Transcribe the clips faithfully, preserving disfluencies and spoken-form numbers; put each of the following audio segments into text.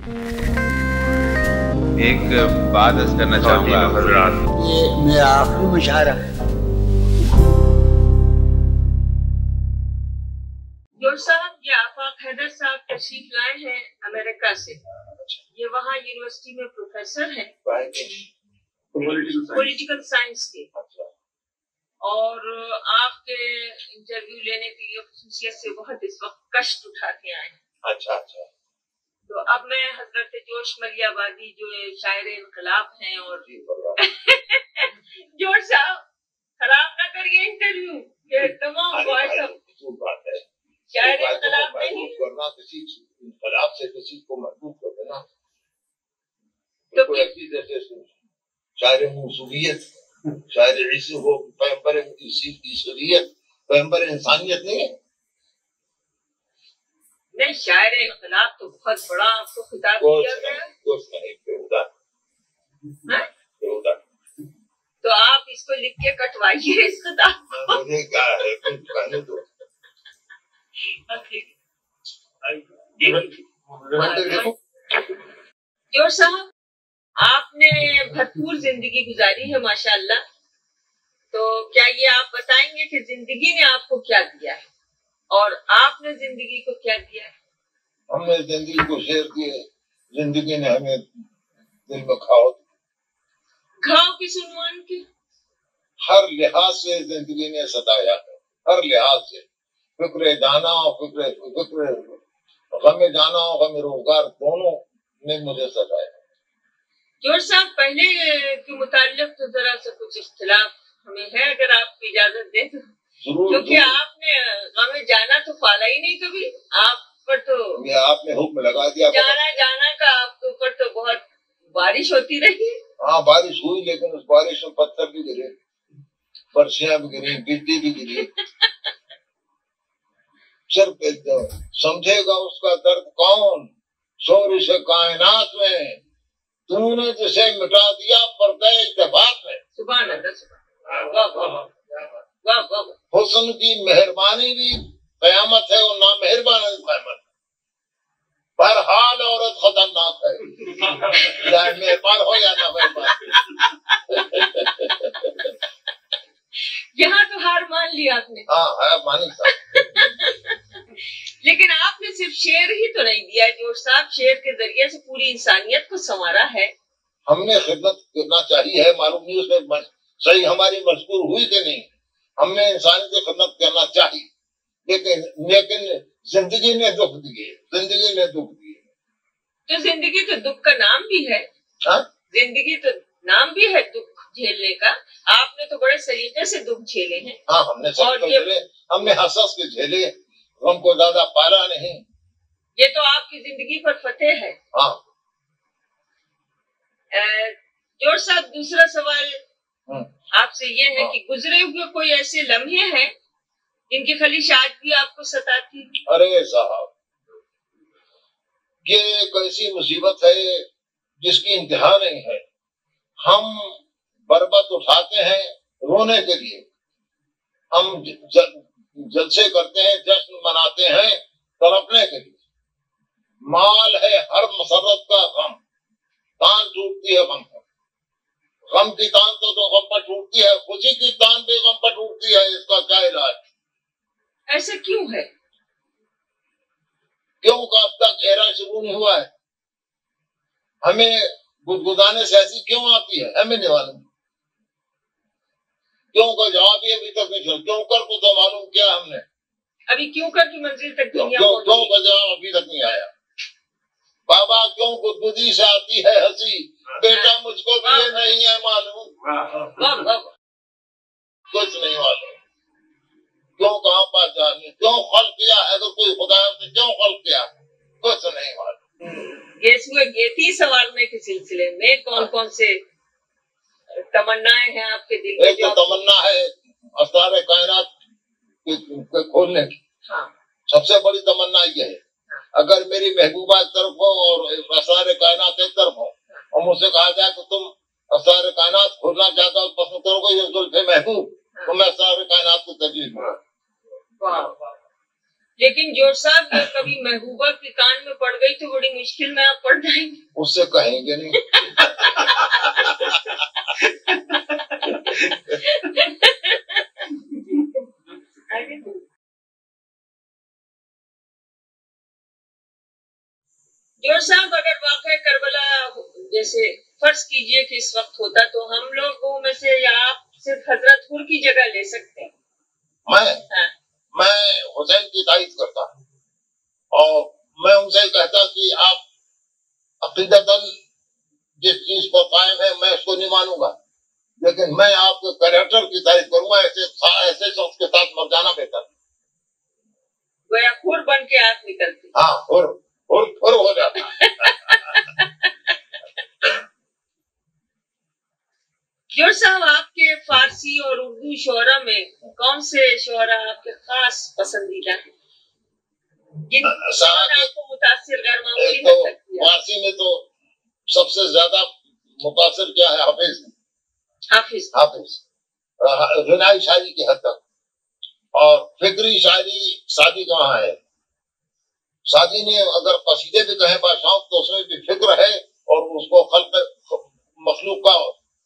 ایک بات عرض کرنا چاہوں گا حضرات، یہ میرا آخری مشاعرہ ہے۔ جوڑ صاحب، یہ آفاق حیدر صاحب تشریف لائے ہیں امریکہ سے۔ یہ وہاں یونیورسٹی میں پروفیسر ہیں پولیٹیکل سائنس کے، اور آپ کے انٹرویو لینے کے لیے خصوصیت سے بہت اس وقت کشٹ اٹھا کے آئے ہیں۔ اچھا اچھا تو اب میں حضرت جوش ملی آبادی جو شاعر انقلاب ہیں، اور جوڑ صاحب خراب نہ کریے انٹرویو، یہ تمام باعث بات ہے شاعر انقلاب نہیں کرنا، کسی انقلاب سے کسی کو محبوب کر دینا، تو کوئی ایسی جیسے شاعر موصولیت، شاعر عیسی ہو، پیغمبر عیسویت، پیغمبر انسانیت نہیں ہے۔ نہیں، شاعر انقلاب تو بہت بڑا آپ کو خطاب کیا گیا، تو آپ اس کو لکھ کے کٹوائیے اس خطاب کو۔ مجھے کیا ہے، کچھ کہنے دو۔ جوڑ صاحب، آپ نے بھرپور زندگی گزاری ہے ماشاءاللہ، تو کیا یہ آپ بتائیں گے کہ زندگی نے آپ کو کیا دیا ہے اور آپ نے زندگی کو کیا دیا ہے؟ ہم نے زندگی کو شیئر دیے، زندگی نے ہمیں دل میں کھاؤ دی۔ گھاؤ کس عنوان کے؟ ہر لحاظ سے زندگی نے ستایا ہے، ہر لحاظ سے، فکر جانا اور فکر فکر غم جانا اور غم روزگار دونوں نے مجھے ستایا۔ جوڑ صاحب، پہلے کے متعلق تو ذرا سا کچھ اختلاف ہمیں ہے، اگر آپ کی اجازت دیں تو، کیونکہ آپ نے غم جانا تو پالا ہی نہیں کبھی، آپ پر تو آپ نے حکم لگا دیا، جانا جانا کا آپ کے اوپر تو بہت بارش ہوتی رہی۔ ہاں بارش ہوئی، لیکن اس بارش میں پتھر بھی گرے، برشیاں بھی گری، بجلی بھی گری۔ صرف سمجھے گا اس کا درد کون؟ شورش کائنات میں تو نے جسے مٹا دیا پردہ اتفاق میں۔ سبحان اللہ، سبحان اللہ، واہ واہ واہ واہ۔ حسن کی مہربانی بھی قیامت ہے اور نامہربانی قیامت ہے۔ بہرحال عورت خطرناک ہے، چاہے مہربان ہو یا نہ مہربان۔ یہاں تو ہار مان لی آپ نے۔ ہاں ہے مانی صاحب، لیکن آپ نے صرف شعر ہی تو نہیں دیا جوڑ صاحب، شعر کے ذریعے سے پوری انسانیت کو سنوارا ہے۔ ہم نے خدمت کرنا چاہیے، معلوم نہیں اس میں صحیح ہماری مذکور ہوئی کہ نہیں۔ ہم نے انسانیت کی خدمت کرنا چاہیے، لیکن لیکن زندگی نے دکھ دیے، زندگی نے دکھ دیے۔ تو زندگی تو دکھ کا نام بھی ہے، ہاں زندگی تو نام بھی ہے دکھ جھیلنے کا۔ آپ نے تو بڑے سلیقے سے دکھ جھیلے ہیں۔ ہاں ہم نے سب کو جھیلے، ہم نے ہنس ہنس کے جھیلے، ہم کو زیادہ پالا نہیں۔ یہ تو آپ کی زندگی پر فتح ہے۔ ہاں جوڑ صاحب، دوسرا سوال آپ سے یہ ہے کہ گزرے ہوئے کوئی ایسے لمحے ہیں جن کی خلیش آج بھی آپ کو ستاتی؟ ارے صاحب، یہ ایک ایسی مصیبت ہے جس کی انتہا نہیں ہے۔ ہم بربت اٹھاتے ہیں رونے کے لیے، ہم جلسے کرتے ہیں، جشن مناتے ہیں تڑپنے کے لیے۔ مال ہے ہر مسرت کا غم، تان ٹوٹتی ہے غم پر، غم کی تان تو تو غم پر ٹوٹتی ہے، خوشی کی تان بھی غم پر ٹوٹتی ہے۔ اس کا کیا علاج؟ ایسا کیوں ہے؟ کیوں کا اب تک ایرا شروع نہیں ہوا ہے؟ ہمیں گدگدانے سے ایسی کیوں آتی ہے؟ ہمیں نہیں معلوم، کیوں کا جواب ہی ابھی تک نہیں چلا۔ کیوں کر کو تو معلوم کیا ہم نے، ابھی کیوں کر کی منزل تک دنیا کیوں پہنچی؟ کیوں کا جواب ابھی تک نہیں آیا۔ بابا کیوں گدگدی سے آتی ہے ہنسی، بیٹا مجھ کو بھی یہ نہیں ہے معلوم، واہ واہ۔ کچھ نہیں معلوم۔ کیوں کہاں پاس جانے، کیوں خلق کیا ہے؟ اگر کوئی خدا سے کیوں خلق کیا، کچھ نہیں معلوم۔ یسوع گیتی سوارنے کے سلسلے میں کون کون سے تمنائیں ہیں آپ کے دل میں؟ ایک تو تمنا ہے اسرار کائنات کے کھولنے کی، ہاں، سب سے بڑی تمنا یہ ہے اگر میری محبوبہ ایک طرف ہو اور اسرار کائنات ایک طرف ہو، اور مجھ سے کہا جائے کہ تم اسرار کائنات کھولنا چاہتا ہو، پسند کرو گے یہ زلف محبوب، تو میں اسرار کائنات کو تجویز دوں۔ لیکن جوڑ صاحب یہ کبھی محبوبہ کے کان میں پڑ گئی تو بڑی مشکل میں آپ پڑ جائیں گے. اس سے کہیں گے نہیں. جوڑ صاحب اگر واقعہ کربلا جیسے فرض کیجئے کہ اس وقت ہوتا تو ہم لوگوں میں سے یا آپ صرف حضرت حر کی جگہ لے سکتے ہیں. میں میں حسین کی تائید کرتا ہوں اور میں ان سے کہتا کہ آپ عقیدتاً جس چیز پر قائم ہے میں اس کو نہیں مانوں گا، لیکن میں آپ کے کریکٹر کی تعریف کروں گا. ایسے ایسے شخص کے ساتھ مر جانا بہتر. گویا خور بن کے آپ نکلتے. ہاں خور خور خور ہو جاتا. جوڑ صاحب آپ کے فارسی اور اردو شعرا میں کون سے شعرا آپ کے خاص پسندیدہ ہیں جن آپ کو متاثر غیر معمولی حد تک کیا؟ فارسی میں تو سب سے زیادہ متاثر کیا ہے حافظ حافظ حافظ غنائی شاعری کی حد تک. اور فکری شاعری سعدی کہاں ہے. سعدی نے اگر قصیدے بھی کہیں بادشاہ تو اس میں بھی فکر ہے اور اس کو خلق مخلوق کا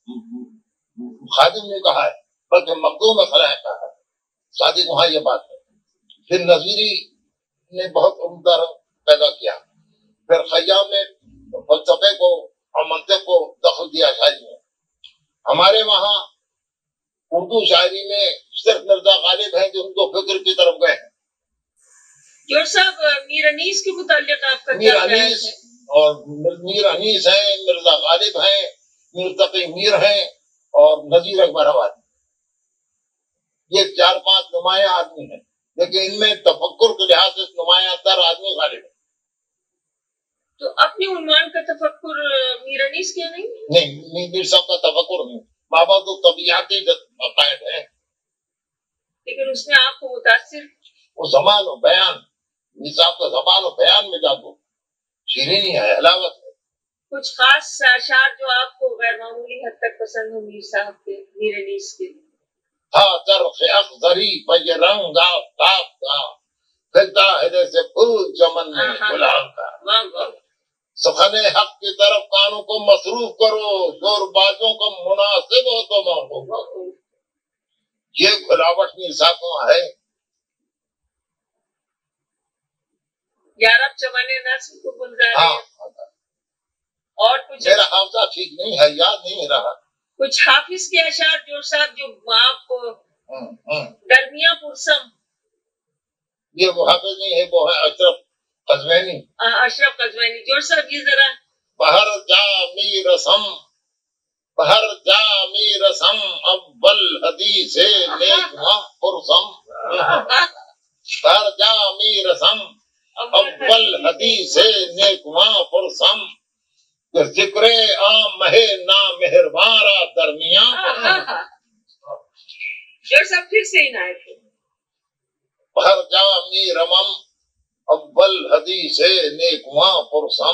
خادم نہیں کہا ہے بلکہ مخدوم خلائق کہا ہے. سعدی وہاں یہ بات ہے. پھر نظیری نے بہت عمدہ رنگ پیدا کیا. پھر خیام نے فلسفے کو اور منطق کو دخل دیا شاعری میں. ہمارے وہاں اردو شاعری میں صرف مرزا غالب ہیں جو ان کو فکر کی طرف گئے ہیں. جوڑ صاحب میر انیس کے متعلق آپ کا میر انیس اور میر انیس ہیں، مرزا غالب ہیں، میر تقی میر ہیں اور نذیر اکبر آباد. یہ چار پانچ نمایاں آدمی ہیں، لیکن ان میں تفکر کے لحاظ سے نمایاں تر آدمی غالب ہے. تو اپنی عنوان کا تفکر میر انیس کیا نہیں؟ نہیں، میر صاحب کا تفکر نہیں. بابا تو طبیعتی عقائد ہیں، لیکن اس نے آپ کو متاثر وہ زبان و بیان. میر صاحب کا زبان و بیان میں جادو شیرینی ہے، حلاوت ہے. کچھ خاص اشعار جو آپ کو غیر معمولی حد تک پسند ہو میر صاحب کے میر انیس کے؟ تھا چرخ اخضری پہ یہ رنگ آفتاب کا، کھلتا ہے جیسے پھول چمن میں گلاب کا. سخن حق کی طرف کانوں کو مصروف کرو، شور بازوں کا مناسب ہو تو محبوب. یہ کھلاوٹ میر صاحب کو ہے. یارب چمانے نسل کو گلزارے. ہاں اور کچھ میرا حافظہ ٹھیک نہیں ہے، یاد نہیں رہا. کچھ حافظ کے اشعار جوڑ صاحب جو آپ کو درمیاں پرسم. یہ وہ حافظ نہیں ہے، وہ ہے اشرف قزوینی. اشرف قزوینی. جوڑ صاحب یہ ذرا. بہر جا میر رسم بہر جا میر رسم اول حدیث نیکواں پرسم. بہر جا میر رسم اول حدیث نیکواں پرسم، ذکر عام مہے نا مہربارا درمیاں. جوڑ صاحب پھر سے ہی نہ آئے. بہر جا میر رمم اول حدیث نیکواں پرسم،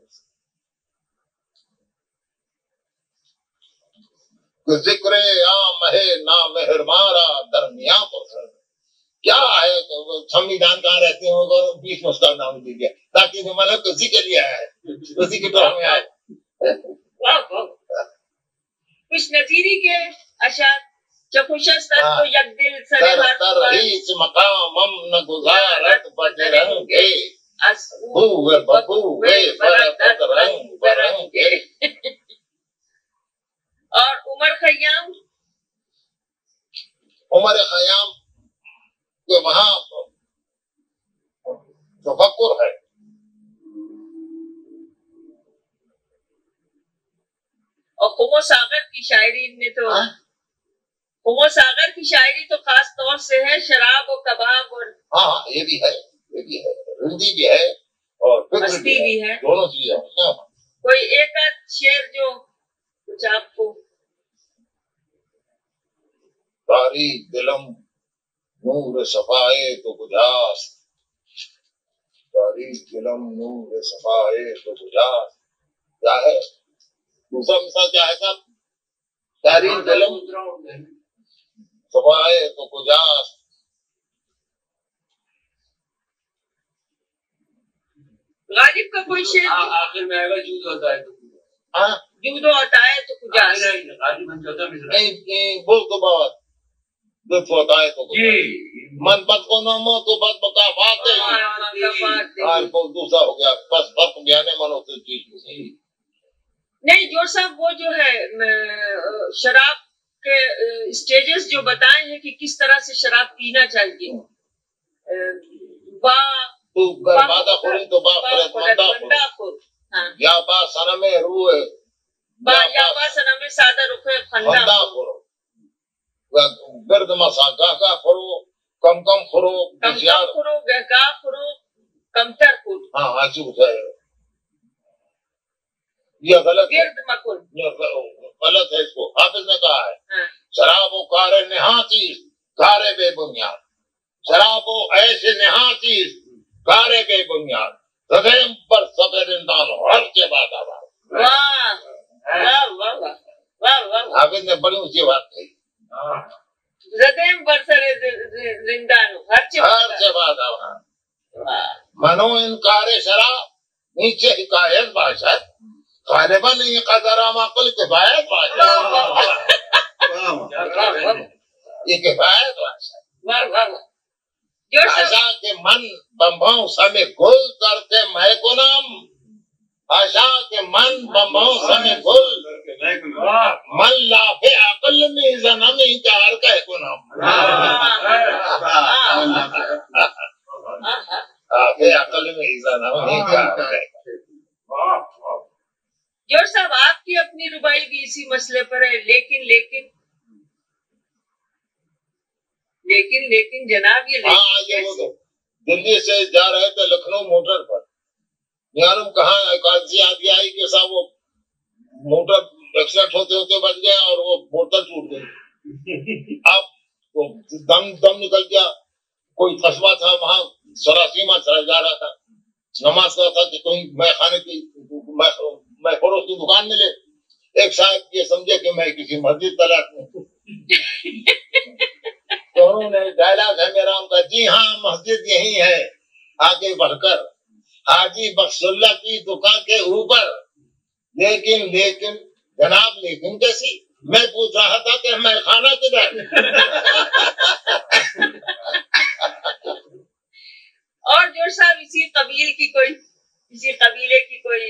ذکر عام ہے نا مہربارا درمیاں پرسم. کیا ہے سنویدھان کہاں رہتے ہوں گے بیس مستقل نام دیجیے تاکہ مطلب کسی کے لیے آیا ہے کسی کی طرف میں آئے. کچھ نظیری کے اشعار چکوشست تو یک دل سر ہر ترہیس مقامم نہ گزارت بجرنگے بوے ببوے برکت رنگ برنگے. اور عمر خیام. عمر خیام کہ وہاں تفکر ہے. اور قوم ساغر کی شاعری میں تو قوم ساغر کی شاعری تو خاص طور سے ہے شراب و کباب اور ہاں یہ بھی ہے، یہ بھی ہے، ہندی بھی ہے اور مستی بھی ہے، دونوں چیزیں. کوئی ایک آدھ شعر جو کچھ آپ کو. تاریخ دلم نور صفائے تو گجاس، تاریخ دلم نور صفائے تو گجاس. کیا ہے دوسرا مثال کیا ہے صاحب؟ تاریخ دلم صفائے تو گجاس، غالب کا کوئی شعر آخر میں آئے گا جود ہوتا ہے تو جودو ہوتا ہے تو کجاس غالب بن جاتا ہے بول تو بات لطف ہوتا ہے تو جی من بد کو نامو تو بد بکا فاتے اور کو دوسرا ہو گیا بس فرق گیانے من ہوتے چیز نہیں جوڑ صاحب وہ جو ہے شراب کے اسٹیجز جو بتائے ہیں کہ کس طرح سے شراب پینا چاہیے با تو گربادہ خوری تو با خورت مندہ خور یا با سنم روح با یا با سنم سادہ رخ خندہ خور گرد مسا گاہ گاہ خورو کم کم خورو کم کم خورو گہگاہ خورو کمتر خور ہاں ایسی ہوتا ہے یہ غلط گرد مکن غلط ہے اس کو حافظ نے کہا ہے شراب و کار نہا چیز کارے بے بنیاد شراب و ایسے نہا چیز کارے بے بنیاد رضیم پر سفر اندان ہر کے بعد آباد واہ واہ واہ واہ واہ حافظ نے بڑی اونچی بات کہی رضیم پر سر زندان ہر سے بعد آباد منو انکار شراب نیچے حکایت باشد غالباً یہ قدر عمل کفایت باشد یہ کفایت باشد آشا کے من بمبھاؤں سمے گل کرتے میں کو نام آشا کے من بمبھاؤں سمے گل من لافے عقل میں زنم انکار کا کو نام لافے عقل میں زنم انکار کا جوڑ صاحب آپ کی اپنی ربائی بھی اسی مسئلے پر ہے لیکن لیکن لیکن لیکن جناب یہ ہاں یہ وہ دلی سے جا رہے تھے لکھنؤ موٹر پر یارم کہاں ایکادشی آدھی آئی کہ صاحب وہ موٹر ایکسیڈنٹ ہوتے ہوتے بچ گیا اور وہ موٹر ٹوٹ گئی اب دم دم نکل گیا کوئی قصبہ تھا وہاں سراسیما چلا جا رہا تھا نماز کا تھا کہ کوئی میں خانے کی میں فروخت کی دکان ملے ایک صاحب یہ سمجھے کہ میں کسی مسجد تلاش میں تو انہوں نے ڈائلاگ ہے میرا ان کا جی ہاں مسجد یہی ہے آگے بڑھ کر حاجی بخش اللہ کی دکان کے اوپر لیکن لیکن جناب لیکن کیسی میں پوچھ رہا تھا کہ میں کھانا کدھر اور جو صاحب اسی قبیل کی کوئی اسی قبیلے کی کوئی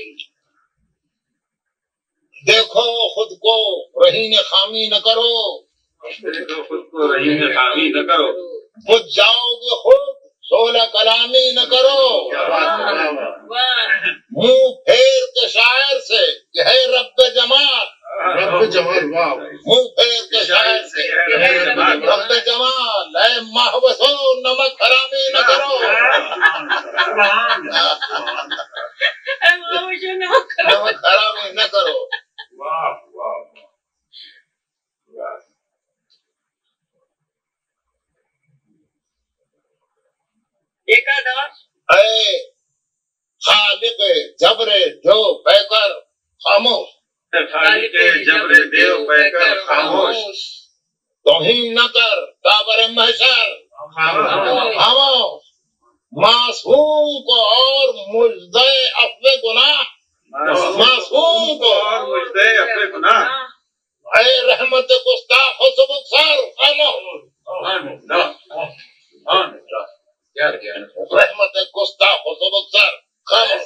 دیکھو خود کو رہین خامی نہ کرو خود کو رہین خامی نہ کرو خود جاؤ گے خود سولہ کلامی نہ کرو منہ پھیر کے شاعر سے کہ ہے رب جمال رب جمال منہ پھیر کے شاعر سے رب جمال اے محبسو نمک حرامی نہ کرو نمک حرامی نہ کرو ایک آدھا اے خالق جبر جو پہ کر خاموش خالق جبر دیو پہ کر خاموش توہین نہ کر کابر محشر خاموش معصوم کو اور مجدے افو گناہ معصوم کو اور مجدے افو گناہ اے رحمت گستاخ و سبکسار خاموش رحمت گستاخ و سبکسار خاموش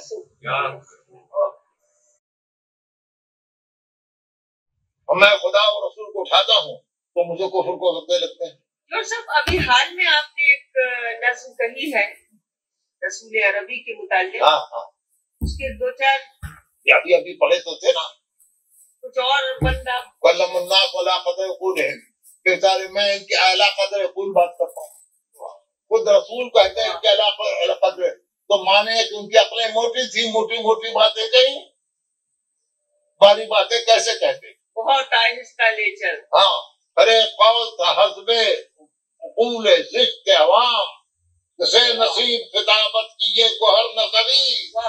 میں خدا اور رسول کو اٹھاتا ہوں تو مجھے کفر کو لگتے لگتے ہیں ڈاکٹر صاحب ابھی حال میں آپ نے ایک نظم کہی ہے رسول عربی کے متعلق ہاں ہاں اس کے دو چار ابھی ابھی پڑھے تو تھے نا کچھ اور بندہ کلم الناس ولا قدر قول ہے بیچارے میں ان کی اعلیٰ قدر قول بات کرتا ہوں خود رسول کہتے ہیں ان کی اعلیٰ قدر تو مانے کہ ان کی عقلیں موٹی تھی موٹی موٹی باتیں کہیں باری باتیں کیسے کہتے بہت آہستہ لے چل ہاں ارے قول تھا حسب قول زشت عوام کسے نصیب خطابت کی یہ گوہر نظری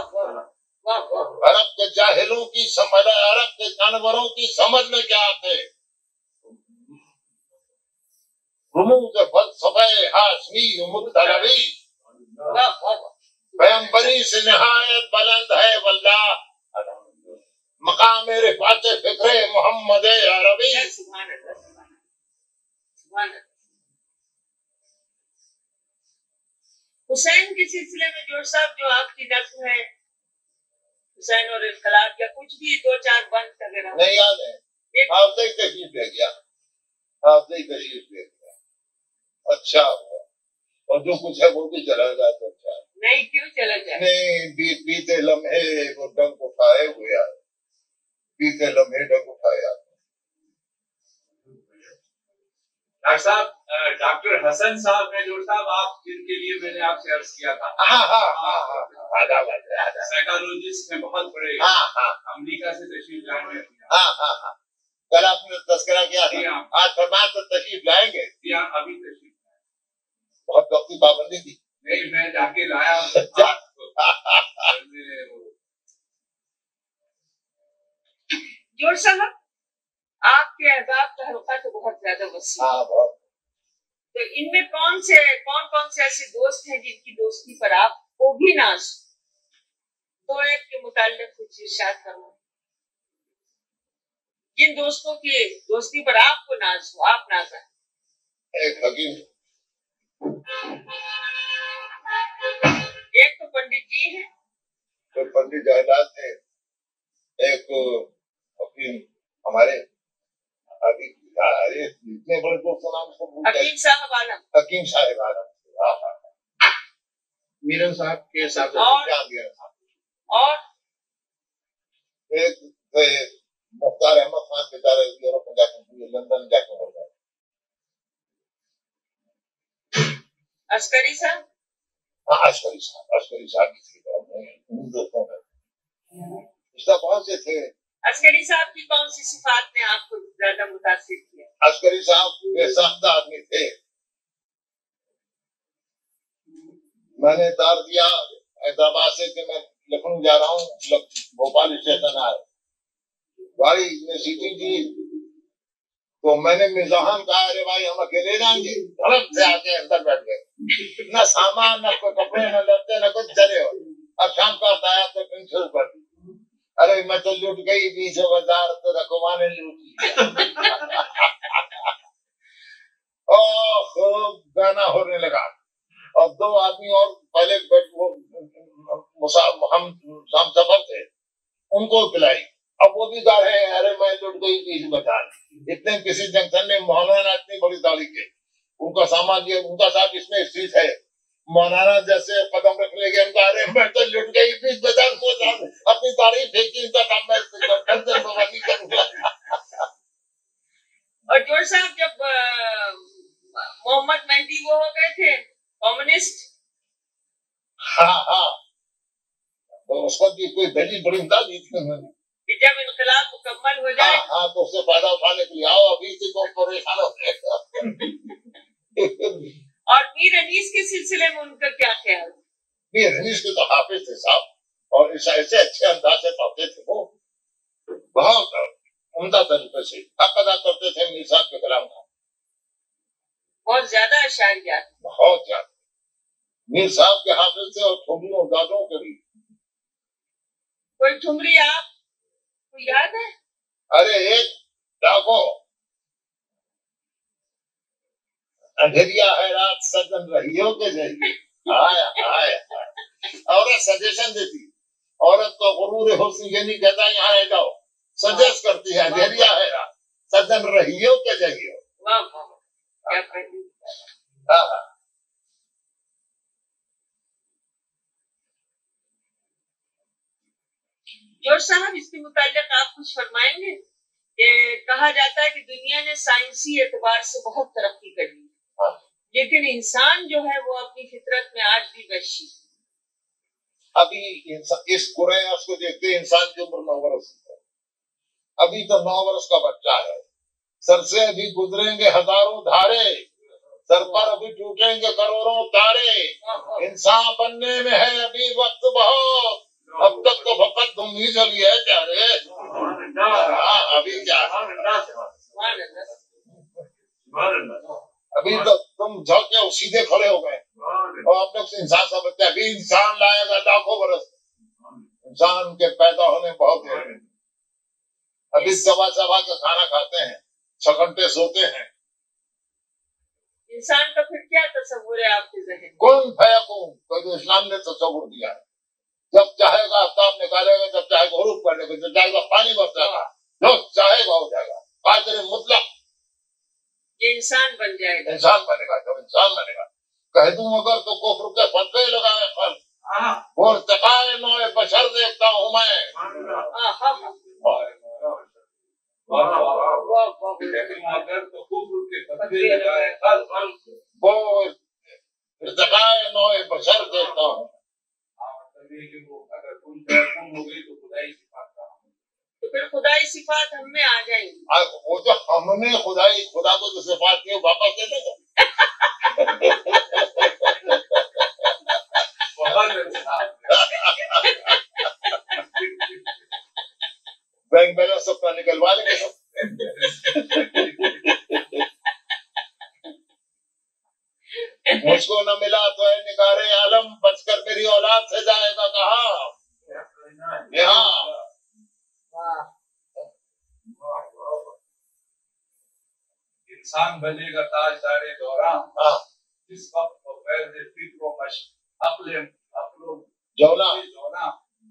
عرب کے جاہلوں کی سمجھ عرب کے جانوروں کی سمجھ میں کیا آتے رموز فلسفہ ہاشمی مطلبی پیغمبری سے نہایت بلند ہے واللہ مقام رفعت فکر محمد عربی. سبحان اللہ سبحان اللہ. حسین کے سلسلے میں جوڑ صاحب جو آپ کی نظم ہے حسین اور انقلاب یا کچھ بھی دو چار بند وغیرہ نہیں یاد ہے؟ آپ سے ہی تشریف لے گیا آپ سے ہی تشریف لے گیا اچھا ہوا اور جو کچھ ہے وہ بھی چلا گیا تو اچھا نہیں کیوں چلا جائے نہیں بیت بیتے لمحے وہ ڈنک اٹھائے ہوئے آئے بیتے لمحے ڈنک اٹھائے آئے. ڈاکٹر صاحب ڈاکٹر حسن صاحب نے جوڑ صاحب آپ جن کے لیے میں نے آپ سے عرض کیا تھا ہاں ہاں ہاں سائیکالوجسٹ میں بہت بڑے ہاں ہاں امریکہ سے تشریف لائے ہیں. ہاں ہاں ہاں کل آپ نے تذکرہ کیا تھا آج فرمایا تو تشریف لائیں گے جی ہاں ابھی تشریف لائے. بہت وقت کی پابندی تھی نہیں میں جا کے لایا جوڑ صاحب آپ کے احباب کا حلقہ تو بہت زیادہ وسیع ہے ہاں بہت تو ان میں کون سے کون کون سے ایسے دوست ہیں جن کی دوستی پر آپ کو بھی ناز دو ایک کے متعلق کچھ ارشاد کرو جن دوستوں کی دوستی پر آپ کو ناز ہو آپ ناز ہیں. ایک حکیم ایک تو پنڈت جی ہیں پھر پنڈت جائیداد تھے ایک حکیم ہمارے ابھی ارے اتنے بڑے دوست کا نام کو حکیم صاحب عالم حکیم صاحب عالم میرن صاحب کے ساتھ اور ایک مختار احمد خان بیچارے یورپ میں جا کے لندن جا کے ہو گئے. عسکری صاحب ہاں عسکری صاحب عسکری صاحب کی دوستوں میں رشتہ بہت سے تھے. عسکری صاحب کی کون سی صفات نے آپ کو زیادہ متاثر کیا؟ عسکری صاحب بے ساختہ آدمی تھے. میں نے تار دیا حیدرآباد سے کہ میں لکھنؤ جا رہا ہوں بھوپال اسٹیشن آئے گاڑی نے سیٹی دی تو میں نے مزاحم کہا ارے بھائی ہم اکیلے جائیں گے غلط سے آ کے اندر بیٹھ گئے نہ سامان نہ کوئی کپڑے نہ لگتے نہ کچھ ڈرے ہو. اب شام کا آیا تو پھر شروع کر دی ارے میں تو لوٹ گئی بیس ہزار تو رقبہ نے لوٹ اور خوب گانا ہونے لگا اور دو آدمی اور پہلے ہم شام سفر تھے ان کو پلائی اب وہ بھی گا رہے ہیں ارے میں لوٹ گئی بیس بتا اتنے کسی جنکشن میں مولانا اتنی بڑی داڑھی کے ان کا سامان یہ ان کا صاحب اس میں اسٹریٹ ہے مولانا جیسے قدم رکھنے گئے ان کا ارے میں تو لٹ گئی بیس بجا اپنی داڑھی پھینکی ان کا کام میں کروں گا. اور جوڑ صاحب جب محمد مہدی وہ ہو گئے تھے کمیونسٹ ہاں ہاں تو اس وقت بھی کوئی دلیل بڑی امداد دی تھی انہوں نے کہ جب انقلاب مکمل ہو جائے ہاں تو اس سے فائدہ اٹھانے کے لیے آؤ ابھی سے تو پریشان ہو گئے. اور میر انیس کے سلسلے میں ان کا کیا خیال؟ میر انیس کے تو حافظ تھے صاحب اور اس ایسے اچھے انداز سے پڑھتے تھے وہ بہت عمدہ طریقے سے حق ادا کرتے تھے میر صاحب کے کلام کا بہت زیادہ اشعریات بہت زیادہ میر صاحب کے حافظ تھے اور ٹھمریوں دادوں کے بھی. کوئی ٹھمری آپ کو یاد ہے؟ ارے ایک ڈاکو اندھیریا ہے رات سجن رہیوں کے ذریعے آیا آیا عورت سجیشن دیتی عورت تو غرور حسن یہ نہیں کہتا یہاں رہ جاؤ سجیس کرتی ہے اندھیریا ہے رات سجن رہیوں کے ذریعے. واہ واہ کیا پہلے ہاں ہاں جوڑ صاحب اس کے متعلق آپ کچھ فرمائیں گے کہ کہا جاتا ہے کہ دنیا نے سائنسی اعتبار سے بہت ترقی کر لی لیکن انسان جو ہے وہ اپنی فطرت میں آج بھی وحشی. ابھی اس قرآن کو دیکھتے انسان کی عمر نو برس ہے ابھی تو نو برس کا بچہ ہے سر سے ابھی گزریں گے ہزاروں دھارے سر پر ابھی ٹوٹیں گے کروڑوں تارے انسان بننے میں ہے ابھی وقت بہت اب تک تو فقط تم ہی چلی ہے کیا رے ہاں ابھی کیا ابھی تو تم جھک کے سیدھے کھڑے ہو گئے اور اپنے انسان سمجھتے ابھی انسان لائے گا पैदा होने बहुत है। अभी दवा सवा का खाना खाते हैं, छह घंटे सोते हैं। इंसान का फिर क्या तस्वुर है आपके जहन? कौन फयकून, तो इस्लाम ने तस्वुर दिया है। जब चाहेगा आफ्ताब निकालेगा, जब चाहेगा हुरूफ कर लेगा, जब चाहेगा पानी बरसेगा, जो चाहेगा हो जाएगा। कादिर मुतलक, ये इंसान बन जाएगा, इंसान बनेगा। जब इंसान बनेगा, कह दूं अगर तो कुफ्र के फतवे लगाए फल और तकाए नौए बशर देखता हूँ मैं। अगर तो कुफ्र के फतवे लगाए फल वो तकाए नौए बशर देखता हूँ। वो अगर कुल फयकून हो गई तो खुदाई सिफात का, तो फिर खुदाई सिफात हम में आ जाएंगी। वो जो हमने खुदाई खुदा को जो सिफात की वापस दे देगा। बैंक बैलेंस सबका निकलवा लेंगे सब। मुझको न मिला तो है निगारे आलम, बचकर मेरी औलाद से जाएगा कहाँ? यहाँ इंसान बनेगा ताजदारे दौरान, इस वक्त तो फैज़ फिक्र व मश अक्ल अक्ल जौना जौना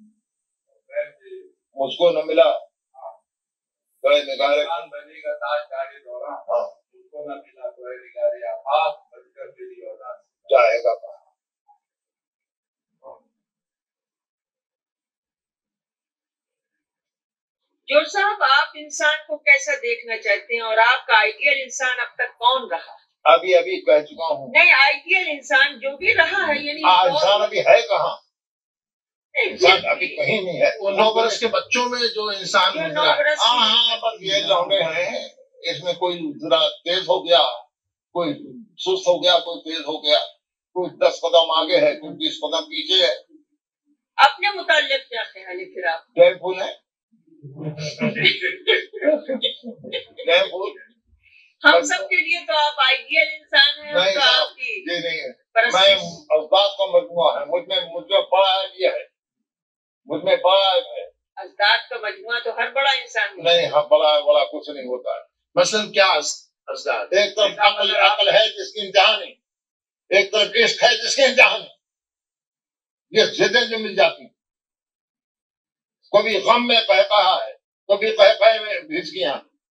मुझको न मिला तो है निगारे, इंसान बनेगा ताजदारे दौरान, मुझको न मिला तो है निगारे आफाक, बचकर मेरी औलाद से जाएगा कहाँ? जोर साहब, आप इंसान को कैसा देखना चाहते हैं और आपका आइडियल इंसान अब तक कौन रहा? अभी अभी कह चुका हूँ। नहीं, आइडियल इंसान जो भी रहा है, यानी इंसान अभी है कहाँ? इंसान अभी कहीं नहीं है। वो नौ बरस के बच्चों में जो इंसान जो गुजरा नौ है। बरस हाँ हाँ, बस ये लौंडे हैं, इसमें कोई जरा तेज हो गया, कोई सुस्त हो गया, कोई तेज हो गया, कोई दस कदम आगे है, कोई बीस कदम पीछे है। अपने मुताल्लिक क्या ख्याल है फिर आप? टैम फूल है, टैम फूल। हम सब के लिए तो आप आइडियल इंसान हैं, नहीं तो साहब, आपकी ये नहीं है। परस्ती- मैं अवतार का मजमुआ है, मुझ में मुझ में बड़ा आइडिया है, मुझ में बड़ा है। अजदाद का मजमुआ तो हर बड़ा इंसान होता है। नहीं, हाँ, बड़ा बड़ा कुछ नहीं होता है। मसलन क्या असदाद? एक तरफ अकल अकल है जिसकी इंतहा नहीं, एक तरफ इश्क है जिसकी इंतहा नहीं। ये जिद्दें जो मिल जाती, कभी गम में कह कहा है, कभी कह कहे में भिजकियां।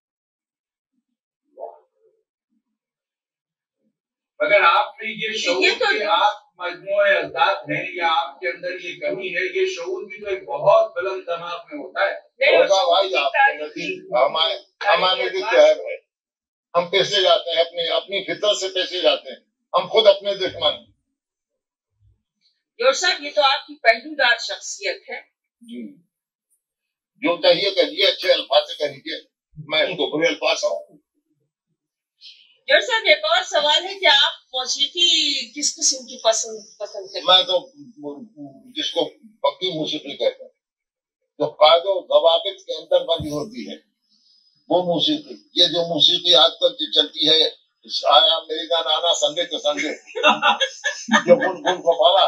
मगर आप में ये शऊर ये तो कि आप मजमूए अज़दाद हैं या आपके अंदर ये कमी है, ये शऊर भी तो एक बहुत बुलंद दिमाग में होता है। नहीं, होगा उसको भाई, की आपके तारीफ नजदीक की। हमारे हमारे नजदीक क्या है भाई? हम पैसे जाते हैं, अपनी अपनी फितरत से पैसे जाते हैं, हम खुद अपने दुश्मन। जोर साहब, ये तो आपकी पहलूदार शख्सियत है। जी, जो चाहिए कहिए, अच्छे अल्फाज से कहिए, मैं उसको बुरे अल्फाज हूँ। जोर साहब, एक और सवाल है कि आप मौसीकी किस किस्म की पसंद पसंद करते हैं? मैं तो जिसको पक्की मौसीकी कहते हैं, जो कायदो जवाबित के अंदर बनी होती है, वो मौसीकी। ये जो मौसीकी आजकल की चलती है, आया मेरी का नाना संडे के संडे, जो गुल गुल को पाला।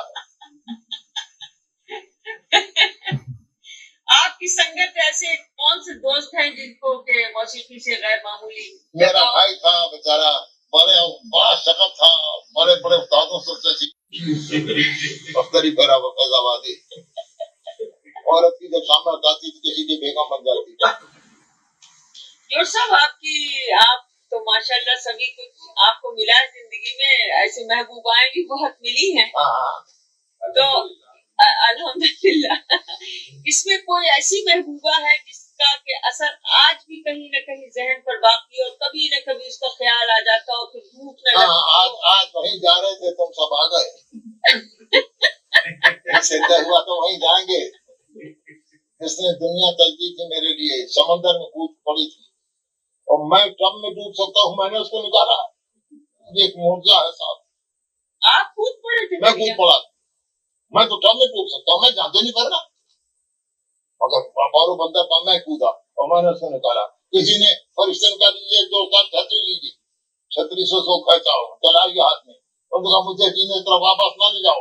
आपकी संगत ऐसे कौन से दोस्त हैं जिनको के मौसीकी से गैर मामूली? मेरा भाई था बेचारा, बड़े बड़ा शकत था, बड़े बड़े उस्तादों से अख्तरी फेरा फैजाबादी, और अपनी जब सामने आती थी किसी की बेगम बन जाती थी। जोर साहब, आपकी आप तो माशाल्लाह सभी कुछ आपको मिला है जिंदगी में, ऐसी महबूबाएं भी बहुत मिली हैं। तो अल्हम्दुलिल्लाह, इसमें कोई ऐसी महबूबा है जिसका के असर आज भी कहीं न कहीं जहन पर बाकी, और कभी न कभी उसका ख्याल आ जाता हो, फिर भूख न लगती हो? आज आज वहीं जा रहे थे, तुम सब आ गए। सिद्धा हुआ तो वहीं जाएंगे। जिसने दुनिया तजदी थी मेरे लिए, समंदर में कूद पड़ी थी, और मैं ट्रम में डूब सकता हूँ, मैंने उसको निकाला। ये एक मुआवजा है साहब। आप कूद पड़े थे? मैं कूद पड़ा, मैं तो ट्रम में डूब सकता हूँ, मैं जानते नहीं पड़ रहा, मगर बारो बंदा पर मैं कूदा और मैंने उसको निकाला। किसी ने फरिश्ते का लीजिए, दो साल छतरी लीजिए, छतरी सौ सौ खर्चा हो, चलाइए हाथ में, और मुझे जीने तरफ वापस ना ले जाओ,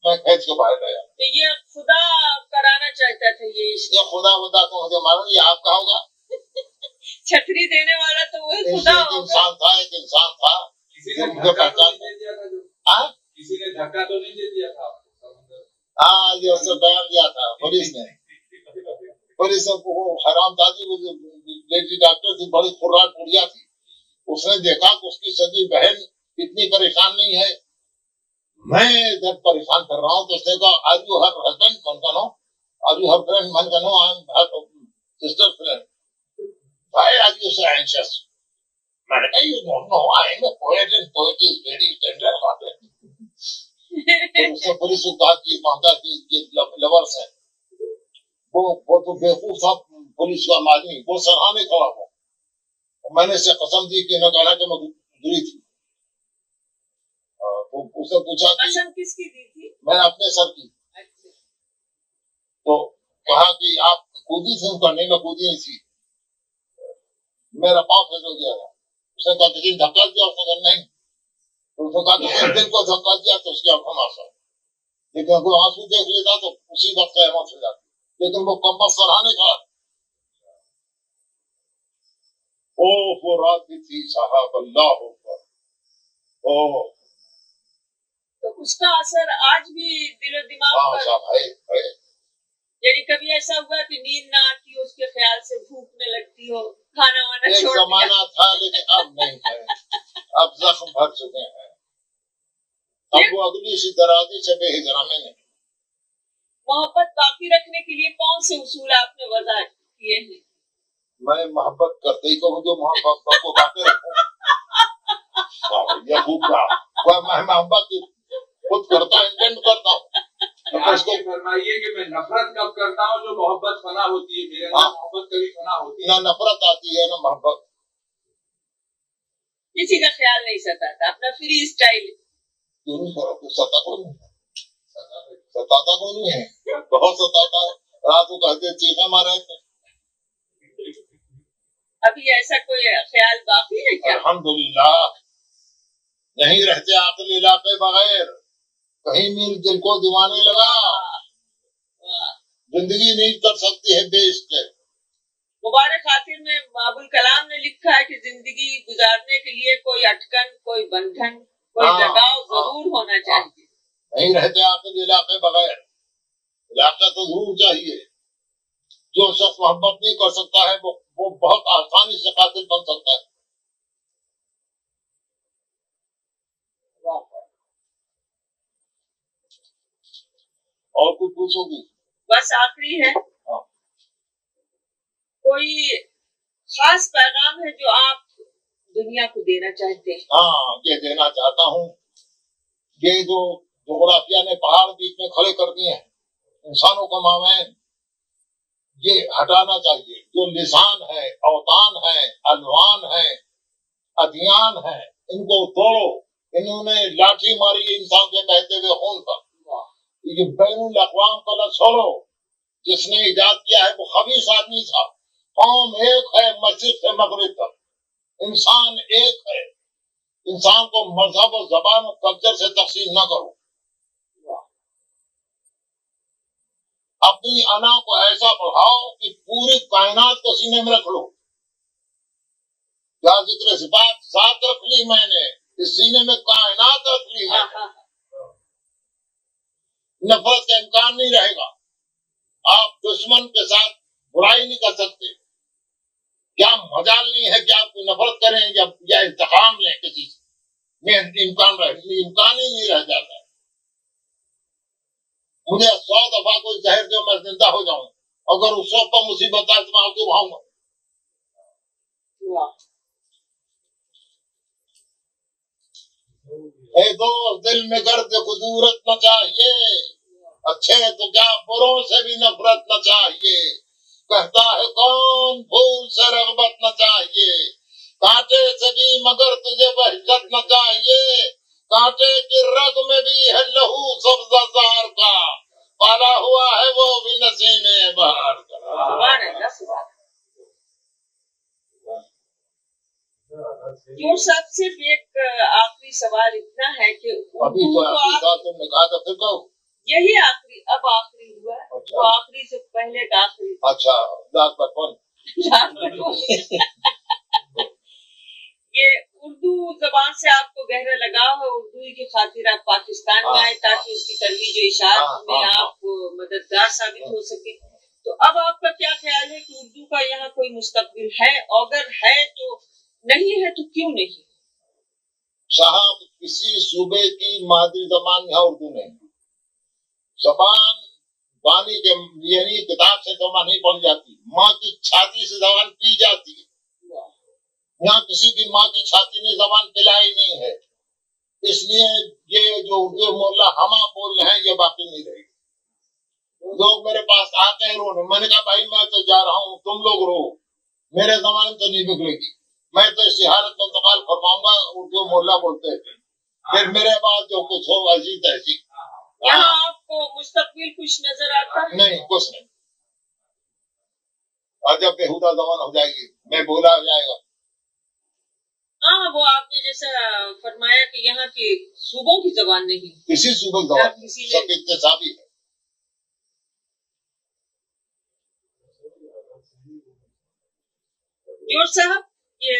میں کھینچ کے باہر گیا. تو یہ خدا کرانا چاہتا تھا یہ یہ خدا خدا تو مجھے معلوم یہ آپ کا ہوگا. چھتری دینے والا تو وہ ایک خدا ہوگا. انسان تھا ایک انسان تھا کسی نے مجھے دھکا تو پہچان نہیں دے دیا تھا جو ہاں کسی نے دھکا تو نہیں دے دیا تھا آپ کو؟ ہاں یہ اس سے بیان دیا تھا پولیس نے. پولیس نے وہ حرام دادی وہ لیڈی ڈاکٹر تھی بڑی خوراک بڑھیا تھی. اس نے دیکھا کہ اس کی سگی بہن اتنی پریشان نہیں ہے. میں جب پریشان کر رہا ہوں تو اس نے کہا آر یو ہر ہسبینڈ من کا no are you her friend من کا no I am her sister friend. Why are you so anxious? میں نے کہا you don't know I am a poet and poetry is very tender hearted. اس نے police کو کہا کہ مہتا کہ یہ لورس ہے. وہ وہ تو بیوقوف تھا پولیس کا آدمی وہ سراہنے کھڑا ہوا. میں نے اسے قسم دی کہ نہ کہا کہ میں گزری تھی. تو اس نے پوچھا کہ قسم کس کی دی تھی؟ میں نے اپنے سر کی. تو کہا کہ آپ کودی تھی. ان کا نہیں میں کودی نہیں تھی. میرا پاؤں پھسل گیا تھا. اس نے کہا کسی نے دھکا دیا. اس نے کہا نہیں. تو اس نے کہا کہ دل کو دھکا دیا تو اس کی آنکھوں میں آنسو. لیکن اگر آنسو دیکھ لیتا تو اسی وقت قیامت ہو جاتی. لیکن وہ کم بخت سراہنے کا او وہ رات بھی تھی صاحب اللہ ہوگا. او تو اس کا اثر آج بھی دل و دماغ ہاں پر صاحب ہے ہے. یعنی کبھی ایسا ہوا کہ نیند نہ آتی ہو اس کے خیال سے بھوکنے لگتی ہو کھانا وانا ایک چھوڑ دیا؟ زمانہ تھا لیکن اب نہیں ہے. اب زخم بھر چکے ہیں. اب وہ اگلی سی درازی سے بے ہجرا میں نہیں. محبت باقی رکھنے کے لیے کون سے اصول آپ نے وضع کیے ہیں؟ میں محبت کرتے ہی کہوں جو محبت کو باقی رکھوں. یہ خوب کہا. میں محبت خود کرتا ہوں انٹینڈ کرتا ہوں. آپ یہ فرمائیے کہ میں نفرت کب کرتا ہوں جو محبت فنا ہوتی ہے. میرے اندر محبت کبھی فنا ہوتی ہے نہ نفرت آتی ہے نہ محبت. کسی کا خیال نہیں ستا اپنا فری اسٹائل. کیوں نہیں کرو ستا کو نہیں ستاتا کو نہیں ہے. بہت ستاتا ہے. رات کو کہتے چیخے مارے تھے. ابھی ایسا کوئی خیال باقی ہے کیا؟ الحمدللہ نہیں رہتے عقل علاقے بغیر. کہیں میل دل کو دیوانے لگا. زندگی نہیں کر سکتی ہے دیش کے. مبارک خاطر میں ابوالکلام نے لکھا ہے کہ زندگی گزارنے کے لیے کوئی اٹکن کوئی بندھن کوئی لگاؤ ضرور ہونا چاہیے. نہیں رہتے عقل علاقے بغیر. علاقہ تو ضرور چاہیے. جو شخص محبت نہیں کر سکتا ہے وہ وہ بہت آسانی سے قاتل بن سکتا ہے. اور کچھ پوچھو گی؟ بس آخری ہے کوئی خاص پیغام ہے جو آپ دنیا کو دینا چاہتے ہیں؟ ہاں یہ دینا چاہتا ہوں. یہ جو جغرافیہ نے پہاڑ بیچ میں کھڑے کر دیے ہیں انسانوں کا مابین یہ ہٹانا چاہیے. جو لسان ہے اوطان ہے الوان ہے ادیان ہے ان کو توڑو. انہوں نے لاٹھی ماری انسان کے بہتے ہوئے خون پر. یہ بین الاقوام کا لفظ چھوڑو. جس نے ایجاد کیا ہے وہ خبیث آدمی تھا. قوم ایک ہے مشرق سے مغرب تک. انسان ایک ہے. انسان کو مذہب و زبان و کلچر سے تقسیم نہ کرو. اپنی انا کو ایسا بڑھاؤ کہ پوری کائنات کو سینے میں رکھ لو. کیا ذکر صفات ذات رکھ لی میں نے. اس سینے میں کائنات رکھ لی میں نے. نفرت کا امکان نہیں رہے گا. آپ دشمن کے ساتھ برائی نہیں کر سکتے. کیا مجال نہیں ہے کہ آپ کو نفرت کریں یا یا انتقام لیں کسی سے. میں امکان رہے امکان ہی نہیں رہ جاتا. مجھے سو دفعہ کوئی زہر دو میں زندہ ہو جاؤں. اگر اس وقت پر مصیبت آئے تو میں آپ کو بھاؤں گا. اے دوست دل میں گرد خضورت نہ چاہیے. اچھے تو کیا بروں سے بھی نفرت نہ چاہیے. کہتا ہے کون پھول سے رغبت نہ چاہیے. کانٹے سے بھی مگر تجھے وحشت نہ چاہیے. کانٹے کی رگ میں بھی ہے لہو سبزہ زار کا. پالا ہوا ہے وہ بھی نسیم بہار کا. کیوں سب صرف ایک آخری سوال اتنا ہے کہ ابھی تو آخری سال تم نے کہا تھا پھر کہو. यही आखिरी, अब आखिरी हुआ है। अच्छा। वो आखिरी से पहले का आखिरी। अच्छा, दांत पर कौन? ये उर्दू जबान से आपको गहरा लगाव है, उर्दू की खातिर आप पाकिस्तान में आए ताकि उसकी तरवीज और इशाअत में आप मददगार साबित हो सके। तो अब आपका क्या ख्याल है कि उर्दू का यहाँ कोई मुस्तकबिल है? अगर है तो नहीं है तो क्यों नहीं? साहब, किसी सूबे की मादरी जबान यहाँ उर्दू नहीं। जबान बानी के यानी किताब से जबान नहीं पढ़ी जाती, माँ की छाती से जबान पी जाती है। यहाँ किसी की माँ की छाती ने जबान पिलाई नहीं है, इसलिए ये जो उर्दू मोहल्ला हमा बोल रहे हैं ये बाकी नहीं रहेगी। लोग मेरे पास आते हैं रोने, मैंने कहा भाई मैं तो जा रहा हूँ, तुम लोग रो, मेरे जमाने में तो नहीं बिगड़ेगी, मैं तो इस हालत में इंतकाल फरमाऊंगा। उर्दू मोहल्ला बोलते हैं, फिर मेरे बाद जो कुछ हो ऐसी तैसी। यहाँ आपको मुस्तकबिल कुछ नजर आता है? नहीं, कुछ नहीं। और जब बेहुदा जबान हो जाएगी, मैं बोला हो जाएगा। हाँ, वो आपने जैसा फरमाया कि यहाँ के सूबों की जबान नहीं, किसी सूबे की जबान सब इत्तेसाबी है। जोर साहब, ये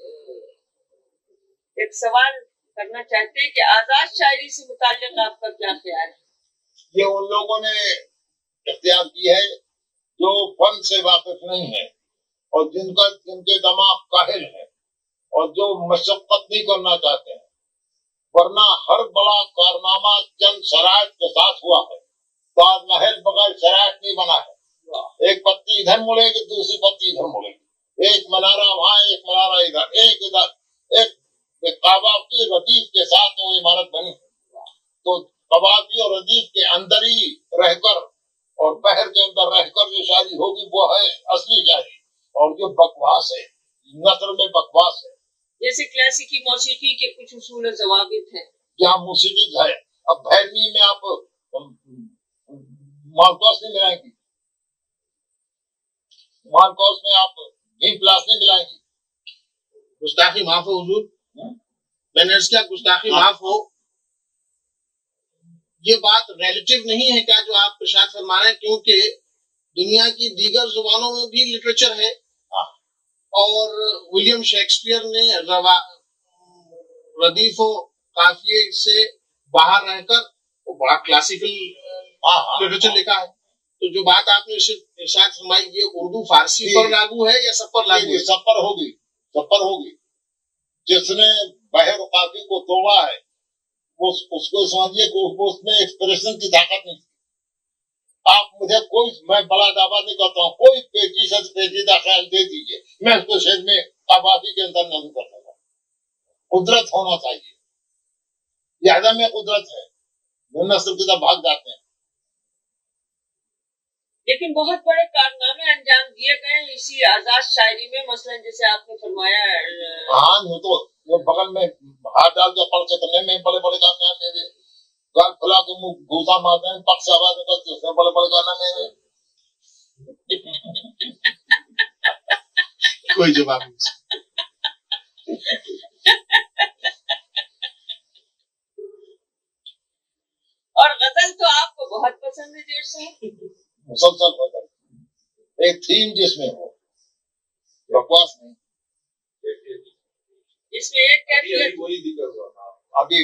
एक सवाल करना चाहते हैं कि आजाद शायरी से मुताल्लिक आपका क्या ख्याल है? ये उन लोगों ने इख्तियार की है जो फन से वाकिफ नहीं है और जिनका जिनके दिमाग काहिल है और जो मशक्कत नहीं करना चाहते हैं, वरना हर बड़ा कारनामा चंद शराइत के साथ हुआ है। ताजमहल बगैर शराइत नहीं बना है। एक पत्ती इधर मुड़ेगी, दूसरी पत्ती इधर मुड़ेगी, एक मनारा वहाँ, एक मनारा इधर, एक इधर, एक काबा की रदीफ के साथ वो इमारत बनी। तो कबाबी और रदीफ के अंदर ही रहकर और बहर के अंदर रहकर जो शायरी होगी वो है असली शायरी, और जो बकवास है, नस्र में बकवास है। जैसे क्लासिकी मौसीकी के कुछ उसूल और ज़वाबित हैं। जहाँ मौसीकी है, अब भैरवी में आप मालकोस नहीं मिलाएंगी, मालकोस में आप भीम प्लास नहीं मिलाएंगी। गुस्ताखी माफ हो हुजूर, मैंने अर्ज किया गुस्ताखी माफ हो। ये बात रिलेटिव नहीं है क्या जो आप इरशाद फरमा रहे हैं, क्योंकि दुनिया की दीगर जुबानों में भी लिटरेचर है और विलियम शेक्सपियर ने रवा रदीफ काफिये से बाहर रहकर वो बड़ा क्लासिकल लिटरेचर लिखा है। तो जो बात आपने इरशाद फरमाई ये उर्दू फारसी पर लागू है या सब पर लागू है? सब पर होगी, सब पर होगी। जिसने बहर काफी को तोड़ा है उस, उसको समझिए कि उसमें एक्सप्रेशन की ताकत नहीं थी। आप मुझे कोई, मैं बड़ा दावा नहीं करता हूँ, कोई पेचीदा पेचीदा ख्याल दे दीजिए, मैं उसको शेर में काबाफी के अंदर नहीं कर सकता। कुदरत होना चाहिए, ज्यादा में कुदरत है, नस्ल की तरफ भाग जाते हैं। लेकिन बहुत बड़े कारनामे अंजाम दिए गए हैं इसी आजाद शायरी में, मसलन जैसे आपने फरमाया। हाँ, ये तो ये बगल में हाथ डाल के पढ़ से करने में बड़े बड़े कारनामे मेरे, गाल फुला के मुंह घूसा मारते हैं, पक्ष आवाज करते हैं, बड़े बड़े कारनामे मेरे। कोई जवाब नहीं। और गजल तो आपको बहुत पसंद है जोर साहब। मुसलसल गजल, एक थीम जिसमें हो, बकवास नहीं। इसमें एक कैफियत वही जिक्र हुआ था अभी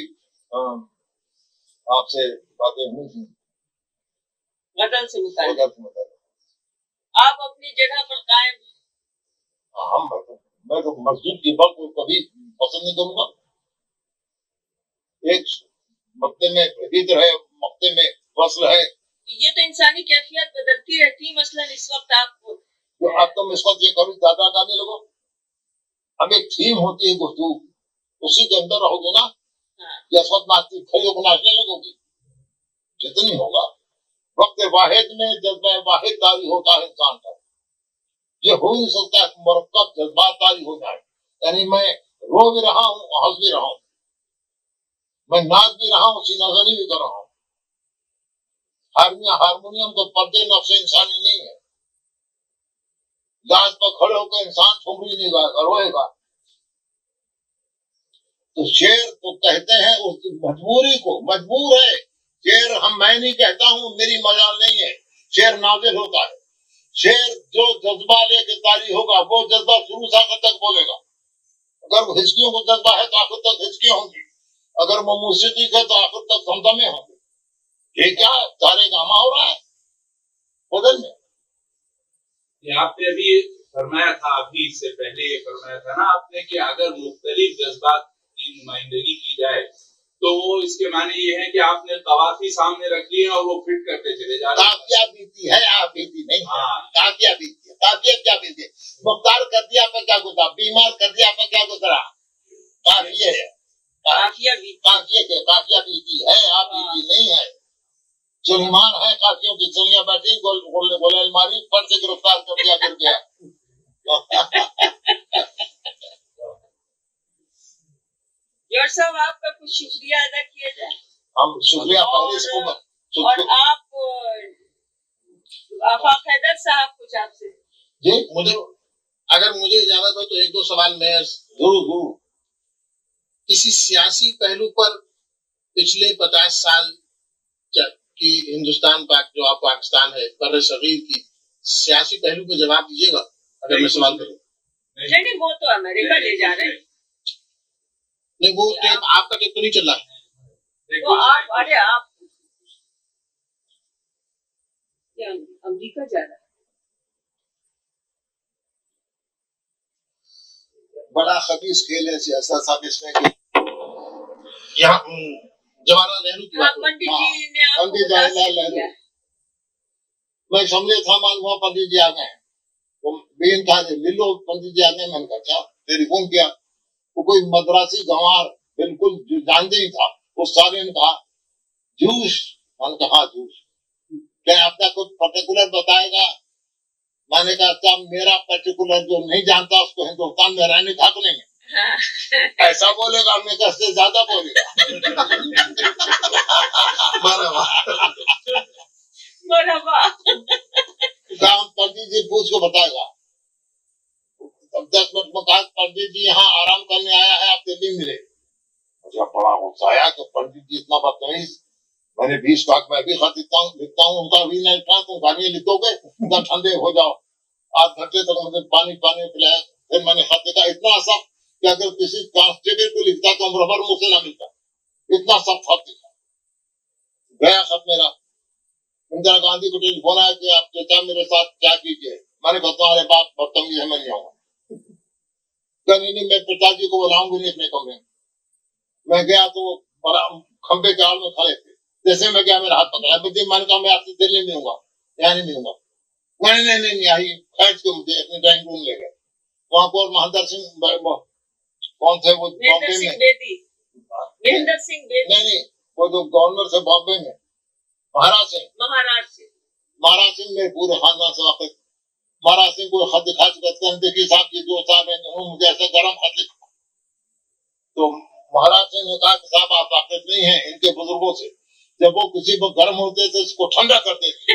आपसे बातें हुई थी गजल से मुताल्लिक। गजल से मुताल्लिक। आप अपनी जगह पर कायम। हम मैं तो मस्जिद की बात को कभी पसंद नहीं करूंगा। एक मक्ते में इधर है, मक्ते में फसल है। ये तो इंसानी कैफियत बदलती रहती है। मसलन इस वक्त आपको तो अब तुम इस वक्त ये कभी दादा गाने लगो, अब एक थीम होती है गुफ्तगू, उसी के अंदर रहोगे ना। या इस वक्त नाचती खड़ी होकर नाचने लगोगी, जितनी होगा वक्त वाहिद में जज्बा वाहिद तारी होता है इंसान का। ये हो नहीं सकता मरकब जज्बात तारी हो जाए, यानी मैं रो भी रहा हूँ और हंस भी रहा हूँ, मैं नाच भी रहा हूँ, सीनाजनी भी कर रहा हूँ। हारमोनियम हारमोनियम तो पर्दे नफ्स इंसानी नहीं है। लाश पर खड़े होकर इंसान ठुमरी नहीं गाएगा, रोएगा। तो शेर तो कहते हैं उस मजबूरी को, मजबूर है شعر ہم میں نہیں کہتا ہوں، میری مجال نہیں ہے، شعر نازل ہوتا ہے. شعر جو جذبہ لے کے طاری ہوگا وہ جذبہ شروع سے آخر تک بولے گا. اگر وہ ہچکیوں کو جذبہ ہے تو آخر تک ہچکیاں ہوں گی، اگر وہ موسیقی کا تو آخر تک دمدمے ہوں گے. یہ کیا سارے گاما ہو رہا ہے بدل میں. یہ آپ نے ابھی فرمایا تھا، ابھی اس سے پہلے یہ فرمایا تھا نا آپ نے کہ اگر مختلف جذبات کی نمائندگی کی جائے تو وہ اس کے معنی یہ ہے کہ آپ نے قوافی سامنے رکھ لیے اور وہ فٹ کرتے چلے جا رہے ہیں. قافیہ بیتی ہے، آپ بیتی نہیں ہے. قافیہ بیتی ہے. قافیہ کیا بیتی ہے؟ مختار کر دیا پہ کیا گزرا، بیمار کر دیا پہ کیا گزرا. قافیہ ہے، قافیہ بھی قافیہ کے قافیہ بیتی ہے، آپ بیتی نہیں ہے. سلیمان ہے قافیوں کی چڑیاں بیٹھی گول گول گول ماری پر سے گرفتار کر دیا کر گیا. یور صاحب آپ کا کچھ شکریہ ادا کیا جائے. ہم شکریہ پہلے اس کو اور آپ آفاق حیدر صاحب کچھ آپ سے جی مجھے اگر مجھے اجازت ہو تو ایک دو سوال میں ضرور ضرور. کسی سیاسی پہلو پر پچھلے پچاس سال کی ہندوستان پاک جو آپ پاکستان ہے بر صغیر کی سیاسی پہلو پہ جواب دیجیے گا اگر میں سوال کروں. نہیں وہ تو امریکہ لے جا رہے ہیں. نہیں وہ ٹیپ آپ کا ٹیپ تو نہیں چل رہا ہے. وہ آپ ارے آپ امریکہ جا رہا ہے. بڑا خبیث کھیل ہے سیاست صاحب اس میں. یہاں جواہر لال نہرو کی بات پنڈت جی نے آپ کو پنڈت جواہر لال متاثر نہرو کیا. میں سمجھے تھا معلوم ہوا پنڈت جی آ گئے. وہ بین تھا لو پنڈت جی آ گئے. میں نے کہا کیا ٹیلی فون کیا، وہ کوئی مدراسی گنوار بالکل جانتے ہی تھا. اس سارے نے کہا جوش. میں نے کہا جوش کیا آپ کا کچھ پرٹیکولر بتائے گا. میں نے کہا اچھا میرا پرٹیکولر جو نہیں جانتا اس کو ہندوستان میں رہنے کا حق نہیں ہے. ایسا بولے گا میں کس سے زیادہ بولے گا. مرحبا. کام پنڈت جی پوچھ کو بتائے گا. دس منٹ میں کہا پنڈت جی یہاں آرام کرنے آیا ہے، آپ دلی ملے. مجھے بڑا غصہ آیا کہ پنڈت جی اتنا بدتمیز. میں نے بیس لاکھ میں بھی خط لکھتا ہوں لکھتا ہوں ان کا بھی نہیں لکھا. تم گاڑیاں لکھو گے اتنا ٹھنڈے ہو جاؤ. آدھ گھنٹے تک مجھے پانی پانی پلایا. پھر میں نے خط لکھا اتنا سا کہ اگر کسی کانسٹیبل کو لکھتا تو ہم ربر منہ سے نہ ملتا. اتنا سب خط لکھا. گیا خط میرا. اندرا گاندھی کو ٹیلی فون آیا کہ آپ چچا میرے ساتھ کیا کیجیے. میں نے کہا تمہارے باپ بدتمیز ہے میں نہیں آؤں گا. نہیں نہیں میں پتا جی کو بلاؤں گی نہیں اپنے کمرے میں. میں گیا تو کھمبے کے آڑ میں کھڑے تھے. جیسے میں گیا میرا ہاتھ پکڑا. میں نے کہا میں آپ سے دلی ملوں گا یہاں نہیں ملوں گا. نہیں نہیں نہیں آئی کھینچ کے مجھے اپنے ڈرائنگ روم لے گئے. وہاں پر مہندر سنگھ کون تھے وہ بامبے میں مہندر سنگھ بیدی نہیں نہیں وہ جو گورنر سے بامبے میں مہاراج سنگھ مہاراج سے مہاراج سنگھ میرے پورے خاندان سے واقف. مہاراج سنگھ کو خط دکھا چکے دیکھیے صاحب یہ جو صاحب ہیں مجھے ایسے گرم خط لکھا. تو مہاراج سنگھ نے کہا کہ صاحب آپ واقف نہیں ہیں ان کے بزرگوں سے. جب وہ کسی کو گرم ہوتے تھے اس کو ٹھنڈا کرتے تھے.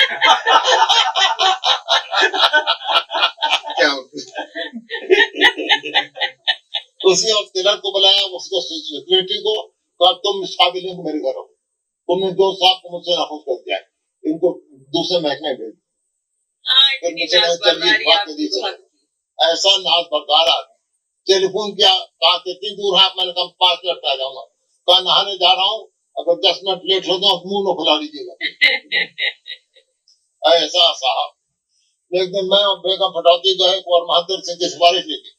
اسی وقت ٹیلر کو بلایا اس کو سیکریٹری کو کہا تم اس قابل کو میرے گھر ہو. تم نے دو صاحب کو مجھ سے ناخوش کر دیا ان کو دوسرے محکمے بھیج. ایسا ناز بردار آدمی. ٹیلی فون کیا کہا کتنی دور ہے. میں نے کہا پانچ منٹ آ جاؤں گا. کہا نہانے جا رہا ہوں اگر دس منٹ لیٹ ہو جاؤں منہ نہ کھلا دیجیے گا. ایسا صاحب. ایک دن میں بیگم پٹوتی گئے اور مہندر سنگھ کی سفارش لے کے.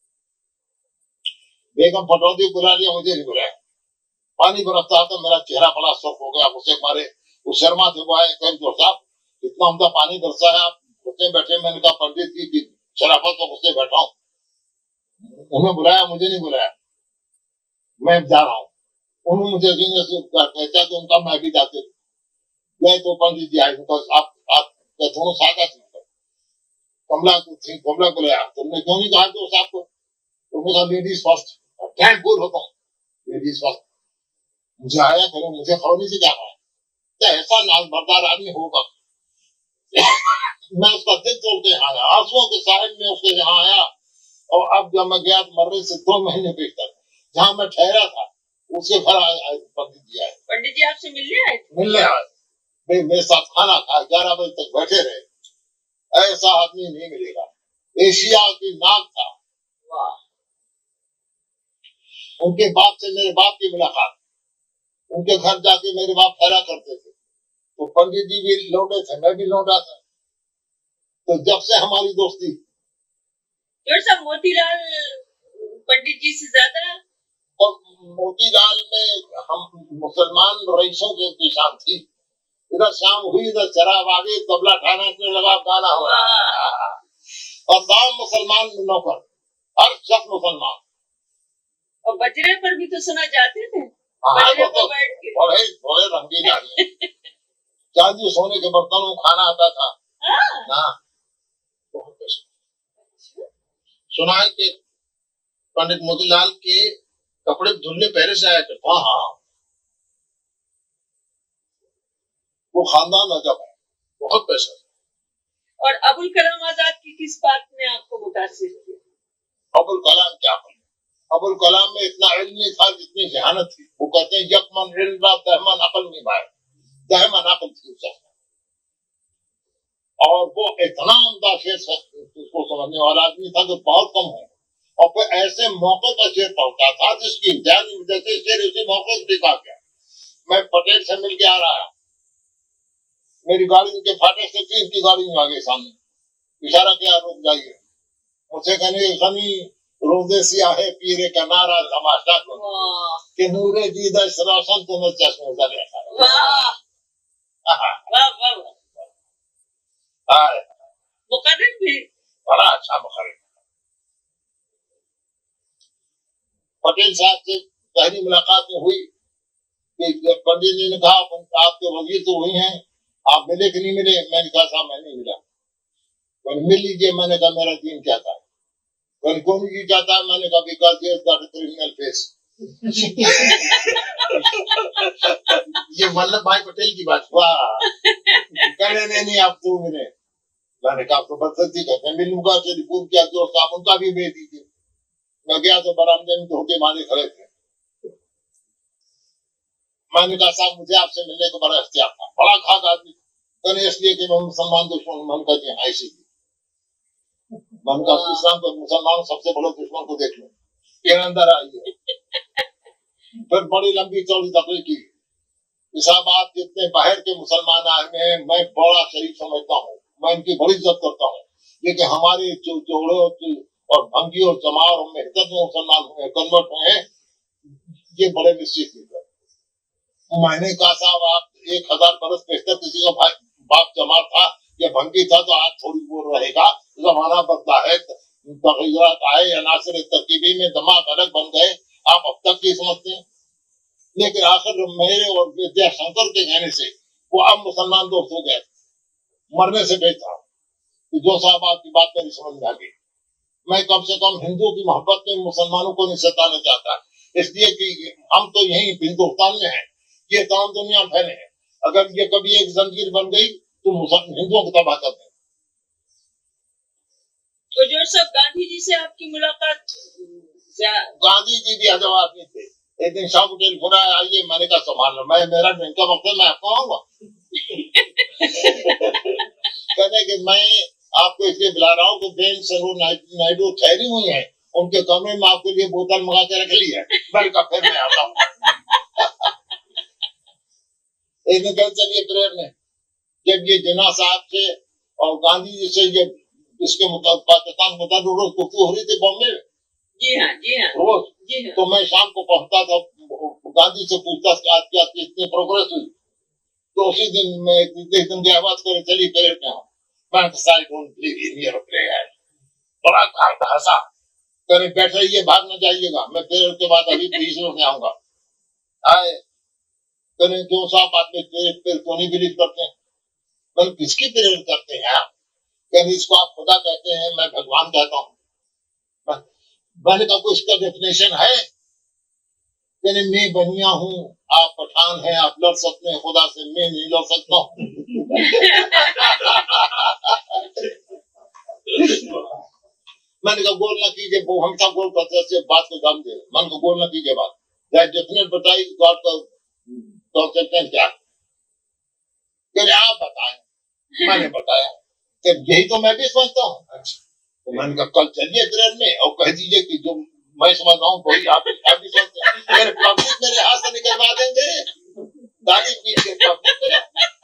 بیگم پٹوتی بلا لیا مجھے نہیں بلایا. پانی برستا تو میرا چہرہ بڑا سرخ ہو گیا. اسے مارے وہ شرما تھے وہ آئے صاحب اتنا عمدہ پانی برسا ہے آپ غصے بیٹھے. میں نے کہا پنڈت جی کی شرافت تو غصے بیٹھا ہوں. انہیں بلایا مجھے نہیں بلایا. میں جا رہا ہوں. انہوں نے مجھے کہتا کہ ان کا میں بھی جاتے گئے تو پنڈت جی آئے. آپ آپ کا دونوں ساتھ آتے کملا کو تھی. کملا کو لیا تم نے کیوں نہیں کہا کہ صاحب کو. تم نے کہا لیڈیز فرسٹ. ٹھیک بول ہوتا ہوں لیڈیز فرسٹ. مجھے آیا کرو مجھے خبر نہیں سے کیا رہا ہے. ایسا ناز بردار آدمی ہوگا. میں اس کا دل توڑ کے یہاں آیا. آنسوؤں کے ساحل میں اس کے یہاں آیا. اور اب جب میں گیا مرنے سے دو مہینے پیش تک جہاں میں ٹھہرا تھا اس کے گھر پنڈت جی آئے. پنڈت جی आपसे मिलने आए थे? मिलने आए, भाई मेरे साथ खाना खा, ग्यारह बजे तक बैठे रहे। ऐसा आदमी नहीं मिलेगा, एशिया की नाक था। वाह। उनके बाप से मेरे बाप की मुलाकात, उनके घर जाके मेरे बाप ठहरा करते थे, तो पंडित जी भी लौटे थे, मैं भी लौटा था। तो जब से हमारी दोस्ती। जोड़ साहब, मोतीलाल पंडित जी से ज्यादा? और मोतीलाल में हम मुसलमान रईसों की निशान थी। इधर शाम हुई, इधर शराब आ गई, तबला ठाने लगा, गाना हो रहा, और गांव मुसलमान नौकर, हर शख्स मुसलमान। और बजरे पर भी तो सुना जाते थे, हाँ, बजरे तो पर बैठ के। बड़े बड़े रंगीन आदमी, चांदी सोने के बर्तनों में खाना आता था। हाँ। हाँ। सुना है कि पंडित मोतीलाल के कपड़े धुलने पहले से आया करते। हाँ हाँ, वो खानदान अजब है, बहुत पैसा। और अबुल कलाम आजाद की किस बात ने आपको मुतासिर किया? अबुल कलाम क्या है? अबुल कलाम में इतना इल्म नहीं था जितनी जहानत थी। वो कहते हैं यकमन इल्म दहमन अकल नहीं भाई, दहमन अकल थी उसका। और वो इतना उम्दा शेर उसको समझने वाला आदमी था जो बहुत कम है, और फिर ऐसे मौके पर शेर पढ़ता था जिसकी इंतहा नहीं, जैसे शेर उसी मौके पर लिखा गया। मैं पटेल से मिल के आ रहा, मेरी गाड़ी के फाटक से थी, इनकी गाड़ी में आ गई सामने, इशारा किया रुक जाइए। मुझसे कहने सनी रोजे सियाहे पीरे का नारा तमाशा को कि नूरे दीदा रोशन तुम्हें चश्मे से देखा। वाह वाह वाह। मुकर्रिर भी बड़ा अच्छा मुकर्रिर। पटेल साहब से पहली मुलाकात में हुई कि पंडित जी ने कहा आपके वजीर तो वही हैं, आप मिले कि नहीं मिले? मैंने कहा साहब मैं नहीं मिला। मिल लीजिए। मैंने कहा मेरा दीन क्या था? कौन जी चाहता है? मैंने कहा because he has got a criminal face. ये वल्लभ भाई पटेल की बात। वाह। कहने नहीं नहीं आप तो मिले। मैंने कहा तो बदसती करते मिलूंगा, टेलीफोन किया दोस्त आप उनका भी भेज दीजिए। मैं गया तो बरामदे में धोखे मारे खड़े थे। मैंने कहा साहब मुझे आपसे मिलने को बड़ा इख्तियार था, बड़ा खास आदमी। कहने इसलिए कि मैं मुसलमान दुश्मन मन का जी हाँ इसीलिए मन का इस्लाम पर मुसलमान सबसे बड़े दुश्मन को देख लो के अंदर आइए। फिर बड़ी लंबी चौड़ी तकरीर की। साहब आप जितने बाहर के मुसलमान आए हैं मैं बड़ा शरीफ समझता हूँ, मैं इनकी बड़ी इज्जत करता हूँ, लेकिन हमारे जो जोड़े और भंगी और जमार और मेहनत में मुसलमान हुए कन्वर्ट हुए हैं, ये बड़े निश्चित है। मैंने कहा साहब आप एक हजार बरस बेहतर किसी का भाई बाप जमा था या भंगी था तो आज थोड़ी बोल रहेगा, जमाना बदला है, तगीरात आए, अनासर तरकीबी में दिमाग अलग बन गए, आप अब तक की समझते हैं। लेकिन आखिर मेरे और विद्या शंकर के कहने से वो अब मुसलमान दोस्त हो गए। मरने से बेहतर कि जो साहब आपकी बात मेरी समझ में आ गई। मैं कम से कम हिंदुओं की मोहब्बत में मुसलमानों को नहीं सताना चाहता, इसलिए कि हम तो यही हिंदुस्तान में हैं, ये तमाम दुनिया फैले हैं। अगर ये कभी एक जंजीर बन गई तो हिंदुओं को तबाह कर दें। तो जो सब गांधी जी से आपकी मुलाकात? गांधी जी भी अजब आदमी थे। एक दिन शाम को टेलीफोन आया आइए, मैंने कहा संभाल लो, मैं मेरा ड्रिंक का वक्त है, मैं आपको आऊंगा। कहने कि मैं आपको इसलिए बुला रहा हूँ कि बेन सरोज नायडू ठहरी हुई है, उनके कमरे में आपके लिए बोतल मंगा के रख ली है, मैं कहा फिर मैं आता हूँ। एक दिन कल चलिए प्रेयर में जब ये जिन्ना साहब से और गांधी जी से ये इसके मुताबिक पाकिस्तान मुताबिक रोज गुफ्तगू हो रही थी बॉम्बे में। जी हाँ जी हाँ रोज जी हाँ। तो मैं शाम को पहुंचता था, गांधी से पूछता था आज क्या कितनी प्रोग्रेस हुई। तो उसी दिन मैं एक दिन गया बात करे चलिए प्रेयर में हूँ, मैं बड़ा हंसा, कहने बैठ रहिए भाग न जाइएगा, मैं प्रेयर के बाद अभी तीस में आऊंगा। आए कहने क्यों साहब आप प्रेयर क्यों नहीं बिलीव करते हैं? मैं किसकी प्रेयर करते हैं आप? कहने इसको आप खुदा कहते हैं, मैं भगवान कहता हूँ। मैंने कहा कोई इसका डेफिनेशन है? कहने मैं बनिया हूँ, आप पठान हैं, आप लड़ सकते हैं खुदा से, मैं नहीं लड़ सकता हूँ। मैंने कहा गोल ना कीजिए, वो हमेशा गोल करते से बात को दम दे। मैंने कहा गोल ना कीजिए बात, दैट डेफिनेट बताइए गॉड का कंसेप्शन क्या है? फिर आप बताएं। मैंने बताया कि यही तो मैं भी समझता हूँ। तो मैंने कहा कल चलिए ट्रेन में और कह दीजिए कि जो मैं समझ रहा हूँ वही आप आप भी समझते हैं। मेरे पब्लिक मेरे हाथ से निकलवा देंगे दाढ़ी पीट के पब्लिक मेरे।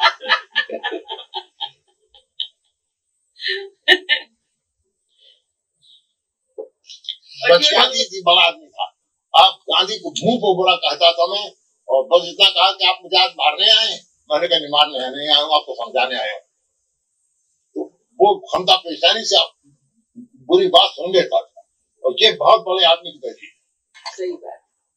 गांधी जी बड़ा आदमी था। आप गांधी को मुंह को बुरा कहता था मैं, और बस इतना कहा कि आप मुझे आज मारने आए। मैंने कहा नहीं मारने आए नहीं आया हूँ, आपको समझाने आया हूँ। तो वो क्षमता पेशानी से आप बुरी बात सुन लेता था, और ये बहुत बड़े आदमी की गलती। सही बात।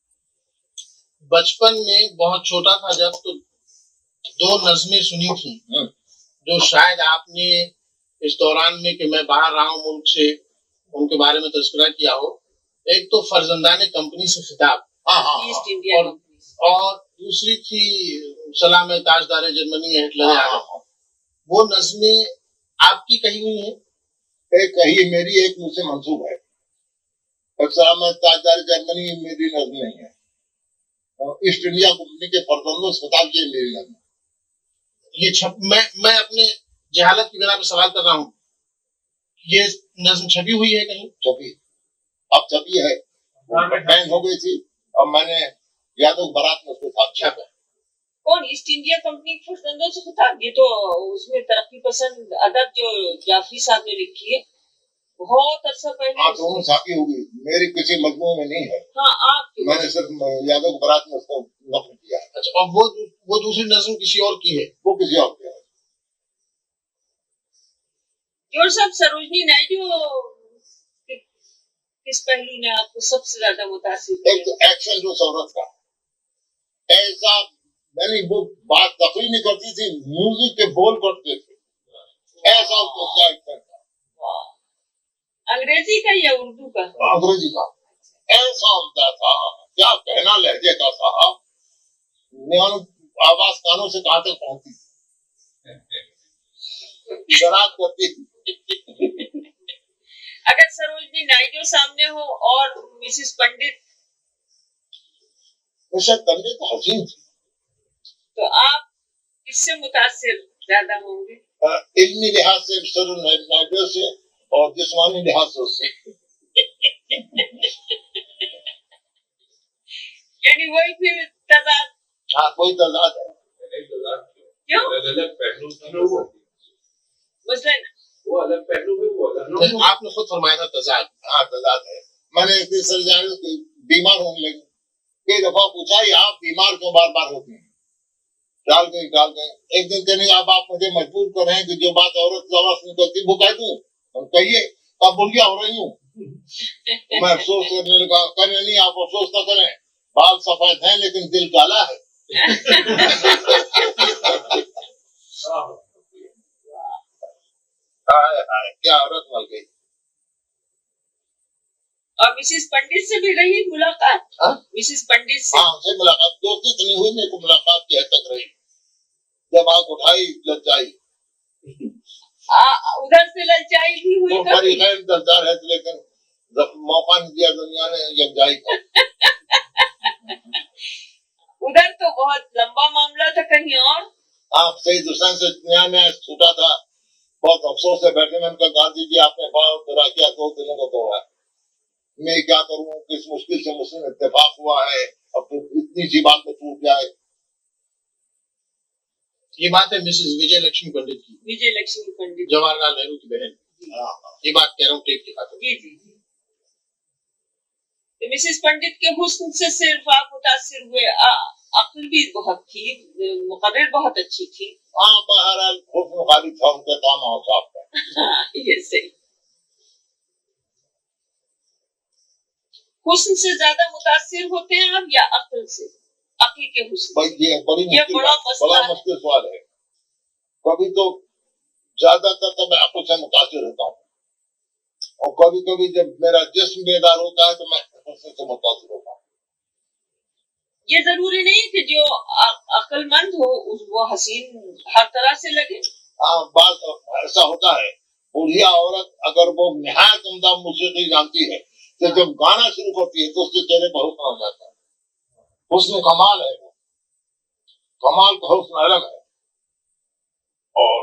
बचपन में बहुत छोटा था जब, तो दो नज़में सुनी थी जो शायद आपने इस दौरान में कि मैं बाहर रहा हूँ मुल्क से, उनके बारे में तज़किरा किया हो। एक तो फर्जंदाने कंपनी से खिताब, हाँ हाँ, ईस्ट इंडिया और, और दूसरी थी सलाम ताजदार जर्मनी है हिटलर। हाँ, हाँ, वो नज़में आपकी कही हुई है? एक कही मेरी, एक मुझसे मंसूब है। सलाम ताजदार जर्मनी मेरी नज़म नहीं है, और ईस्ट इंडिया कंपनी के फर्जंदों से खिताब की मेरी नज़म। ये छप मैं मैं अपने जहालत की बिना पे सवाल कर रहा हूँ, ये नज़म छपी हुई है कहीं? छपी, अब छपी है, बैन हो गई थी, और मैंने यादव बारात में उसके साथ छापा। कौन? ईस्ट इंडिया कंपनी के फर्जंदों से खिताब? ये तो उसमें तरक्की पसंद अदब जो जाफरी साहब ने लिखी है, बहुत अरसा पहले। हाँ, दोनों छापी होगी, मेरी किसी मजमू में नहीं है। हाँ, आप मैंने सिर्फ यादव बारात में उसको नकल किया। अच्छा, और वो वो दूसरी नज़म किसी और की है? वो किसी और की है। जोर साहब, सरोजनी नायडू किस पहलू ने आपको सबसे ज्यादा मुतासिर किया? एक तो एक्शन जो औरत का ऐसा, मैंने वो बात तकलीफ नहीं करती थी, म्यूजिक के बोल करते थे, ऐसा उसका एक्शन था। अंग्रेजी का या उर्दू का? अंग्रेजी का ऐसा होता था, क्या कहना लहजे का साहब, आवाज कानों से कहां तक पहुंचती थी, शराब करती थी। अगर सरोजनी नायडू सामने हो और मिसेस पंडित, मिसेस पंडित हसीन थी, तो आप किससे मुतासिर ज्यादा होंगे? इल्मी लिहाज से सरोजनी नायडू से, और जिस्मानी लिहाज से उससे। यानी वही फिर तजाद। हाँ, कोई तजाद है। क्यों? अलग पहलू मसलन वो अलग पहलू में वो अलग। आपने खुद फरमाया था तजाद। हाँ, तजाद है। मैंने एक दिन सर बीमार होने लगी, कई दफा पूछा ये आप बीमार क्यों बार बार होती हैं? डाल गई डाल गई एक दिन कहने अब आप मुझे मजबूर कर रहे हैं कि जो बात औरत जवाब निकलती वो कह दूं, हम कहिए अब बुढ़िया हो रही हूँ। मैं अफसोस करने लगा, कहने नहीं आप अफसोस न करें, बाल सफेद हैं लेकिन दिल काला है। हाय हाय, क्या औरत मर गई। और मिसेस पंडित से भी रही मुलाकात? हाँ? मिसेस पंडित से? हाँ, उनसे मुलाकात, दोस्ती तो नहीं हुई, मेरे को मुलाकात की हद तक रही। जब आग उठाई लज्जाई, उधर से ललचाई भी हुई तो बड़ी गैर दलदार है, लेकिन मौका नहीं दिया दुनिया ने यकजाई का। उधर तो बहुत लंबा मामला था, कहीं और? आप सही दुश्मन से न्याय में छूटा था, बहुत अफसोस से बैठे। मैंने कहा गांधी जी आपने बहुत बुरा किया, दो दिनों को तोड़ा, मैं क्या करूं, किस मुश्किल से मुस्लिम इत्तेफाक हुआ है, अब तो इतनी सी बात में टूट जाए। ये बात है मिसेस विजय लक्ष्मी पंडित की, विजय लक्ष्मी पंडित, जवाहरलाल नेहरू की बहन। ये बात कह रहा हूँ टेप की बात। जी जी जी। तो मिसेस पंडित के हुस्न से सिर्फ आप मुतासिर हुए? अक्ल भी बहुत थी, मुकर्रर बहुत अच्छी थी। हाँ, बहरहाल हुस्न खाली था उनका काम औसाफ का। ये सही। हुस्न से ज्यादा मुतासिर होते हैं आप या अक्ल से? अक्ल के हुस्न? भाई ये बड़ी ये मुश्किल बड़ा बड़ा मुश्किल सवाल है। कभी तो ज्यादातर तो मैं अक्ल से मुतासिर होता हूँ, और कभी कभी जब मेरा जिस्म बेदार होता है तो मैं हुस्न से मुतासिर होता हूँ। ये जरूरी नहीं कि जो अक्लमंद हो वो हसीन हर तरह से लगे। हाँ, बात ऐसा होता है, बुढ़िया औरत अगर वो निहायत उम्दा मौसीकी जानती है तो जब गाना शुरू करती है तो उसके चेहरे पर हुस्न आ जाता है, हुस्न कमाल है वो। कमाल का हुस्न अलग है और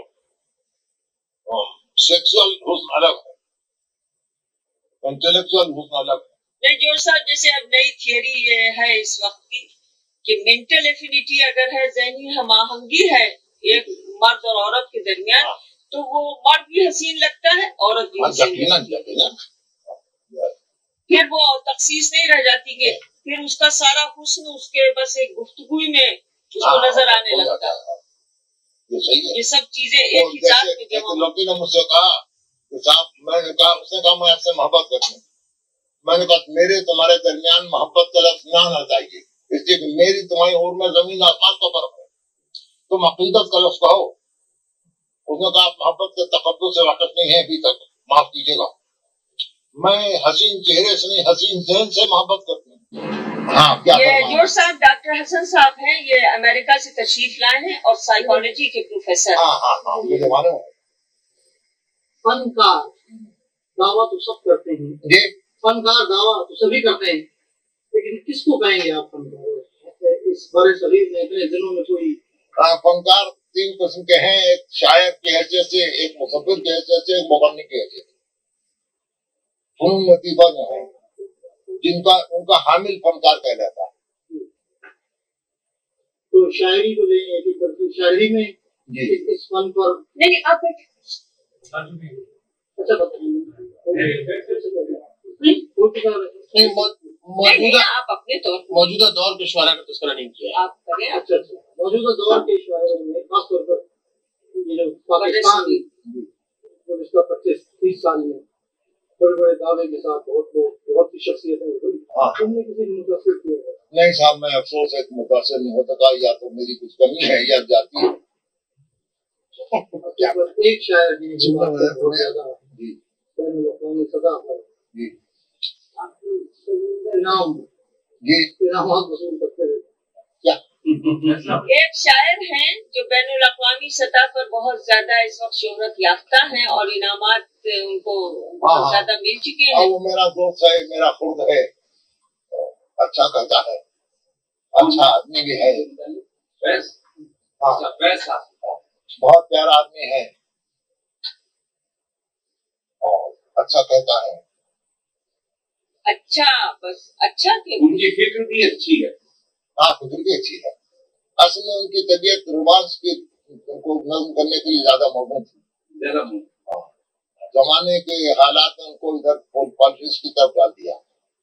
सेक्सुअल हुस्न अलग है, इंटेलेक्चुअल हुस्न अलग है। नहीं जोर साहब, जैसे अब नई थियरी ये है इस वक्त की कि मेंटल एफिनिटी अगर है, जहनी हमाहंगी है एक मर्द और औरत के दरमियान, तो वो मर्द भी हसीन लगता है, औरत भी हसीन लगती है। फिर वो तखसीस नहीं रह जाती कि फिर उसका सारा हुस्न उसके बस एक गुफ्तगू में उसको नजर आने लगता है। ये सही है। ये सब चीजें एक ही साथ में जमा। लड़की ने मुझसे कहा कि साहब, मैंने कहा, उसने कहा मैं आपसे मोहब्बत करती हूँ। मैंने कहा मेरे तुम्हारे दरमियान मोहब्बत का लफ्ज ना आना चाहिए, इसलिए कि मेरी तुम्हारी और में जमीन आसमान का फर्क है, तुम अकीदत का लफ्ज कहो। उसने कहा आप मोहब्बत के तकद्दुस से वाकिफ नहीं है अभी तक, माफ कीजिएगा, मैं हसीन चेहरे से नहीं हसीन ज़हन से मोहब्बत करती हूँ। हाँ, क्या ये जोर साहब डॉक्टर हसन साहब हैं, ये अमेरिका से तशरीफ लाए हैं और साइकोलॉजी के प्रोफेसर। हाँ हाँ हाँ, मुझे मालूम है। फनकार दावा तो सब करते हैं, जी फनकार दावा तो सभी करते हैं, लेकिन किसको कहेंगे आप फनकार? इस बड़े शरीर में इतने दिनों में कोई हाँ, फनकार तीन किस्म के हैं, एक शायर की हैसियत से, एक मुसव्विर की हैसियत से, एक मुगन्नी की हैसियत से। फनून लतीफा जो है जिनका उनका हामिल फनकार कहलाता है। तो शायरी को लेंगे कि बल्कि शायरी में जी इस, इस फन पर नहीं आप अच्छा बताइए। मौजूदा आप अपने तौर पर मौजूदा दौर के शुआरा का तस्करा नहीं किया आप करें। अच्छा अच्छा मौजूदा दौर के शुआरों में खासतौर पर ये जो पाकिस्तान जो इसका पच्चीस तीस साल में बड़े बड़े दावे के साथ बहुत बहुत सी शख्सियतें हुई, तुमने किसी को मुतासिर किया? नहीं साहब, मैं अफसोस एक मुतासिर नहीं हो सका, या तो मेरी कुछ कमी है या जाती है। एक शायर जी सदा जी इनाम जी इनामात वसूल करते रहे। क्या एक शायर हैं जो बैनुल अक़वामी सतह पर बहुत ज्यादा इस वक्त शोहरत याफ्ता हैं और इनामात उनको बहुत ज्यादा मिल चुके हैं। वो मेरा दोस्त है, मेरा खुद है, अच्छा कहता है, अच्छा आदमी भी है, हाँ पैसा बहुत प्यारा आदमी है और अच्छा कहता है। अच्छा बस अच्छा क्यों? उनकी फिक्र भी अच्छी है। हाँ, फिक्र भी अच्छी है। असल में उनकी तबीयत रोमांस की उनको नज्म करने के लिए ज्यादा मौका थी, ज्यादा जमाने के हालात ने उनको इधर पॉलिटिक्स की तरफ डाल दिया।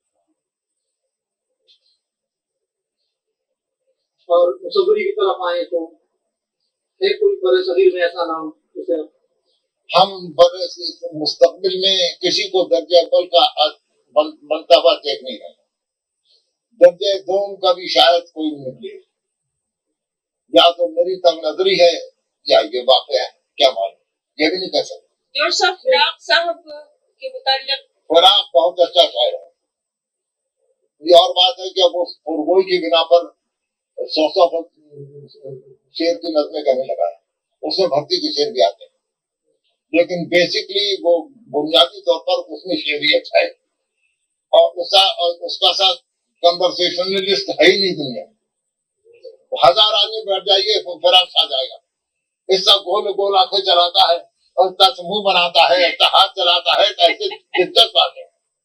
और मुसव्वरी की तरफ आए तो है कोई बड़े शरीर में ऐसा नाम जिसे हम बड़े मुस्तकबिल में किसी को दर्जे अव्वल का बनता हुआ देख नहीं रहे, दर्जे दोम का भी शायद कोई निकले, या तो मेरी तंग नजरी है या ये वाक़या है, क्या मालूम, ये भी नहीं कह सकते। जोर साहब फिराक साहब के मुतालिक फिराक बहुत अच्छा शायर है। ये और बात है कि अब उस फुरगोई की बिना पर सौ सौ शेर की नज़में कहने लगा है, उसमें भक्ति के शेर भी आते हैं, लेकिन बेसिकली वो बुनियादी तौर पर उसमें शेरियत है और उसका और उसका साथ कन्वर्सेशनलिस्ट है ही नहीं दुनिया। हजार आदमी बैठ जाइए तो फिराक आ जाएगा, इसका गोल गोल आंखें चलाता है और तस मुंह बनाता है, हाथ चलाता है, ऐसे दिलचस्प बात है।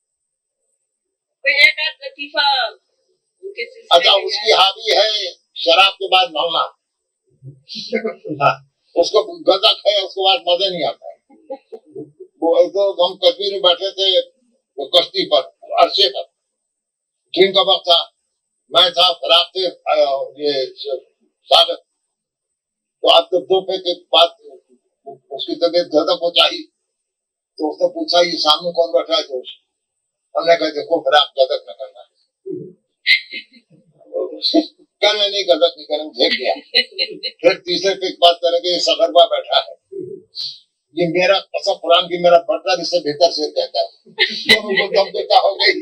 लतीफा अच्छा, उसकी हावी है शराब के बाद नलना, उसको गजक है, उसके बाद मजे नहीं आता है। वो एक तो हम कश्मीर में बैठे थे वो कश्ती पर अरसे पर, दिन का वक्त था, मैं था खराब थे ये सागर, तो आप जब दो पे के बाद उसकी तबीयत गजक हो चाहिए, तो उसने पूछा ये सामने कौन बैठा है दोस्त? हमने कहा देखो खराब गजक न करना है। कल नहीं गजक नहीं करना, झेल गया। फिर तीसरे पे बात करेंगे ये सगरबा बैठा है, ये मेरा कसम कुरान की मेरा बटला इससे बेहतर शेर कहता है, दोनों को दम देता हो गई।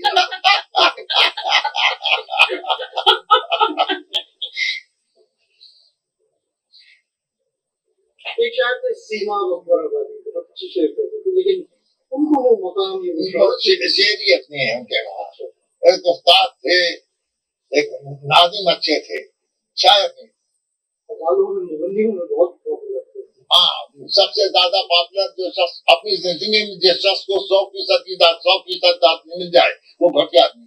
एक शायद से सीमा मकबरा अच्छी शेर कहते थे, लेकिन उनको वो मकाम ये शेरियत नहीं है उनके वहाँ। एक उस्ताद थे, एक नाज़िम अच्छे थे, शायर नहीं, ہاں سب سے زیادہ پاپولر جو شخص اپنی زندگی میں جس شخص کو سو فیصد کی داد سو فیصد داد مل جائے وہ گھٹیا آدمی.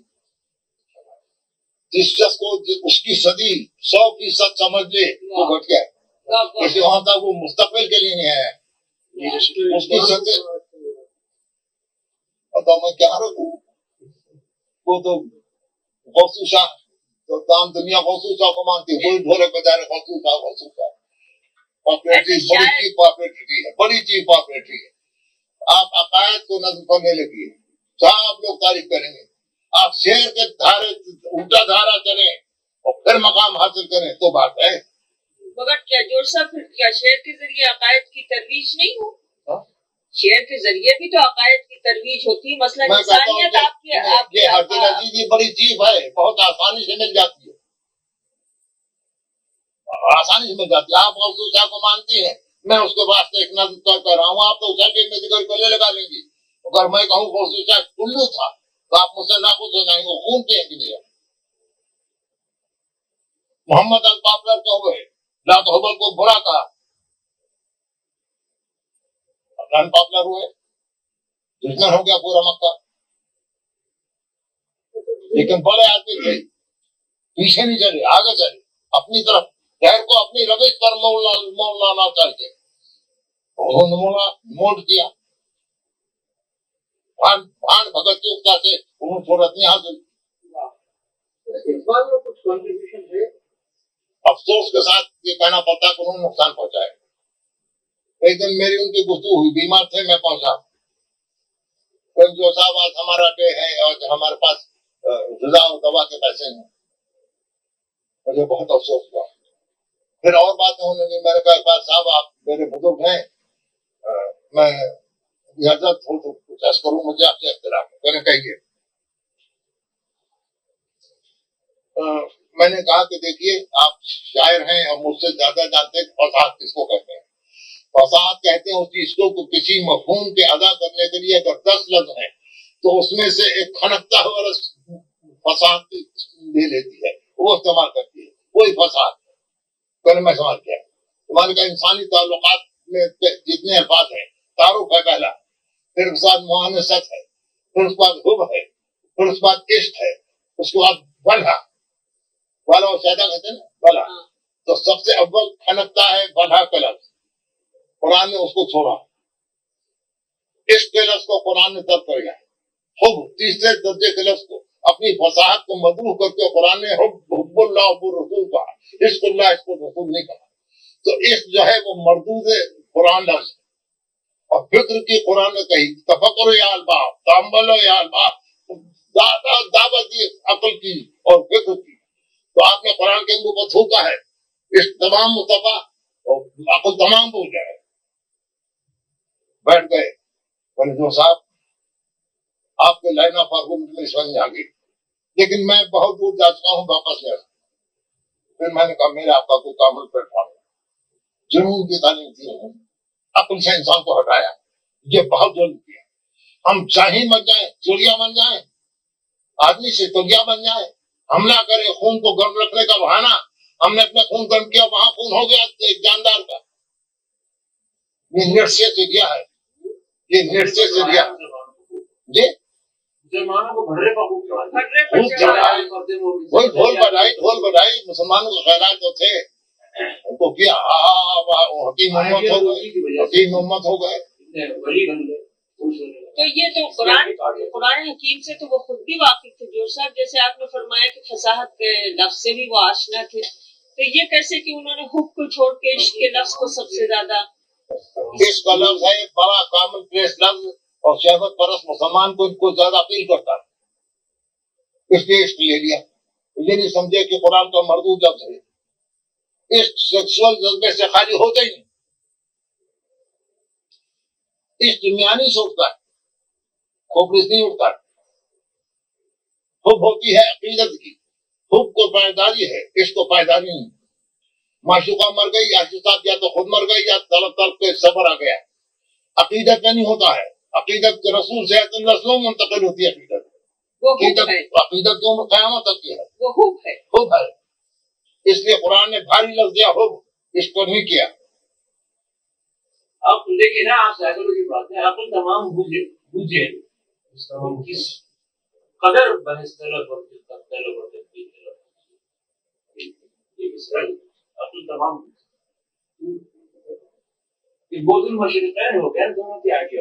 جس شخص کو اس کی صدی سو فیصد سمجھ لے وہ گھٹیا ہے. کسی وہاں تک وہ مستقبل کے لیے نہیں ہے. اس کی صدی بتاؤ میں کیا رکھوں. وہ تو غوث شاہ تو تمام دنیا غوث شاہ کو مانتی ہے. کوئی ڈھولک بجا رہے غوث شاہ غوث شاہ. پاپولیٹری بڑی چیز پاپولیٹری ہے. بڑی چیز پاپولیٹری ہے. آپ عقائد کو نظم کرنے لگیے سب لوگ تعریف کریں گے. آپ شیر کے دھارے الٹا دھارا چلیں اور پھر مقام حاصل کریں تو بات ہے. مگر کیا جوڑ صاحب پھر کیا شعر کے ذریعے عقائد کی ترویج نہیں ہو؟ شعر کے ذریعے بھی تو عقائد کی ترویج ہوتی ہے. مثلا انسانیت آپ کی یہ عبد العزیز بڑی چیز ہے. بہت آسانی سے مل جاتی ہے. آسانی سے مل جاتی ہے. آپ غوث شاہ کو مانتی ہیں. میں اس کے واسطے ایک نظم کر رہا ہوں. آپ تو اسے میں ذکر کو لے لگا لیں گی. اگر میں کہوں غوث شاہ کلو تھا تو آپ مجھ سے ناخوش ہو جائیں گے. وہ خون پئیں گے نہیں. محمد الپاپلر کو ہوئے لات حبل کو برا کہا. ان پاپولر ہوئے دشمن ہو گیا پورا مکہ. لیکن بڑے آدمی تھے. پیچھے نہیں چلے آگے چلے. اپنی طرف غیر کو اپنی روش پر مول لانا چاہتے. انہوں نے موڈ کیا. بھان بھگت کی اکتا سے انہوں صورت نہیں حاصل. اس بات میں کچھ کنٹریبیوشن ہے. افسوس کے ساتھ یہ کہنا پڑتا کہ انہوں نے نقصان پہنچایا. ایک دن میری ان کی گفتگو ہوئی. بیمار تھے میں پہنچا. جو صاحب آج ہمارا ڈے ہے اور ہمارے پاس غذا اور دوا کے پیسے ہیں. مجھے بہت افسوس ہوا. پھر اور باتیں ہونے لگی. میں نے کہا صاحب آپ میرے بزرگ ہیں. میں اجازت ہو تو کچھ ایسا کروں. مجھے آپ سے اختلاف ہے. میں نے کہیے. میں نے کہا کہ دیکھیے آپ شاعر ہیں اور مجھ سے زیادہ جانتے ہیں فصاحت کس کو کہتے ہیں. فصاحت کہتے ہیں اس چیز کو کسی مفہوم کے ادا کرنے کے لیے اگر دس لفظ ہیں تو اس میں سے ایک کھنکتا ہوا فصاحت لے لیتی ہے وہ استعمال کرتی ہے. وہی فصاحت پہلے میں سوال کیا. تمہارے کا انسانی تعلقات میں جتنے الفاظ ہیں تعارف ہے پہلا. پھر اس کے بعد مؤانست ہے. پھر اس کے بعد حب ہے. پھر اس کے بعد عشق ہے. اس کے بعد بلہ والا وہ شہدہ کہتے ہیں بلہ. تو سب سے اول کھنکتا ہے بلہ کا لفظ. قرآن نے اس کو چھوڑا. عشق کے لفظ کو قرآن نے ترک کر گیا. حب تیسرے درجے کے لفظ کو اپنی فصاحت کو مدعو کر کے قرآن نے حب حب اللہ حب الرسول کہا. عشق اللہ عشق الرسول نہیں کہا. تو عشق جو ہے وہ مردود قرآن لفظ. اور فکر کی قرآن نے کہی تفکر یا الباب تامل یا الباب دعوت دی عقل کی اور فکر کی. تو آپ نے قرآن کے اندر کو تھوکا ہے. اس تمام مصطفیٰ اور عقل تمام بول گئے. بیٹھ گئے. جو صاحب آپ کے لائن آف آرگومنٹ میں سمجھ میں آ گئی. لیکن میں بہت دور جا چکا ہوں واپس لے. پھر میں نے کہا میرے آپ کا کوئی کامل پلیٹ فارم جنون کی تعلیم دی ہوں. عقل سے انسان کو ہٹایا. یہ بہت ظلم کیا. ہم شاہی بن جائیں چڑیا بن جائیں آدمی سے چڑیا بن جائیں حملہ کرے خون کو گرم رکھنے کا بہانا. ہم نے اپنے خون گرم کیا وہاں خون ہو گیا ایک جاندار کا. یہ نرسے سے دیا ہے. یہ نرسے سے دیا جی وہی ڈھول بجائی ڈھول بجائی مسلمانوں کے خیالات جو تھے ان کو کیا حکیم محمد ہو گئے حکیم محمد ہو گئے. تو یہ تو قرآن قرآن حکیم سے تو وہ خود بھی واقف تھے جوڑ صاحب. جیسے آپ نے فرمایا کہ فصاحت کے لفظ سے بھی وہ آشنا تھے. تو یہ کیسے کہ انہوں نے حب کو چھوڑ کے عشق کے لفظ کو سب سے زیادہ. عشق کا لفظ ہے بڑا کامن پلیس لفظ اور شہوت پرست مسلمان کو ان کو زیادہ اپیل کرتا ہے. اس لیے عشق لے لیا. یہ نہیں سمجھے کہ قرآن کا مردود لفظ ہے. عشق سیکسول جذبے سے خالی ہوتا ہی نہیں. عشق دنیا نہیں سوچتا ہے. کھوپڑی نہیں اٹھتا. حب ہوتی ہے عقیدت کی. حب کو پائیداری ہے. عشق کو پائیداری نہیں. معشوقہ مر گئی یا یا تو خود مر گئی یا طلب طلب کے صبر آ گیا. عقیدت میں نہیں ہوتا ہے. عقیدت کے رسول سے نسلوں منتقل ہوتی ہے. عقیدت عقیدت عقیدت کیوں قیامت تک کی ہے. وہ حب ہے. حب ہے. اس لیے قرآن نے بھاری لفظ دیا حب. اس کو نہیں کیا. آپ دیکھیے نا, آپ سائیکولوجی پڑھتے ہیں, آپ تمام بوجھے بوجھے کس قدر بحث طلب اور طلب اور تدبیر طلب یہ مسئلہ آپ تمام یہ بہت مشرقین ہو گیا دونوں کی آئیڈیا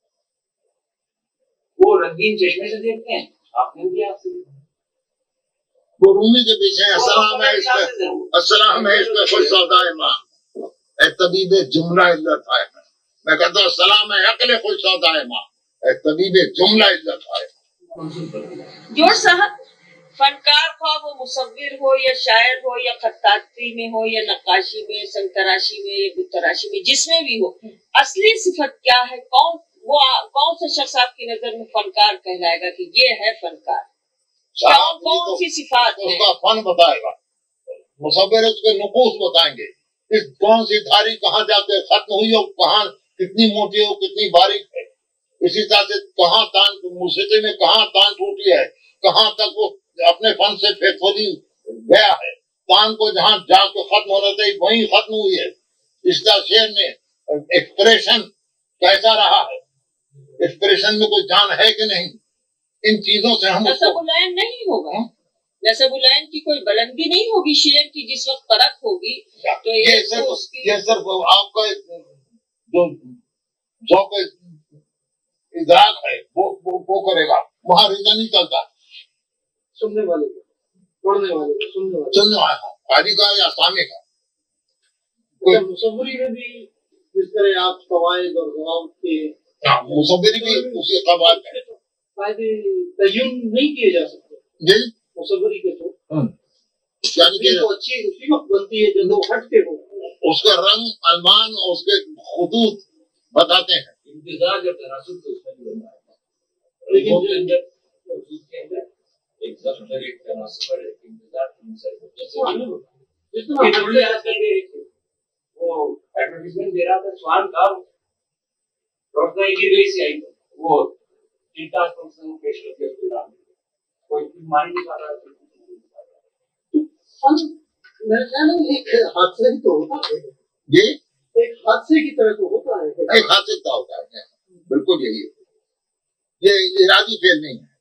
وہ رنگین چشمے سے دیکھتے ہیں, آپ نے بھی آپ سے وہ رومی کے پیچھے السلام ہے اس پہ السلام ہے اس پہ خوش سودا امام اے طبیب جملہ علت آئے. میں کہتا ہوں السلام ہے عقل خوش سودا امام اے طبیب جملہ علت آئے. جوڑ صاحب, فنکار خواہ وہ مصور ہو یا شاعر ہو یا خطاطی میں ہو یا نقاشی میں, سنگ تراشی میں یا بت تراشی میں, جس میں بھی ہو, اصلی صفت کیا ہے؟ کون وہ کون سا شخص آپ کی نظر میں فنکار کہلائے گا کہ یہ ہے فنکار؟ کون کون سی صفات اس کا فن بتائے گا, مصور اس کے نقوص بتائیں گے, اس کون سی دھاری کہاں جا کے ختم ہوئی ہو, کہاں کتنی موٹی ہو, کتنی باریک ہے. اسی طرح سے کہاں تان موسیقی میں کہاں تان ٹوٹی ہے, کہاں تک وہ اپنے فن سے فیتفلی گیا ہے, تان کو جہاں جا کے ختم ہونا چاہیے وہیں ختم ہوئی ہے. اس طرح شعر میں ایکسپریشن کیسا رہا ہے, ایکسپریشن میں کوئی جان ہے کہ نہیں, ان چیزوں سے ہم نصب العین نہیں ہوگا, نصب العین کی کوئی بلندی نہیں ہوگی شعر کی. جس وقت فرق ہوگی تو یہ صرف یہ صرف آپ کا جو ذوق ادراک ہے وہ وہ کرے گا, وہاں ریزن نہیں چلتا. سننے والے کو, پڑھنے والے کو, سننے والے سننے والا قاری کا یا سامع کا. مصوری میں بھی جس طرح آپ قواعد اور ضوابط کے مصوری بھی اسی قواعد ہے, فائدے تعین نہیں کیے جا سکتے جی مصوری کے تو یعنی کہ اچھی اسی وقت بنتی ہے جب وہ ہٹ کے ہو, اس کا رنگ الوان اور اس کے خطوط بتاتے ہیں. انتظار جب تناسب تو اس میں بھی بنتا ہے, لیکن کے اندر کے اندر ایک ضرور ایک تناسب اور ایک انتظار کی مسئلہ جتنا بڑے آج کل کے وہ ایڈورٹیزمنٹ دے رہا تھا سوان کا روشنائی کی گئی سی آئی وہ چیتا فنکشن پیش کر کے کوئی مانی نہیں پا رہا ہے. میرے خیال میں ایک حادثے ہی تو ہوتا ہے, جی ایک حادثے کی طرح تو ہوتا ہے, ایک حادثے کا ہوتا ہے. بالکل یہی ہے, یہ ارادی فیل نہیں ہے.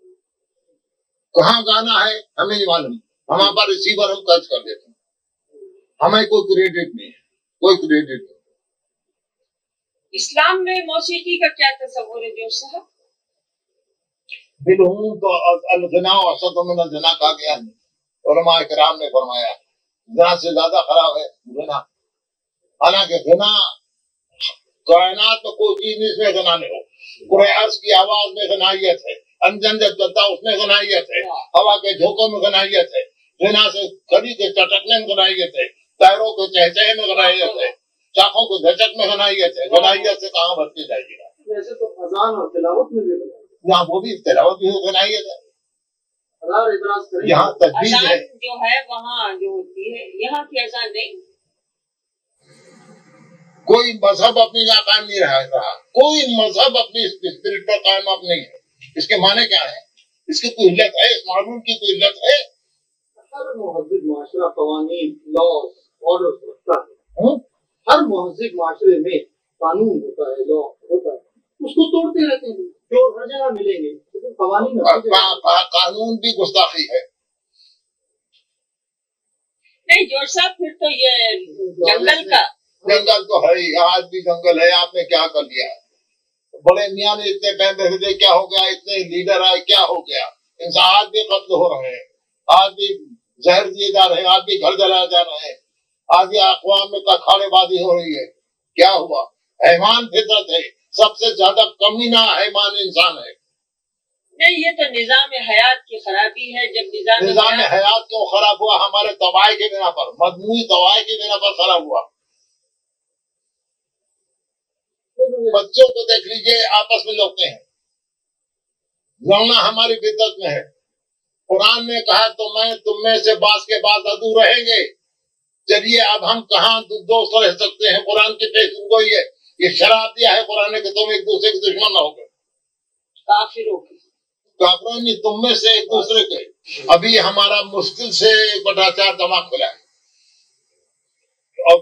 کہاں گانا ہے ہمیں نہیں معلوم, ہمارے پاس ریسیور ہم خرچ کر دیتے ہیں, ہمیں کوئی کریڈٹ نہیں ہے, کوئی کریڈٹ نہیں. اسلام میں موسیقی کا کیا تصور ہے جو صاحب؟ بالعموم تو الغنا اسد من الزنا کہا گیا ہے. علماء کرام نے فرمایا زنا سے زیادہ خراب ہے غنا. حالانکہ غنا کائنات میں کوئی چیز نہیں اس میں غنا نہیں ہو. قرآن عرض کی آواز میں غنائیت ہے, انجن جب چلتا اس میں غنائیت ہے, ہوا کے جھونکوں میں غنائیت ہے, غنا سے کھڑی کے چٹکنے میں غنائیت ہے, پیروں کے چہچہے میں غنائیت ہے, شاخوں کو دھچک میں غنائیت ہے. غنائیت سے کہاں بچتے جائے گا. ویسے تو اذان اور تلاوت میں بھی یہاں وہ بھی تلاوت بھی غنائیت ہے, یہاں تجویز ہے. اذان جو ہے وہاں جو ہوتی ہے, یہاں کی اذان نہیں. کوئی مذہب اپنی جگہ قائم نہیں رہا رہا کوئی مذہب اپنی اسپرٹ پر قائم اب نہیں ہے. اس کے معنی کیا ہے, اس کی کوئی علت ہے, اس معلوم کی کوئی علت ہے. ہر مہذب معاشرہ قوانین لاز آرڈر رکھتا ہے, ہر مہذب معاشرے میں قانون ہوتا ہے, لا ہوتا ہے, اس کو توڑتے رہتے ہیں جو ہر جگہ ملیں گے, لیکن قوانین قانون بھی گستاخی ہے. نہیں جوڑ صاحب, پھر تو یہ جنگل کا جنگل تو ہے ہی, آج بھی جنگل ہے. آپ نے کیا کر لیا, بڑے میاں نے اتنے بہن بھیجے, کیا ہو گیا, اتنے لیڈر آئے, کیا ہو گیا. انسان آج بھی قتل ہو رہے ہیں, آج بھی زہر دیے جا رہے ہیں, آج بھی گھر جلائے جا رہے ہیں, آج بھی اقوام میں اکھاڑے بازی ہو رہی ہے. کیا ہوا, حیوان فطرت ہے, سب سے زیادہ کمینہ حیوان انسان ہے. نہیں, یہ تو نظام حیات کی خرابی ہے. جب نظام نظام حیات کیوں خراب ہوا, ہمارے تباہی کے بنا پر, مجموعی تباہی کے بنا پر خراب ہوا. بچوں کو دیکھ لیجئے, آپس میں لڑتے ہیں, لڑنا ہماری فطرت میں ہے. قرآن نے کہا تو میں تم میں سے بعض کے بعض عدو رہیں گے. چلیے اب ہم کہاں دوست رہ سکتے ہیں, قرآن کی پیشن گوئی ہے, یہ شراب دیا ہے قرآن نے کہ تم ایک دوسرے کے دشمن نہ ہوگے. کافروں کی کافروں نے تم میں سے ایک دوسرے کے. ابھی ہمارا مشکل سے بٹا چار دماغ کھلا ہے, اور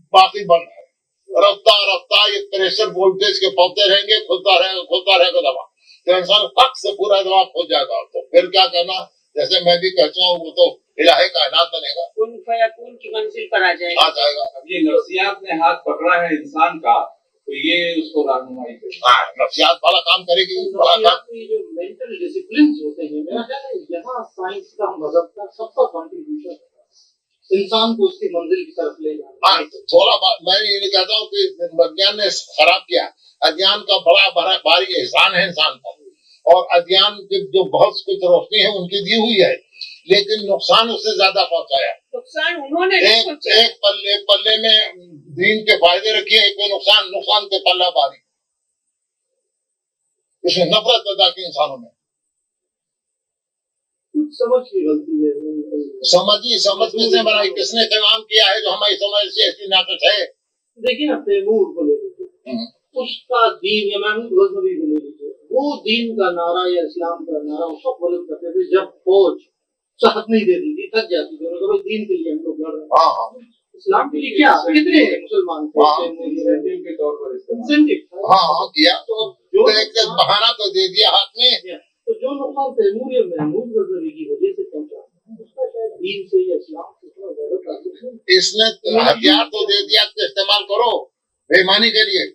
باقی بند ہے. رفتہ رفتہ یہ پریشر وولٹیج کے پودے رہیں گے, کھلتا رہے گا کھلتا رہے گا دوا, تو انسان حق سے پورا دوا کھل جائے گا. تو پھر کیا کرنا, جیسے میں بھی کہتا ہوں وہ تو الہی کائنات بنے گا, کن فیکون کی منزل پر آ جائے گا. آ جائے گا. اب یہ نفسیات نے ہاتھ پکڑا ہے انسان کا, تو یہ اس کو رہنمائی کرے گا. ہاں, نفسیات بڑا کام کرے گی. بڑا کام جو مینٹل ڈسپلنس ہوتے ہیں, میرا خیال ہے یہاں سائنس کا مذہب کا سب کا کنٹریبیوشن انسان کو اس کی منزل کی طرف لے جانا. ہاں, تھوڑا میں یہ کہتا ہوں کہ وگیان نے خراب کیا. ادھیان کا بڑا بڑا بھاری احسان ہے انسان کا, اور ادھیان کی جو بہت کچھ روشنی ہے ان کی دی ہوئی ہے, لیکن نقصان اس سے زیادہ پہنچایا. نقصان انہوں نے ایک ایک پلے پلے میں دین کے فائدے رکھیے, ایک میں نقصان نقصان کے پلہ باری. اس نے نفرت پیدا کی انسانوں میں. سمجھ کی غلطی ہے. سمجھی سمجھ کس نے بنائی, کس نے قیام کیا ہے جو ہماری سمجھ سے ایسی ناقص ہے. دیکھیے نا, تیمور کو لے لیجیے, اس کا دین یا محمود غزنوی کو لے لیجیے, وہ دین کا نعرہ یا اسلام کا نعرہ اس وقت بلند کرتے تھے جب فوج صحت نہیں دیتی تھی, تھک جاتی تھی. انہوں نے کہا دین کے لیے ہم لوگ لڑ رہے ہیں. ہاں ہاں, اسلام کے لیے کیا کتنے مسلمان تھے کے طور پر استعمال. انسینٹیو. ہاں ہاں کیا. تو جو ایک بہانہ تو دے دیا ہاتھ میں. تو جو نقصان تیمور یا محمود غزنوی کی وجہ سے پہنچا, اس کا شاید دین سے یا اسلام سے اتنا زیادہ تعلق نہیں. اس نے ہتھیار تو دے دیا کہ استعمال کرو بےمانی کے لیے,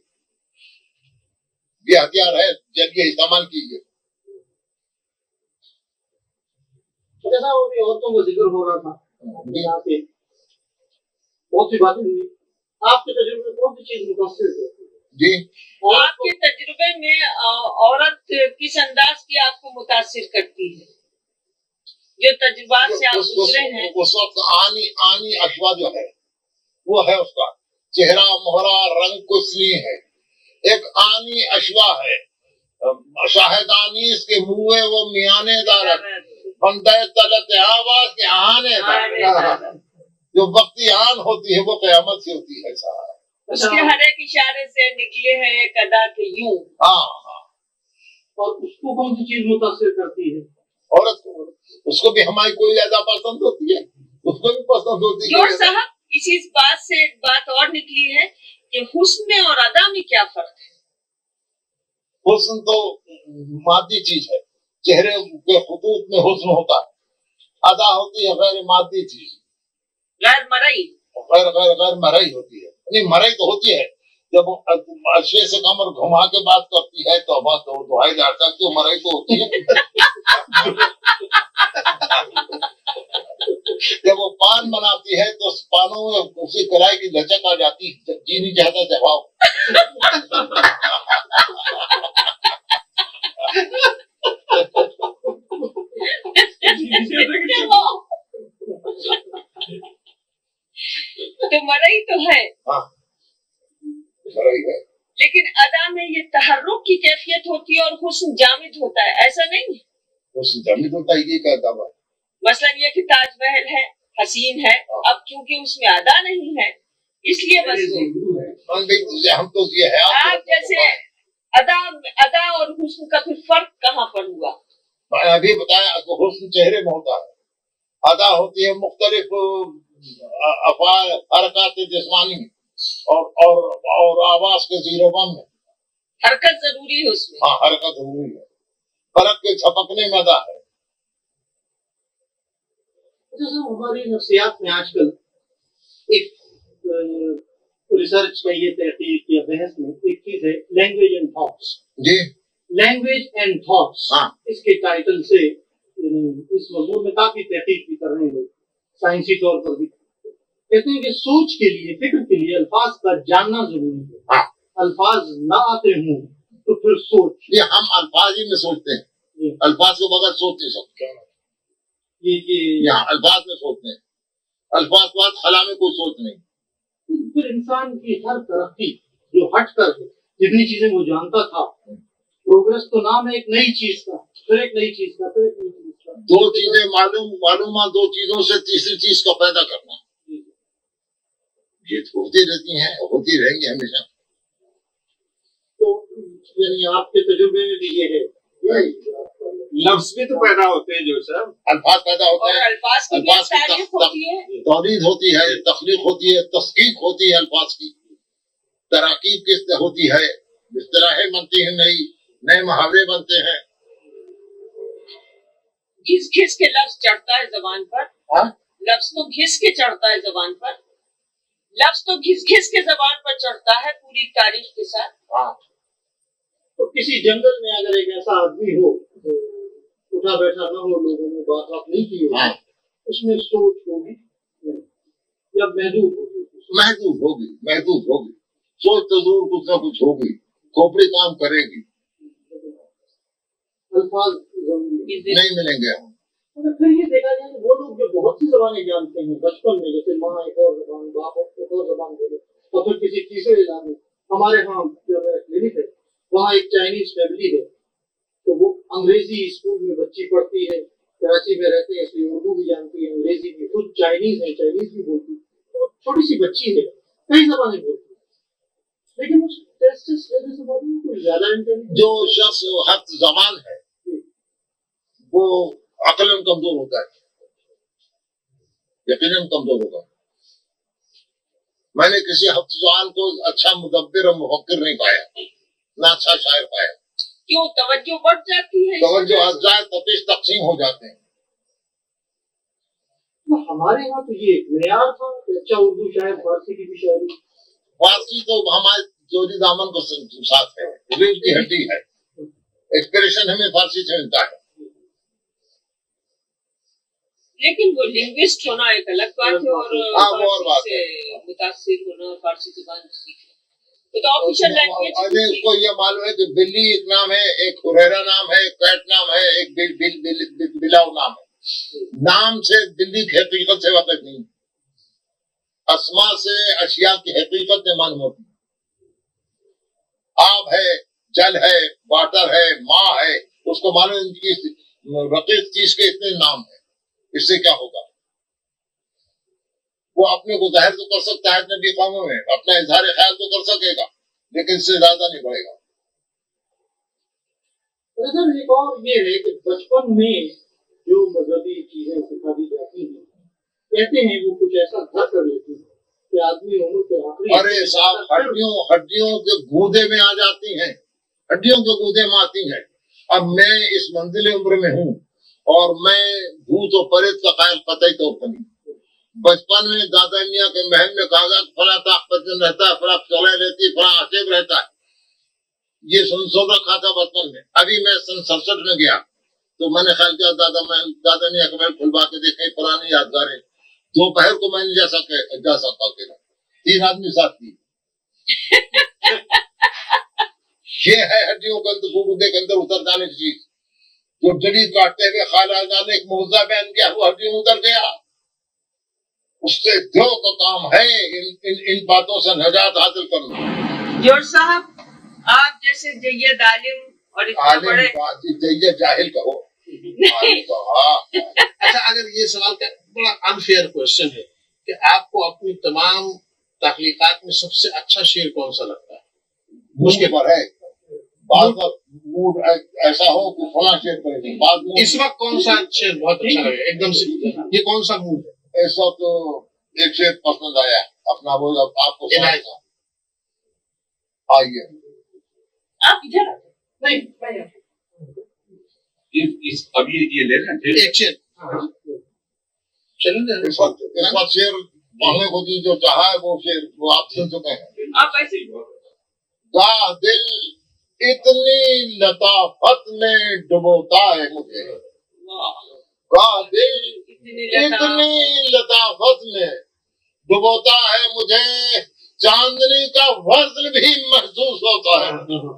یہ ہتھیار ہے, چلیے استعمال کیجیے. جیسا وہ بھی عورتوں کا ذکر ہو رہا تھا, یہاں پہ بہت سی باتیں ہوئی. آپ کے تجربے میں کون سی چیز متاثر ہے؟ جی, آپ کے تجربے میں عورت کس انداز کی آپ کو متاثر کرتی ہے, جو تجربات سے آپ گزرے ہیں؟ اس وقت آنی آنی اشوا جو ہے وہ ہے, اس کا چہرہ مہرا رنگ کچھ نہیں ہے. ایک آنی اشوا ہے, شاہدانی اس کے منہ وہ میانے دار بندے تلت آواز کے آنے دار, جو وقتی آن ہوتی ہے وہ قیامت سے ہوتی ہے. صاحب اس کے ہر ایک اشارے سے نکلے ہیں ایک ادا کے یوں. ہاں ہاں, اور اس کو کون سی چیز متاثر کرتی ہے؟ عورت کو, اس کو بھی ہماری کوئی زیادہ پسند ہوتی ہے, اس کو بھی پسند ہوتی جو ہے. صاحب اسی بات سے ایک بات اور نکلی ہے کہ حسن اور ادا میں کیا فرق ہے؟ حسن تو مادی چیز ہے, چہرے کے خطوط میں حسن ہوتا ہے. ادا ہوتی ہے غیر مادی چیز, غیر مرئی, غیر غیر غیر مرئی ہوتی ہے. نہیں, مرئی تو ہوتی ہے جب عرصے سے کمر گھما کے بات کرتی ہے تو بات دہائی جا سکتی, مرئی تو ہوتی ہے. جب وہ پان بناتی ہے تو پانوں میں اسی کلائی کی لچک آ جاتی, جی نہیں چاہتا جواب. تو مرئی تو ہے, ہاں مرئی ہے, لیکن ادا میں یہ تحرک کی کیفیت ہوتی ہے اور حسن جامد ہوتا ہے, ایسا نہیں ہے؟ حسن جامد ہوتا ہے, یہ کیا دعویٰ ہے؟ مثلا یہ کہ تاج محل ہے, حسین ہے, اب چونکہ اس میں ادا نہیں ہے اس لیے بس ہم تو یہ ہے آپ جیسے ادا ادا اور حسن کا پھر فرق کہاں پر ہوا؟ میں ابھی بتایا, حسن چہرے میں ہوتا ہے, ادا ہوتی ہے مختلف افعال حرکات جسمانی اور اور اور آواز کے زیر و بم میں. حرکت ضروری ہے اس میں. ہاں حرکت ضروری ہے, فرق کے چھپکنے میں ادا ہے. ہماری نفسیات میں آج کل ایک ریسرچ کا یہ تحقیق یا بحث میں ایک چیز ہے, لینگویج اینڈ تھاٹس. جی, لینگویج اینڈ تھاٹس, اس کے ٹائٹل سے اس موضوع میں کافی تحقیق بھی کر رہے ہیں, سائنسی طور پر بھی کہتے ہیں کہ سوچ کے لیے, فکر کے لیے الفاظ کا جاننا ضروری ہے. الفاظ نہ آتے ہوں تو پھر سوچ, یہ ہم الفاظ ہی میں سوچتے ہیں, الفاظ کو بغیر سوچ نہیں سکتے. یہ الفاظ میں سوچتے ہیں, الفاظ کے بعد خلا میں کوئی سوچ نہیں. پھر انسان کی ہر ترقی جو ہٹ کر جتنی چیزیں وہ جانتا تھا, پروگرس تو نام ہے ایک نئی چیز کا, پھر ایک نئی چیز کا, پھر ایک نئی چیز کا. دو چیزیں معلوم معلومات, دو چیزوں سے تیسری چیز کا پیدا کرنا, یہ ہوتی رہتی ہیں, ہوتی رہیں گی ہمیشہ. تو یعنی آپ کے تجربے میں بھی یہ ہے, लफ्ज भी तो पैदा होते हैं जो सर, अल्फाज पैदा होते और हैं, अल्फाज की भी अल्फाज की तारीफ तख- होती है। तौरीद होती है, तख्लीक होती है, तस्कीक होती है, अल्फाज की तराकीब किस होती है, इस्तिलाहें बनती हैं, नई नए मुहावरे बनते हैं। घिस घिस के लफ्ज चढ़ता है जबान पर, हाँ? लफ्ज तो घिस के चढ़ता है जबान पर, लफ्ज तो घिस घिस के जबान पर चढ़ता है पूरी तारीफ के साथ। हाँ। तो किसी जंगल में अगर एक ऐसा आदमी हो जो उठा बैठा न हो, लोगों में बात बात नहीं की हो, हाँ। उसमें सोच होगी या महदूद होगी? महदूद होगी, महदूद होगी, सोच तो दूर कुछ ना कुछ होगी, खोपड़ी काम करेगी, अल्फाज जरूरी है। नहीं मिलेंगे हम। मगर फिर ये देखा जाए वो लोग जो बहुत सी जबानें जानते हैं बचपन में, जैसे माँ एक और जबान, बाप एक और जबान बोले, और फिर किसी तीसरे इलाके में, हमारे यहाँ जो मेरा क्लिनिक है वहाँ एक चाइनीज फैमिली है, तो वो अंग्रेजी स्कूल में बच्ची पढ़ती है, कराची में रहते हैं इसलिए उर्दू भी जानती है, अंग्रेजी भी, खुद चाइनीज है, चाइनीज भी बोलती है, तो छोटी सी बच्ची है, कई जबानें बोलती है, लेकिन उस टेस्ट से कोई ज्यादा इंटेलिजेंट जो शख्स हफ्त जबान है वो अक्लन कमजोर होता है, यकीनन कमजोर होगा। मैंने किसी हफ्त जबान को अच्छा मुदब्बिर और मुफक्किर नहीं पाया, ना अच्छा शायर पाया। क्यों? तवज्जो बढ़ जाती है, तवज्जो अज़ाद तफीश तकसीम हो जाते हैं। तो हमारे यहाँ तो ये मेयार था कि अच्छा उर्दू शायर, फारसी की भी शायरी, फारसी तो हमारे चोरी दामन को साथ है, रीढ़ की हड्डी है, एक्सप्रेशन हमें फारसी से मिलता है। लेकिन वो लिंग्विस्ट होना एक अलग बात है, और हाँ, वो और बात फारसी से मुतासिर होना और फारसी जुबान सीखना वो तो ऑफिशियल लैंग्वेज। अरे इसको ये मालूम है कि बिल्ली एक नाम है, एक हुरैरा नाम है, एक कैट नाम है, एक बिल, बिल, बिल, बिल, बिलाव नाम है। नाम से बिल्ली की हकीकत से वाकिफ नहीं, अस्मा से अशिया की हकीकत में मालूम होती। आब है, जल है, वाटर है, माँ है, उसको मालूम इनकी रकीब चीज के इतने नाम है, इससे क्या होगा? वो अपने को जाहिर तो कर सकता है नबी कौमों में, अपना इजहार ख्याल तो कर सकेगा, लेकिन इससे ज्यादा नहीं बढ़ेगा। सर एक और ये है कि बचपन में जो मजहबी चीजें सिखा दी जाती हैं, कहते हैं वो कुछ ऐसा घर कर लेती है कि आदमी उम्र के आखिरी, अरे साहब हड्डियों हड्डियों के गूदे में आ जाती हैं, हड्डियों के गूदे में आती हैं। अब मैं इस मंजिल उम्र में हूँ और मैं भूत और परेत का कायल कतई तौर पर नहीं। बचपन में दादा मियाँ के महल में कहा गया फला ताकतन रहता है, फला चौले रहती है, फला आसेब रहता है, ये सुन सुन रखा था बचपन में। अभी मैं सन सड़सठ में गया तो मैंने ख्याल किया दादा महल दादा मियाँ के महल खुलवा के देखे, पुरानी यादगारें। दोपहर को मैंने जा सके जा सकता अकेला, तीन आदमी साथ थी। ये है हड्डियों के अंदर गूदे के अंदर उतर जाने की चीज, जो जड़ी काटते हुए खाला ने एक मुआवजा बयान किया, वो हड्डियों उतर गया। उससे जो का काम है इन इन इन बातों से नजात हासिल करना। जोर साहब, आप जैसे जैयद आलिम और इतने आलिम बड़े जैयद जाहिल कहो। अच्छा, अगर ये सवाल का बड़ा अनफेयर क्वेश्चन है कि आपको अपनी तमाम तख्लीकात में सबसे अच्छा शेर कौन सा लगता है? मुझके पर है, बाद मूड ऐसा हो कि फला शेर करेंगे, बाद में इस वक्त कौन सा शेर बहुत अच्छा लगे एकदम से? ये कौन सा मूड है? ऐसा तो एक शेर पसंद आया, अपना वो आपको सुनाएगा। आइए आप इधर नहीं, इस अभी ये ले लें एक शेर चलिए। इस वक्त इस वक्त शेर पढ़ने को जी जो चाहा है वो शेर वो आप सुन चुके हैं। आप ऐसे ही बोलो। गा दिल इतनी लताफत में डुबोता है मुझे, गा दिल इतनी लताफत में डुबोता है मुझे, चांदनी का वज़्न भी महसूस होता है।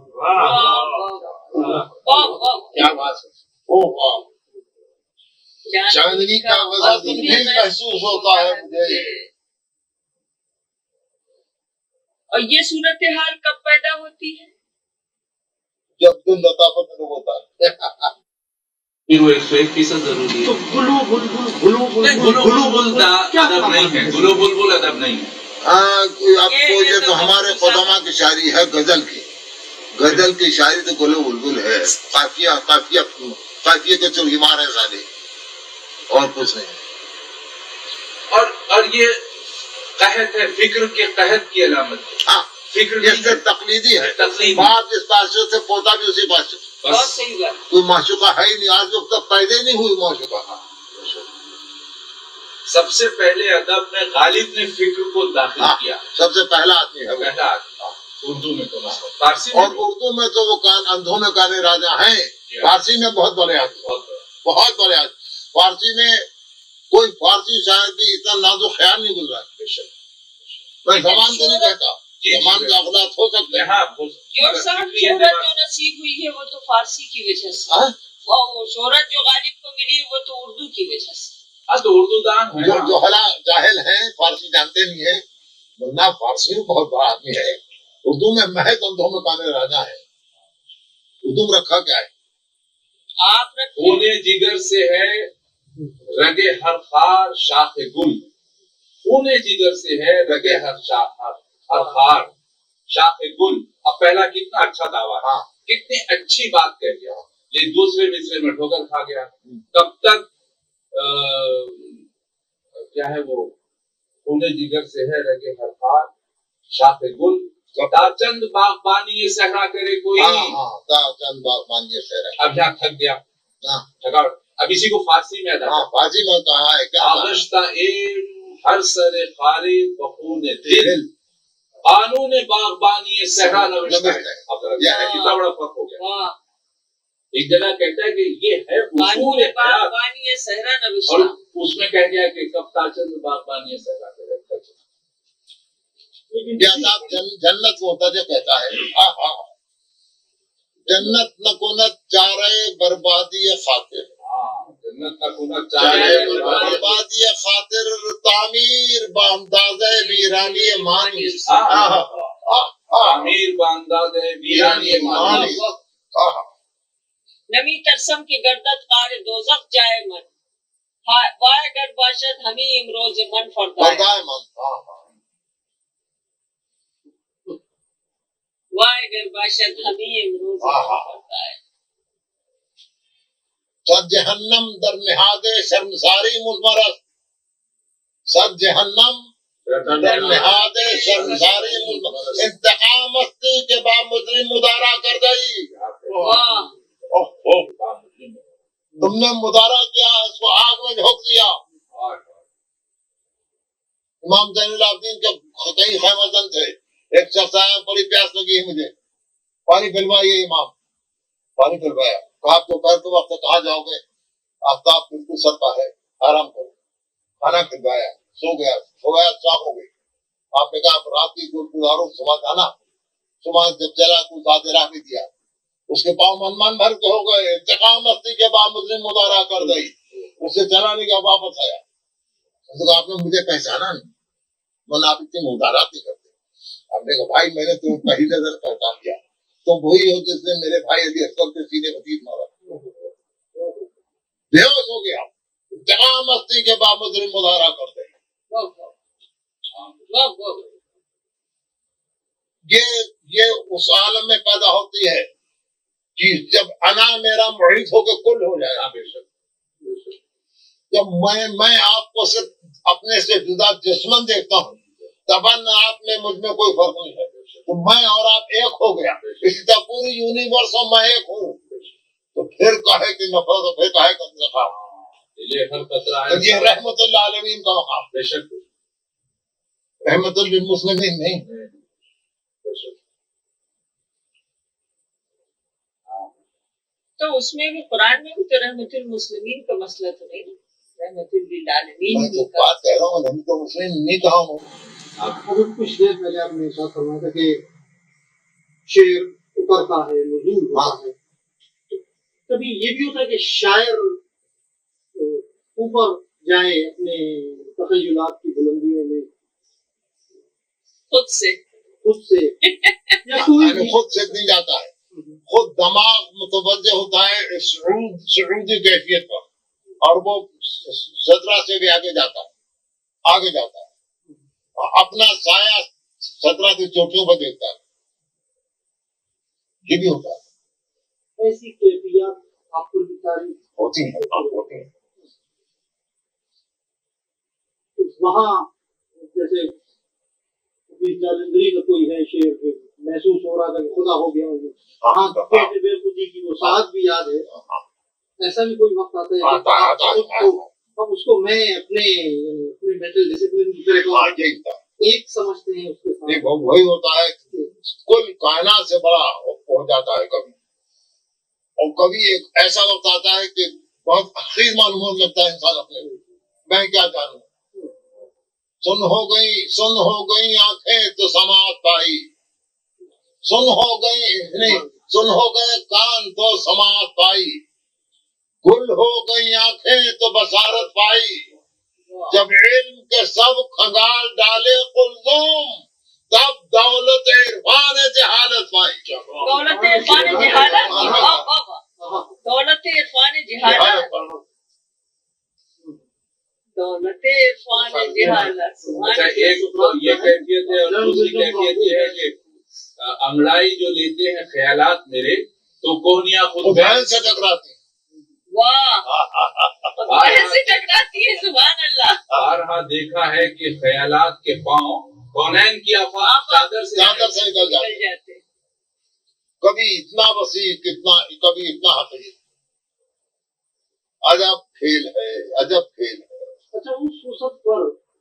क्या बात है, ओ वाह, चांदनी का वज़्न भी महसूस होता है मुझे। और ये सूरत हाल कब पैदा होती है? जब दिल लताफत में डुबोता है। फिर वो एक सौ एक फीसद जरूरी है। तो गुलू बुलबुल गुलू नहीं, गुलू बुलबुल अदब नहीं है, गुलू बुलबुल अदब नहीं है। आपको ये तो हमारे खुदामा की शायरी है, गजल की गजल की शायरी तो गुलू बुलबुल है, काफिया काफिया کیفیت کے چرگی مار ہے سالے اور کچھ نہیں. اور اور یہ قحط ہے، فکر کے قحط کی علامت ہے. ہاں فکر یہ صرف تقلیدی ہے. تقلیدی. باپ جس بادشاہ سے پوتا بھی اسی بادشاہ. بہت صحیح بات. کوئی معشوقہ ہے ہی نہیں، آج وقت تک پیدا ہی نہیں ہوئی معشوقہ. سب سے پہلے ادب میں غالب نے فکر کو داخل ہاں کیا. سب سے پہلا آدمی ہے پہلا آدمی اردو میں تو مثلا فارسی میں اور اردو میں تو وہ کان اندھوں میں کانے راجا ہیں. فارسی میں بہت بڑے آدمی، بہت بڑے آدمی. فارسی میں کوئی فارسی شاعر بھی اتنا نازک خیال نہیں گزرا. میں زبان تو نہیں کہتا، زبان کا اخلاق ہو سکتے ہیں. جو صاحب شہرت جو نصیب ہوئی ہے وہ تو فارسی کی وجہ سے، وہ شہرت جو غالب کو ملی وہ تو اردو کی وجہ سے. ہاں تو اردو دان ہے. جو جوہلا جاہل ہیں، فارسی جانتے نہیں ہیں، ورنہ فارسی میں بہت بڑا آدمی ہے. اردو میں محض اندھوں میں کانے راجا ہے. اردو میں رکھا کیا ہے؟ آپ خون جگر سے ہے رگے ہر خار شاخ گل. خون جگر سے ہے رگے ہر شاخ ہر خار شاخ گل. اب پہلا کتنا اچھا دعویٰ، ہاں کتنی اچھی بات کہہ گیا، لیکن دوسرے مصرے میں ٹھوکر کھا گیا. کب تک کیا ہے وہ خون جگر سے ہے رگے ہر خار شاخ گل. چند باغبانی صحرا کرے کوئی. چند باغبانی صحرا. اب یہاں تھک گیا، تھکا. اب اسی کو فارسی میں ادا فارسی میں کہا ہے کیا؟ آغشتہ ایم ہر سر خارے بخون دل قانون باغبانی صحرا نوشتہ ہے. کتنا بڑا فرق ہو گیا. ایک جگہ کہتا ہے کہ یہ ہے اصول باغبانی صحرا نوشتہ، اور اس میں کہہ دیا کہ کب تاچند باغبانی صحرا کرے. جنت مرتجع کہتا ہے جنت نکونت چارے بربادی خاطر. جنت نکونت چارے بربادی خاطر تعمیر بانداز ویرانی مانی. تعمیر بانداز ویرانی مانی. نمی ترسم کی گردت قار دوزخ جائے من، وائے گر باشد ہمیں امروز من فردائے من. وائے گر باشد ہمیں امروز من فردائے. سر جہنم در نہاد شرمساری مزمرس. سر جہنم در نہاد شرمساری مزمرس. انتقام مستی کے با مجرم مدارا کر گئی. تم نے مدارا کیا، اس کو آگ میں جھونک دیا. امام زین العابدین کے کئی خیمہ زن تھے. ایک شخص آیا، بڑی پیاس لگی ہے مجھے، پانی پلوائیے. امام پانی پلوایا. کہا دوپہر کے وقت کہاں جاؤ گے؟ آفتاب بالکل سر پہ ہے، آرام کرو. کھانا کھلوایا، سو گیا. سو گیا شام ہو گئی. آپ نے کہا رات کی گل گزارو، صبح جانا. صبح جب چلا کچھ آدھے راہ بھی دیا. اس کے پاؤں من من بھر کے ہو گئے. انتقام مستی کے بعد مجرم مدارا کر گئی. اسے چلا نہیں گیا، واپس آیا. اس نے کہا آپ نے مجھے پہچانا نہیں، میں آپ اتنی مدارات نہیں کرتے. آپ نے کہا بھائی میں نے تمہیں پہلی نظر پہچان دیا، تم وہی ہو جس نے میرے بھائی علی اکبر کے سینے میں تیر مارا. بے ہوش ہو گیا. انتقام مستی کے بعد مجرم مدارا کرتے ہیں. یہ یہ اس عالم میں پیدا ہوتی ہے کہ جب انا میرا محیط ہو کے کل ہو جائے. جب میں میں آپ کو صرف اپنے سے جدا جسمن دیکھتا ہوں، تبن آپ میں مجھ میں کوئی فرق نہیں ہے. تو میں اور آپ ایک ہو گیا. اسی طرح پوری یونیورس میں ایک ہوں. تو پھر کہے کہ نفرت، پھر کہے کہ انتقام. یہ رحمت اللہ عالمین کا مقام. بے شک رحمت للمسلمین نہیں. تو اس میں بھی قرآن میں بھی تو رحمت المسلمین کا مسئلہ تو نہیں، رحمت للعالمین. میں جو بات کہہ رہا ہوں رحمت المسلمین نہیں کہا ہوں. ابھی کچھ دیر پہلے آپ نے ساتھ فرمایا تھا کہ شعر اترتا ہے، نزول ہوتا ہے. کبھی یہ بھی ہوتا ہے کہ شاعر اوپر جائے اپنے تخیلات کی بلندیوں میں خود سے خود سے یا کوئی خود سے نہیں جاتا ہے. خود دماغ متوجہ ہوتا ہے سعود سعودی کیفیت پر، اور وہ سدرا سے بھی آگے جاتا ہے آگے جاتا ہے اپنا سایہ سدرا کی چوٹیوں پر دیکھتا ہے. یہ بھی ہوتا ہے. ایسی کیفیات آپ کو تاریخ ہوتی ہیں ہوتی ہیں وہاں جیسے جالندری کا کوئی ہے شعر محسوس ہو رہا تھا کہ خدا ہو گیا ہوں ہاں بے خودی کی وہ ساتھ بھی یاد ہے ایسا بھی کوئی وقت آتا ہے اب اس کو میں اپنے اپنے مینٹل ڈسپلن کی طرح ایک سمجھتے ہیں اس کے ساتھ وہی ہوتا ہے کل کائنات سے بڑا ہو جاتا ہے کبھی اور کبھی ایک ایسا وقت آتا ہے کہ بہت اخیر معلوم ہونے لگتا ہے انسان اپنے میں کیا جانوں سن ہو گئی سن ہو گئی آنکھیں تو سماعت پائی سن ہو گئی نہیں سن ہو گئے کان تو سماعت پائی گل ہو گئی آنکھیں تو بصارت پائی جب علم کے سب کھنگال ڈالے قلزوم تب دولت عرفان جہالت پائی دولت عرفان جہالت دولت عرفان جہالت دولت عرفان جہالت اچھا ایک تو یہ کیفیت ہے اور دوسری کیفیت یہ ہے کہ انگڑائی جو لیتے ہیں خیالات میرے تو کوہنیاں خود بہن سے ٹکراتی واہ بہن سے ٹکراتی ہے سبحان اللہ بارہا دیکھا ہے کہ خیالات کے پاؤں کونین کی افواہ چادر سے چادر سے نکل جاتے کبھی اتنا وسیع کتنا کبھی اتنا حقیق عجب کھیل ہے عجب کھیل ہے اچھا اس وقت پر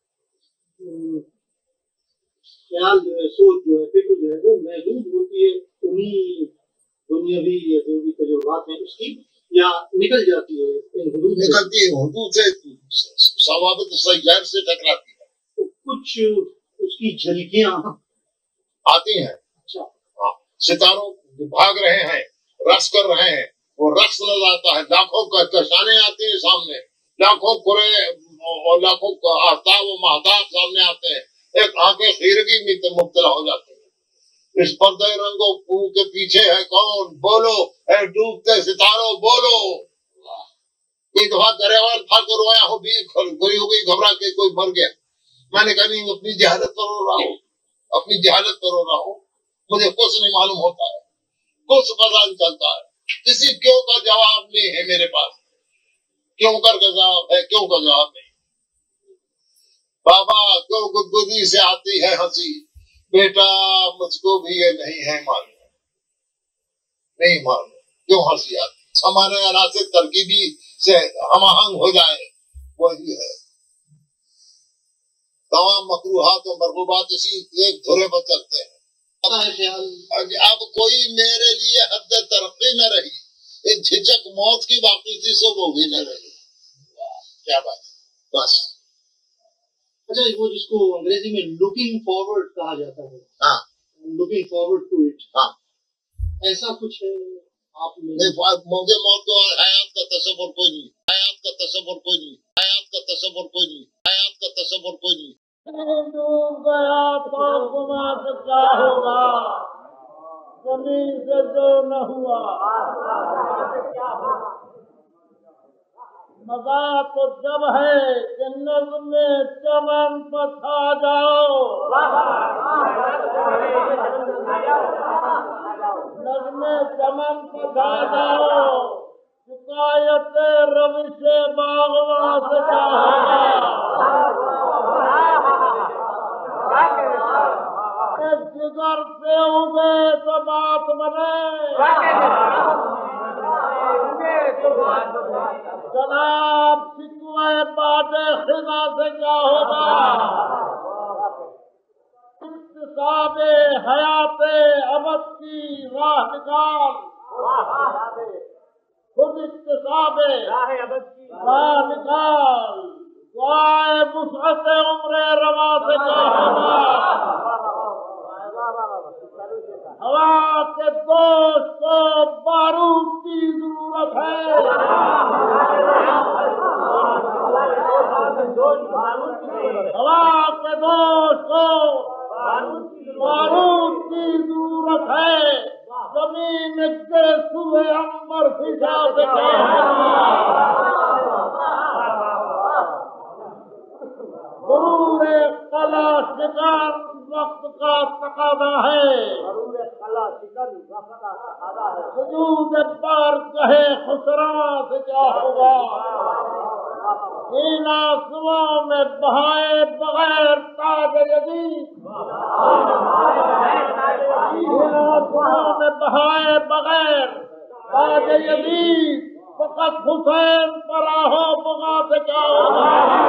خیال جو ہے سوچ جو ہے فکر جو ہے وہ محدود ہوتی ہے انہیں دنیاوی یا جو بھی تجربات ہیں اس کی یا نکل جاتی ہے نکلتی ہے حدود سے ثوابت سیار سے ٹکراتی ہے تو کچھ اس کی جھلکیاں آتی ہیں ستاروں بھاگ رہے ہیں رقص کر رہے ہیں وہ رقص نظر آتا ہے لاکھوں کشانے آتے ہیں سامنے لاکھوں کرے اور لاکھوں آفتاب و مہتاب سامنے آتے ہیں ایک آنکھیں خیرگی میں مبتلا ہو جاتی ہے اس پردے رنگوں پو کے پیچھے ہے کون بولو اے ڈوبتے ستاروں بولو ایک دفعہ گریوال پھاڑ کر رویا ہو بھی کوئی ہو گئی گھبرا کے کوئی مر گیا میں نے کہا نہیں اپنی جہالت پر رو رہا ہوں اپنی جہالت پر رو رہا ہوں مجھے کچھ نہیں معلوم ہوتا ہے کچھ پتا نہیں چلتا ہے کسی کیوں کا جواب نہیں ہے میرے پاس کیوں کر کا جواب ہے کیوں کا جواب نہیں بابا کیوں گدگدی سے آتی ہے ہنسی بیٹا مجھ کو بھی یہ نہیں ہے معلوم نہیں معلوم کیوں ہنسی آتی ہمارے عناصر ترکیبی سے ہم آہنگ ہو جائے وہی ہے تمام مکروہات و مرغوبات اسی ایک دھرے پر چلتے ہیں اب کوئی میرے لیے حد ترقی نہ رہی ایک جھجک موت کی باقی تھی سو وہ بھی نہ رہی کیا بات بس اچھا وہ جس کو انگریزی میں لوکنگ فارورڈ کہا جاتا ہے ہاں لوکنگ فارورڈ ٹو اٹ ہاں ایسا کچھ ہے آپ مجھے موت کو حیات کا تصور کوئی نہیں حیات کا تصور کوئی نہیں حیات کا تصور کوئی نہیں حیات کا تصور کوئی نہیں ڈوب گیا تو گما کیا ہوگا زمین سے جو نہ ہوا مزہ تو جب ہے کہ نظم چمن پر کھا جاؤ نظم چمن پر کھا جاؤ شکایت روش باغواں سے کیا ہوگا جگر سے اگے تو بات بنے جناب شکوہ باد خدا سے کیا ہوگا اقتصاد حیات ابد کی راہ نکال خود اقتصاد راہ نکال دعائے وسعت عمر رواں سے کیا ہوگا ہوا کے دوست کو بارود کی ضرورت ہے ہوا کے دوست کو بارود کی ضرورت ہے زمین کے سوئے عنبر فضا سے کیا غرور قلع شکار وقت کا تقاضا ہے سجود بار کہے خسراں سے کیا ہوگا، ان آنسوؤں میں بہائے بغیر تاج یزید، ان آنسوؤں میں بہائے بغیر تاج یزید، فقط حسین پر آہو بغا سے کیا ہوگا۔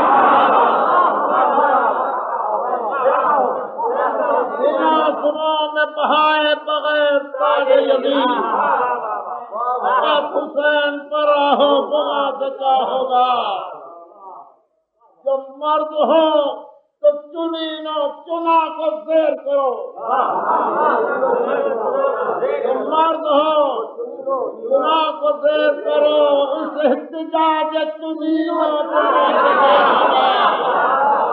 ان آنسوؤں میں بہائے بغیر تاج یزید، فقط حسین پر آہو بغا سے کیا ہوگا۔ جو مرد ہو تو چنینو چنا کو زیر کرو، جو مرد ہو چنا کو زیر کرو، اس احتجاج چنینو چنا سے کیا ہوگا۔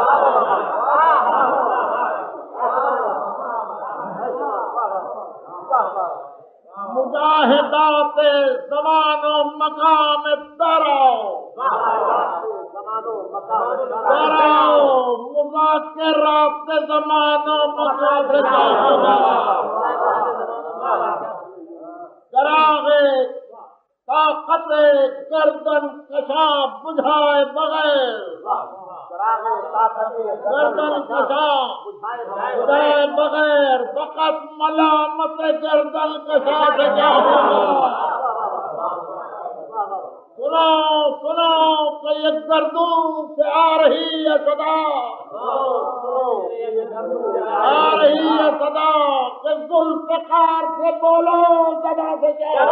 مجاہدات زمان و مقام در آؤ، در آؤ، مذاکرات زمان و مقام سے کیا ہوگا۔ چراغ طاقت گردن کشاں بجھائے بغیر، گردن کشاں بجھائے بغیر، فقط ملامت گردن کشاں سے کیا ہوگا۔ سنو سنو کہ یہ گردوں سے آ رہی ہے صدا، آ رہی ہے صدا، کہ ذوالفقار سے بولو صدا سے کیا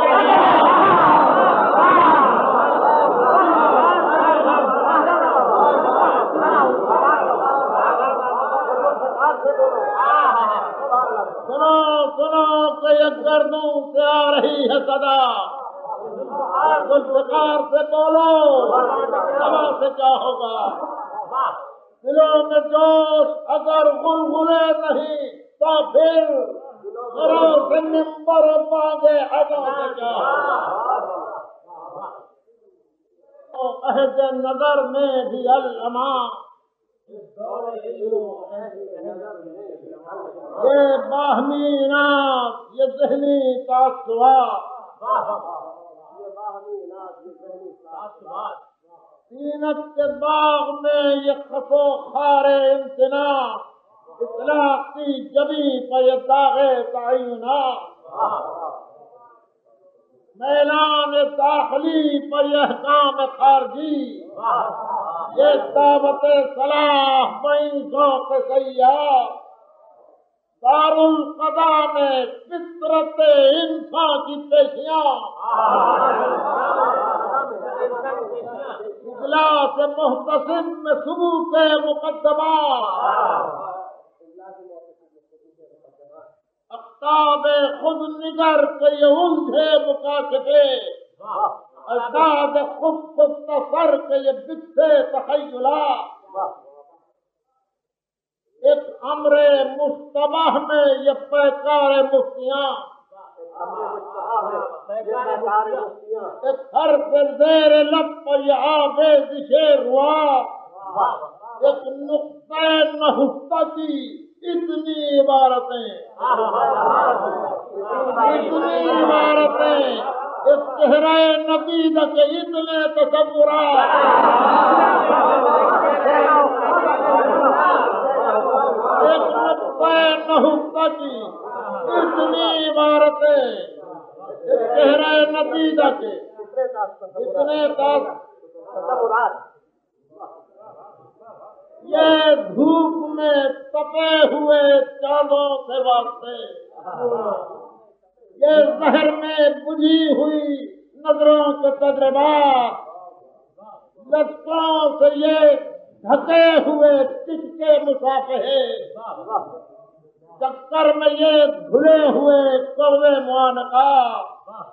سنو سنو کہ یہ گردوں سے آ رہی ہے صدا، ذوالفقار سے بولو صدا سے کیا ہوگا۔ دلوں میں جوش اگر غلغلے نہیں تو پھر گھروں سے ممبر مانگے ادا سے کیا ہوگا۔ عہد نظر میں بھی الامان، یہ باہمی ناز، یہ ذہنی تعصبات، زینت کے باغ میں یہ خس و خار امتناع، اطلاق کی جبی پر یہ داغ تعینات، میلان داخلی پر یہ احکام خارجی، یہ دعوت صلاح بین ذوق سیاح، دارالقضا میں فطرت انسان کی پیشیاں، اجلاس محتسب میں ثبوت مقدمات، اقطاب خود نگر کے یہ الجھے مکاشفے، اجداد خود مختصر کے یہ بکھرے تخیلات، ایک امر مشتبہ میں یہ پیکار مفتیاں، ایک حرف زیر لب پر یہ آویزش روا، ایک نقطہ نہفتہ کی اتنی عبارتیں، اتنی عبارتیں، ایک چہرہ نبی کے اتنے تصورات، ایک نقطہ نہفتہ کی اتنی عبارتیں، ایک چہرہ نتیجہ کے اتنے تصورات، یہ دھوپ میں تپے ہوئے چاندوں سے واسطے، یہ زہر میں بجھی ہوئی نظروں کے تجربات، لذتوں سے یہ ڈھکے ہوئے ٹکے مسافہے، چکر میں یہ دھلے ہوئے کوے معانقات،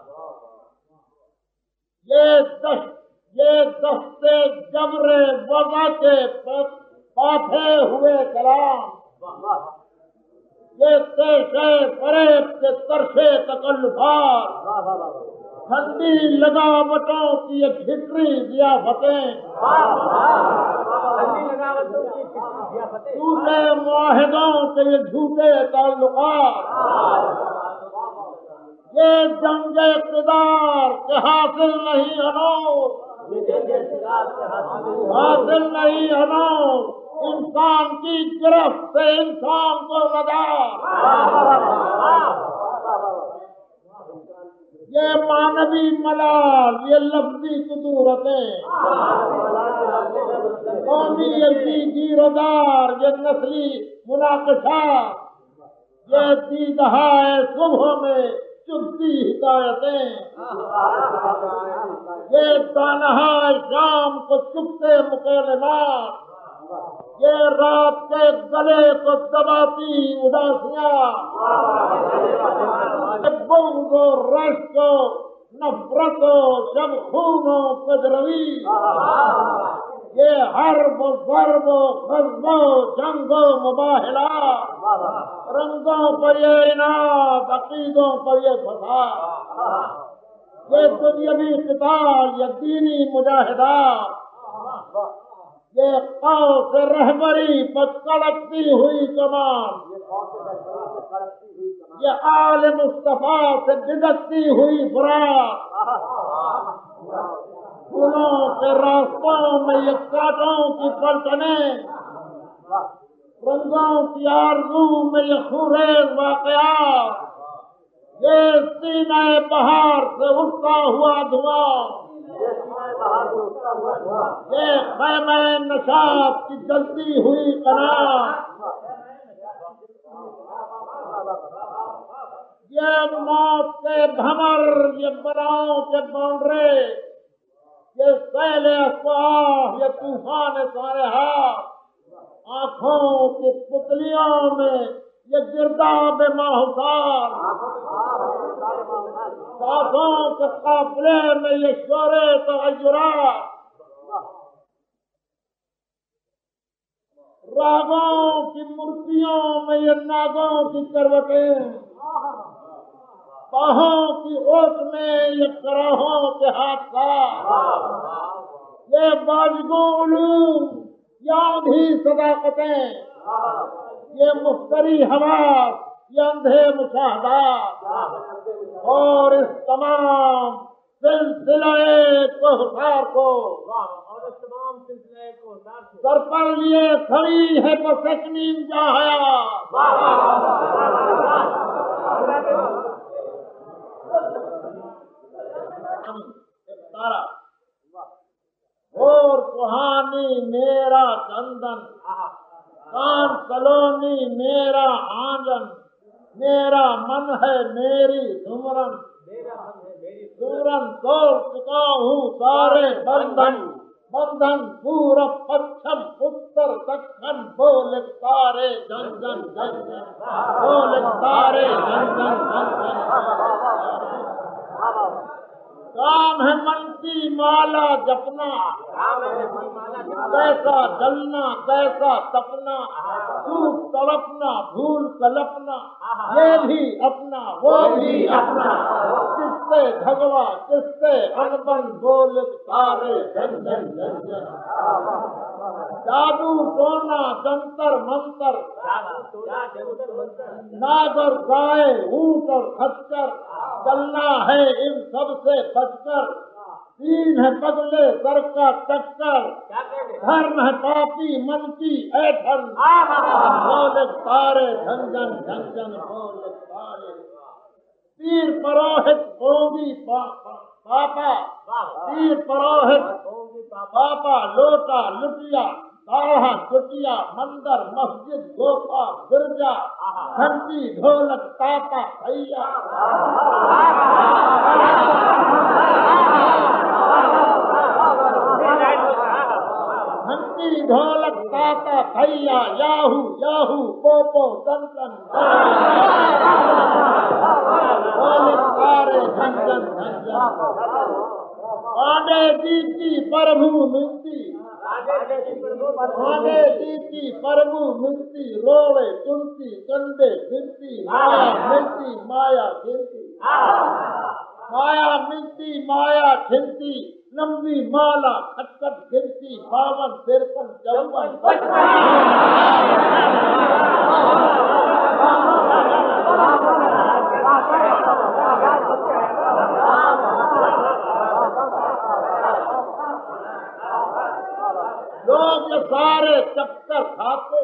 یہ دست یہ دستے جبر وضع کے پاتھے ہوئے کلام، یہ تیشے فریب کے ترشے تکلفات، ٹھنڈی لگاوٹوں کی یہ بھیتری ضیافتیں، جھوٹے معاہدوں کے یہ جھوٹے تعلقات، یہ جنگ اقتدار کے حاصل نہیں انوس، حاصل نہیں انوس، انسان کی گرفت سے انسان کو نجات۔ یہ مانوی ملال، یہ لفظی قدورتیں، قومی یکی گیردار، یہ نسلی مناقشات، یہ دیدہائے صبح میں چبتی ہدایتیں، یہ دانہائے شام کو چبتے مکالمات، یہ رات کے گلے کو دباتی اداسیاں، یہ بغض و رشک و نفرت و شب خون و کجروی، یہ حرب و ضرب و غزو و جنگ و مباہلات، رنگوں پر یہ اناد، عقیدوں پر یہ فساد، یہ دنیاوی قتال، یہ دینی مجاہدات، یہ قوس رہبری پر کڑکتی ہوئی کمان، یہ آل مصطفیٰ سے بگڑتی ہوئی فراق، پھولوں کے راستوں میں یہ کانٹوں کی پلٹنیں، رنگوں کی آرزو میں یہ خونریز واقعات، یہ سینہ بہار سے اٹھتا ہوا دھواں، یہ خیمہ نشاط کی جلتی ہوئی قناعت، یہ موت کے بھمر، یہ بلاؤں کے بونڈرے، یہ سیل افواہ، یہ طوفان صالحات، آنکھوں کی پتلیوں میں یہ گرداب ماحوسار، سانسوں کے قافلے میں یہ شور تغیرات، راگوں کی مورتیوں میں یہ ناگوں کی کروٹیں، باہوں کی اوٹ میں یہ کراہوں کے حادثات، یہ واجگو علوم، یہ آندھی صداقتیں، یہ مفتری حواس، یہ اندھے مشاہدات، اور اس تمام سلسلے کوثر کو سر پر لیے کھڑی ہے بسکنی جاہیا، تارا اور کہانی میرا چندن، کان سلونی میرا آنگن، میرا من ہے میری سمرن، سمرن توڑ چکا ہوں سارے بندھن، بندھن پورب پچھم اتر دکھن، بولے تارے جن جن جن جن، بولے تارے جن جن جن جن، کام ہے من کی مالا جپنا، کیسا جلنا کیسا تپنا، دھوپ تڑپنا بھول کلپنا، یہ بھی اپنا وہ بھی اپنا، کس سے جھگڑا کس سے انبن، بول سارے جن جن جن جن، جادو ٹونا جنتر منتر، ناگر گائے اونٹ اور کھچر، چلنا ہے ان سب سے بچ کر، تین ہے پگلے سر کا چکر، دھرم ہے پاپی من کی ایٹھن، بولے تارے جھن جھن جھن جھن، بولے تارے، پیر پروہت بونگی پاپا، پیر پروہت پاپا، لوٹا لٹیا تاڑا چٹیا، مندر مسجد گوفا گرجا، گھنٹی ڈھولک تاتا بھیا، گھنٹی ڈھولک تاتا بھیا، یاہو یاہو پوپو ٹنٹن، بولے تارے جھن جھن جھن جھن، پانڈے جی کی پربھو ملتی، پانڈے جی کی پربھو ملتی، روڑے چنتی کنڈے گرتی، مایا ملتی مایا گرتی، مایا ملتی مایا کھلتی، لمبی مالا کھٹ کھٹ گرتی، باون ترپن چوپن پچپن، لوگ یہ سارے چکر کھاتے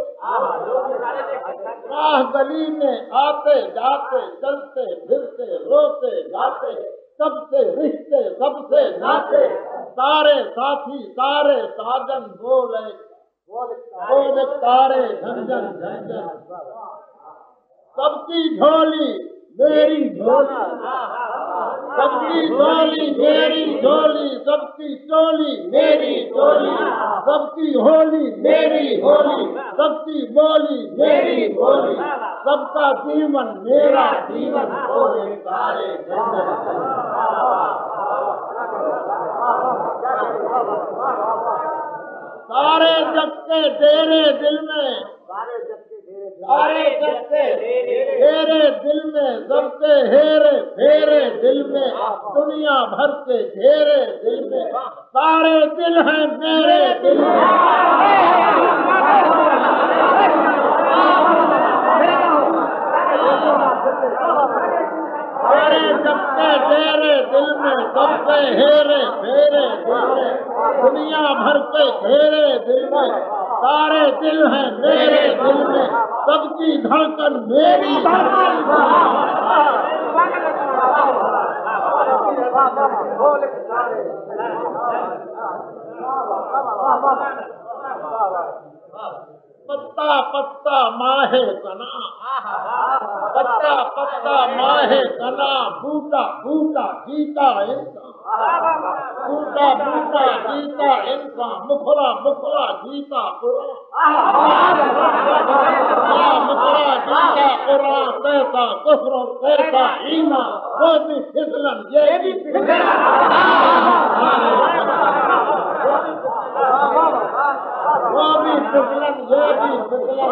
راہ گلی میں آتے جاتے چلتے پھرتے روتے گاتے سب سے رشتے سب سے ناطے سارے ساتھی سارے ساجن بولے بولے تارے جھنجھن جھنجھن سب کی جھولی میری جھولی سب کی جھولی میری جھولی سب کی چولی میری چولی سب کی ہولی میری ہولی سب کی بولی میری بولی سب کا جیون میرا جیون بولے تارے جھنجھن سارے جگ کے ڈیرے دل میں سارے جگ کے ڈیرے دل میں سب کے ہیرے پھیرے دل میں دنیا بھر کے گھیرے دل میں سارے دل ہیں میرے دل میں سارے جگ کے ڈیرے دل میں سب کے ہیرے پھیرے دل میں دنیا بھر کے گھیرے دل میں سارے دل ہیں میرے دل میں سب کی دھڑکن میری دھڑکن پتا پتا ماہ کنا پتا پتا ماہ کنا بوٹا بوٹا جیتا انسان بوٹا بوٹا جیتا انسان مکھڑا مکھڑا جیتا قرآن مکھڑا جیتا قرآن کیسا کفر اور کیسا ایمان وہ بھی پھسلن یہ بھی پھسلن وہ بھی پھسلن یہ بھی پھسلن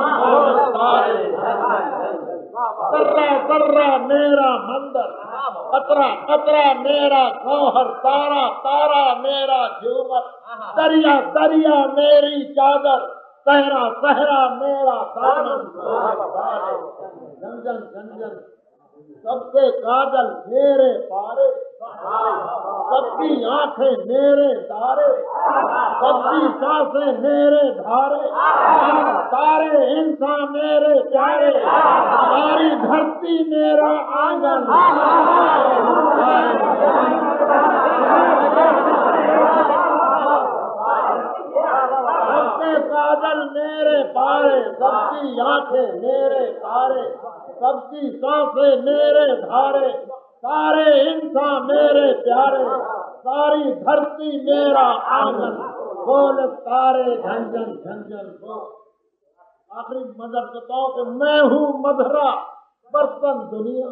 ذرہ ذرہ میرا مندر قطرہ قطرہ میرا گوہر تارا تارا میرا جھومر دریا دریا میری چادر صحرا صحرا میرا دامن جنجن جنجن سب کے کاجل میرے پارے سب کی آنکھیں میرے تارے سب کی سانسیں میرے دھارے سارے انسان میرے پیارے ساری دھرتی میرا آنگن سب کے کاجل میرے پارے سب کی آنکھیں میرے تارے سب کی سانسیں میرے دھارے سارے انسان میرے پیارے ساری دھرتی میرا آنگن بول تارے جھنجھن جھنجھن بول آخری مذہب بتاؤ کہ میں ہوں مدھرا برتن دنیا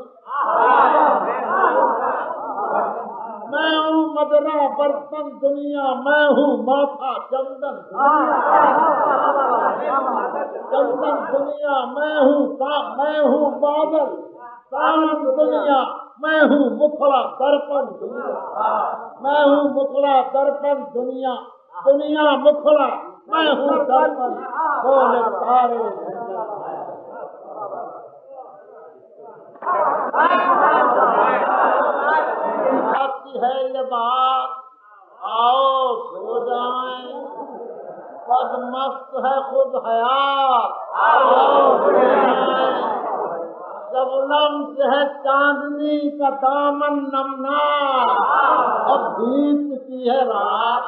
میں ہوں مدھرا برتن دنیا میں ہوں ماتھا چندن چندن دنیا میں ہوں میں ہوں بادل سامن دنیا میں ہوں مکھڑا درپن دنیا میں ہوں مکھڑا درپن دنیا دنیا مکھڑا میں ہوں درپن بول تارے کی ہے یہ بات آؤ سو جائیں قد مست ہے خود حیات آؤ سو جائیں جب لمس ہے چاندنی کا دامن نمنار اب بیتتی ہے رات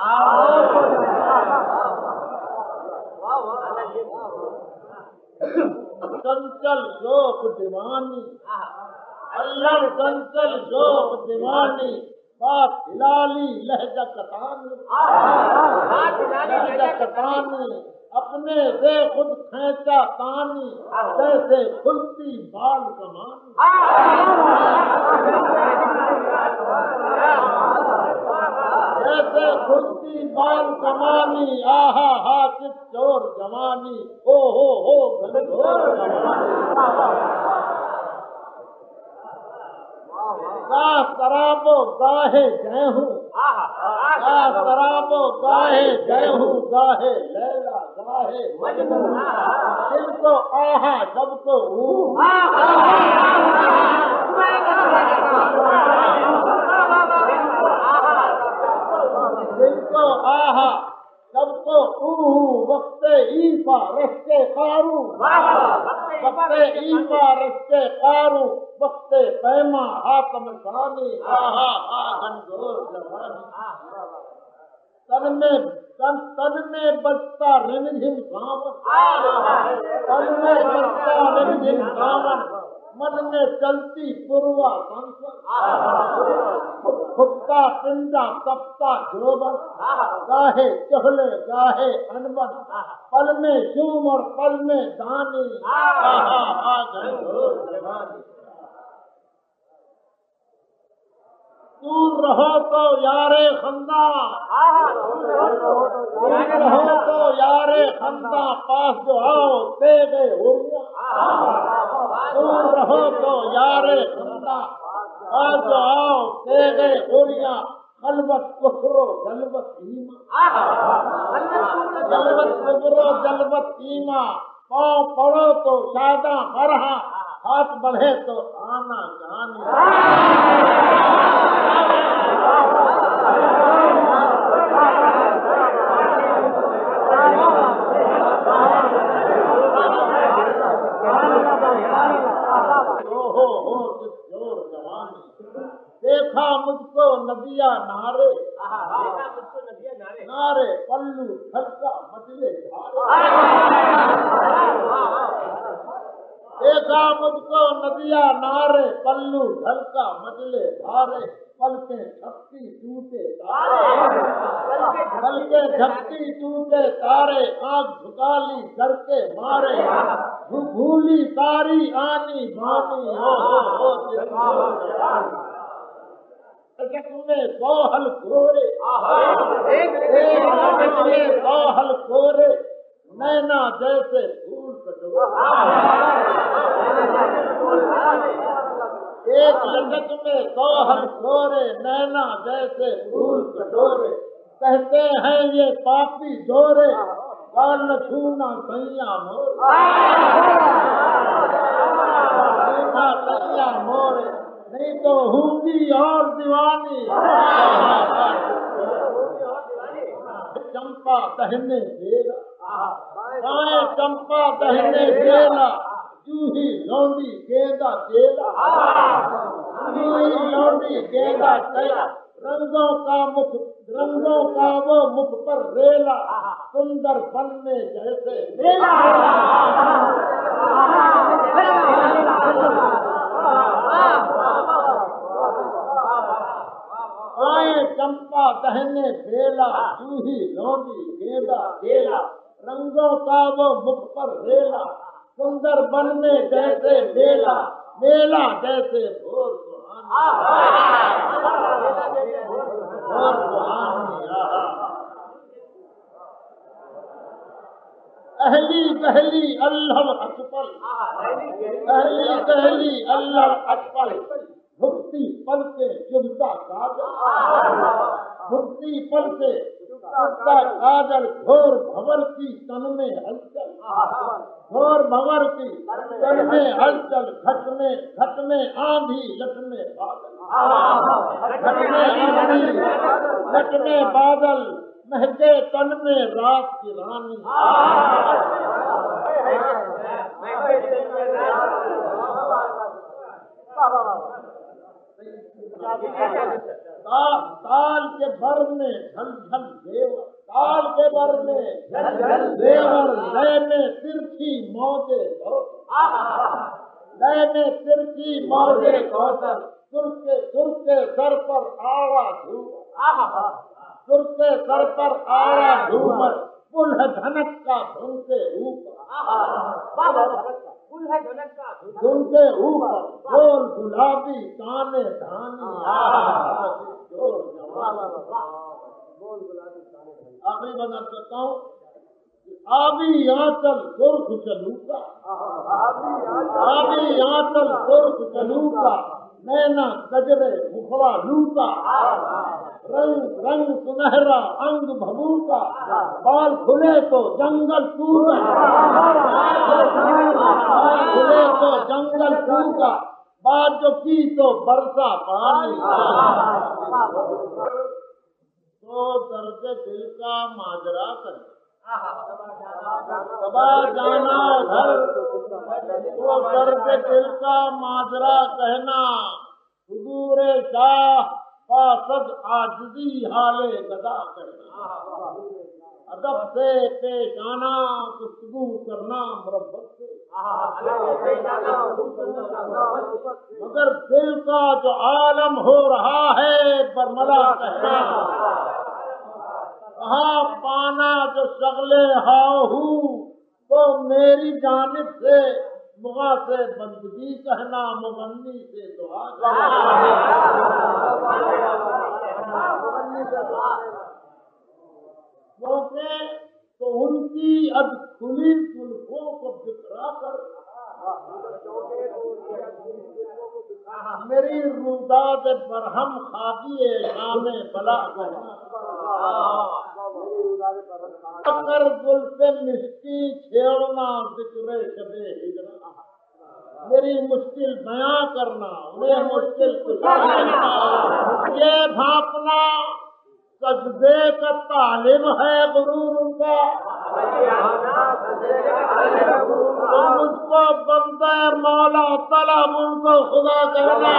چنچل شوق دیوانی اللہ چنچل شوق دیوانی بات ہلالی لہجہ کتانی لہجہ کتانی اپنے سے خود کھینچا تانی جیسے کھلتی بال کمانی جیسے کھلتی بال کمانی آہا ہا کس چور جوانی او ہو ہو گھنگھور جوانی گاہ سرابو گاہے جے ہوں گاہ سرابو گاہے جے ہوں گاہے لیلا گاہے مجنون دل کو آہا جب کو ہوں دل کو آہا سب کو اوہ وقت ایفا رستے قارو، وقت ایفا رستے قارو، وقت پیما حاتم ثانی، آہا آہن گور جوانی، تن میں تن تن میں بجتا رن جھم ساون، تن میں بجتا رن جھم ساون، من میں چلتی پروا سنسن، خودتا پنڈا تپتا جوبن، گاہے چہلے گاہے انبن، پل میں شوم اور پل میں دانی، آہا آگن گور جوانی۔ دور رہو تو یار خندہ، دور رہو تو یار خندہ، پاس جو آؤ تیغ ہوریا، دور رہو تو یار خندہ، پاس جو آؤ تیغ ہوریا، خلوت کفرو جلوت ایما، جلوت کفرو جلوت ایما، پاؤں پڑو تو شاداں فرحاں، ہاتھ بڑھے تو آنا جانی۔ دیکھا مجھ کو ندیا نارے، نارے پلو ہلکا مچلے دیکھا مجھ کو ندیا نارے، پلو ہلکا مچلے دھارے، پلکیں جھپتی ٹوٹے تارے، پلکیں جھپتی ٹوٹے تارے، آنکھ جھکا لی ڈر کے مارے، بھولی تاری آنی بانی، ہو ہو ہو میں سوہل کورے، ایک میں سوہل کورے، نینا جیسے پھول کٹورے، ایک لچک میں سوہل کورے، نینا جیسے پھول کٹورے، کہتے ہیں یہ پاپی جورے، گال نہ چھونا سیاں مورے، چھونا سیاں مورے، نہیں تو ہوں گی اور دیوانی، چمپا دہنے بیلا، بائیں چمپا دہنے بیلا، جوہی لونڈی گیندا چیلا، جوہی لونڈی گیندا چیلا، رنگوں کا مکھ رنگوں کا وہ مکھ پر ریلا، سندر بن میں جیسے میلا، آئیں چمپا دہنے بیلا، جوہی لونڈی گیندا چیلا، رنگوں کا وہ مکھ پر ریلا، سندر بن میں جیسے میلا، میلا جیسے بھور سہانی، بھور سہانی، اہلی گہلی اللہ اکبر، اہلی گہلی اللہ اکبر، بھکتی پل کے چبھتا کاجل، بھکتی پل کے چبھتا کاجل، گھور بھور کی تن میں ہلچل، گھور بھور کی تن میں ہلچل، گھٹ میں گھٹ میں آندھی لٹ میں بادل، گھٹ میں آندھی لٹ میں بادل، مہکے تن میں رات کی رانی، تال کے بر میں جھل جھل زیور، تال کے بر میں جھل جھل زیور، لے میں ترچھی موجے کوثر، لے میں ترچھی موجے کوثر، سر کے سر کے سر پر آڑا جھومر، سر کے سر پر آڑا جھومر، پل ہے دھنک کا دھن کے اوپر، دھن کے اوپر، گول گلابی تانے دھانی، آخری بات آپ کرتا ہوں، آبی آنچل سرخ چلوکا، آبی آنچل سرخ چلوکا، نینا گجرے مکھڑا لوکا، رنگ رنگ سنہرا انگ بھبوکا، بال کھلے تو جنگل کوکا، بال کھلے تو جنگل کوکا، بات جو کی تو برسا پانی، تو درد دل کا ماجرا کرے تبا جانا گھر، تو درد دل کا ماجرا کہنا، حضور شاہ فاسد عاجزی حال گدا کرنا، ادب سے پیش آنا گفتگو کرنا مربت سے، مگر دل کا جو عالم ہو رہا ہے برملا کہنا، کہاں پانا جو شغل ہاؤ ہوں تو میری جانب سے مغا سے بندگی کہنا، مغنی سے دعا کہنا، کیونکہ تو ان کی اب کھلی زلفوں کو بکھرا کر میری روداد برہم خابی شام بلا کہنا، اگر زلف مسکی چھیڑنا ذکر شب ہجرا، میری مشکل بیاں کرنا انہیں مشکل کرنا، یہ بھاپنا سجدے کا طالب ہے غرور ان کا، تو مجھ کو بندہ مولا طلب ان کو خدا کہنا،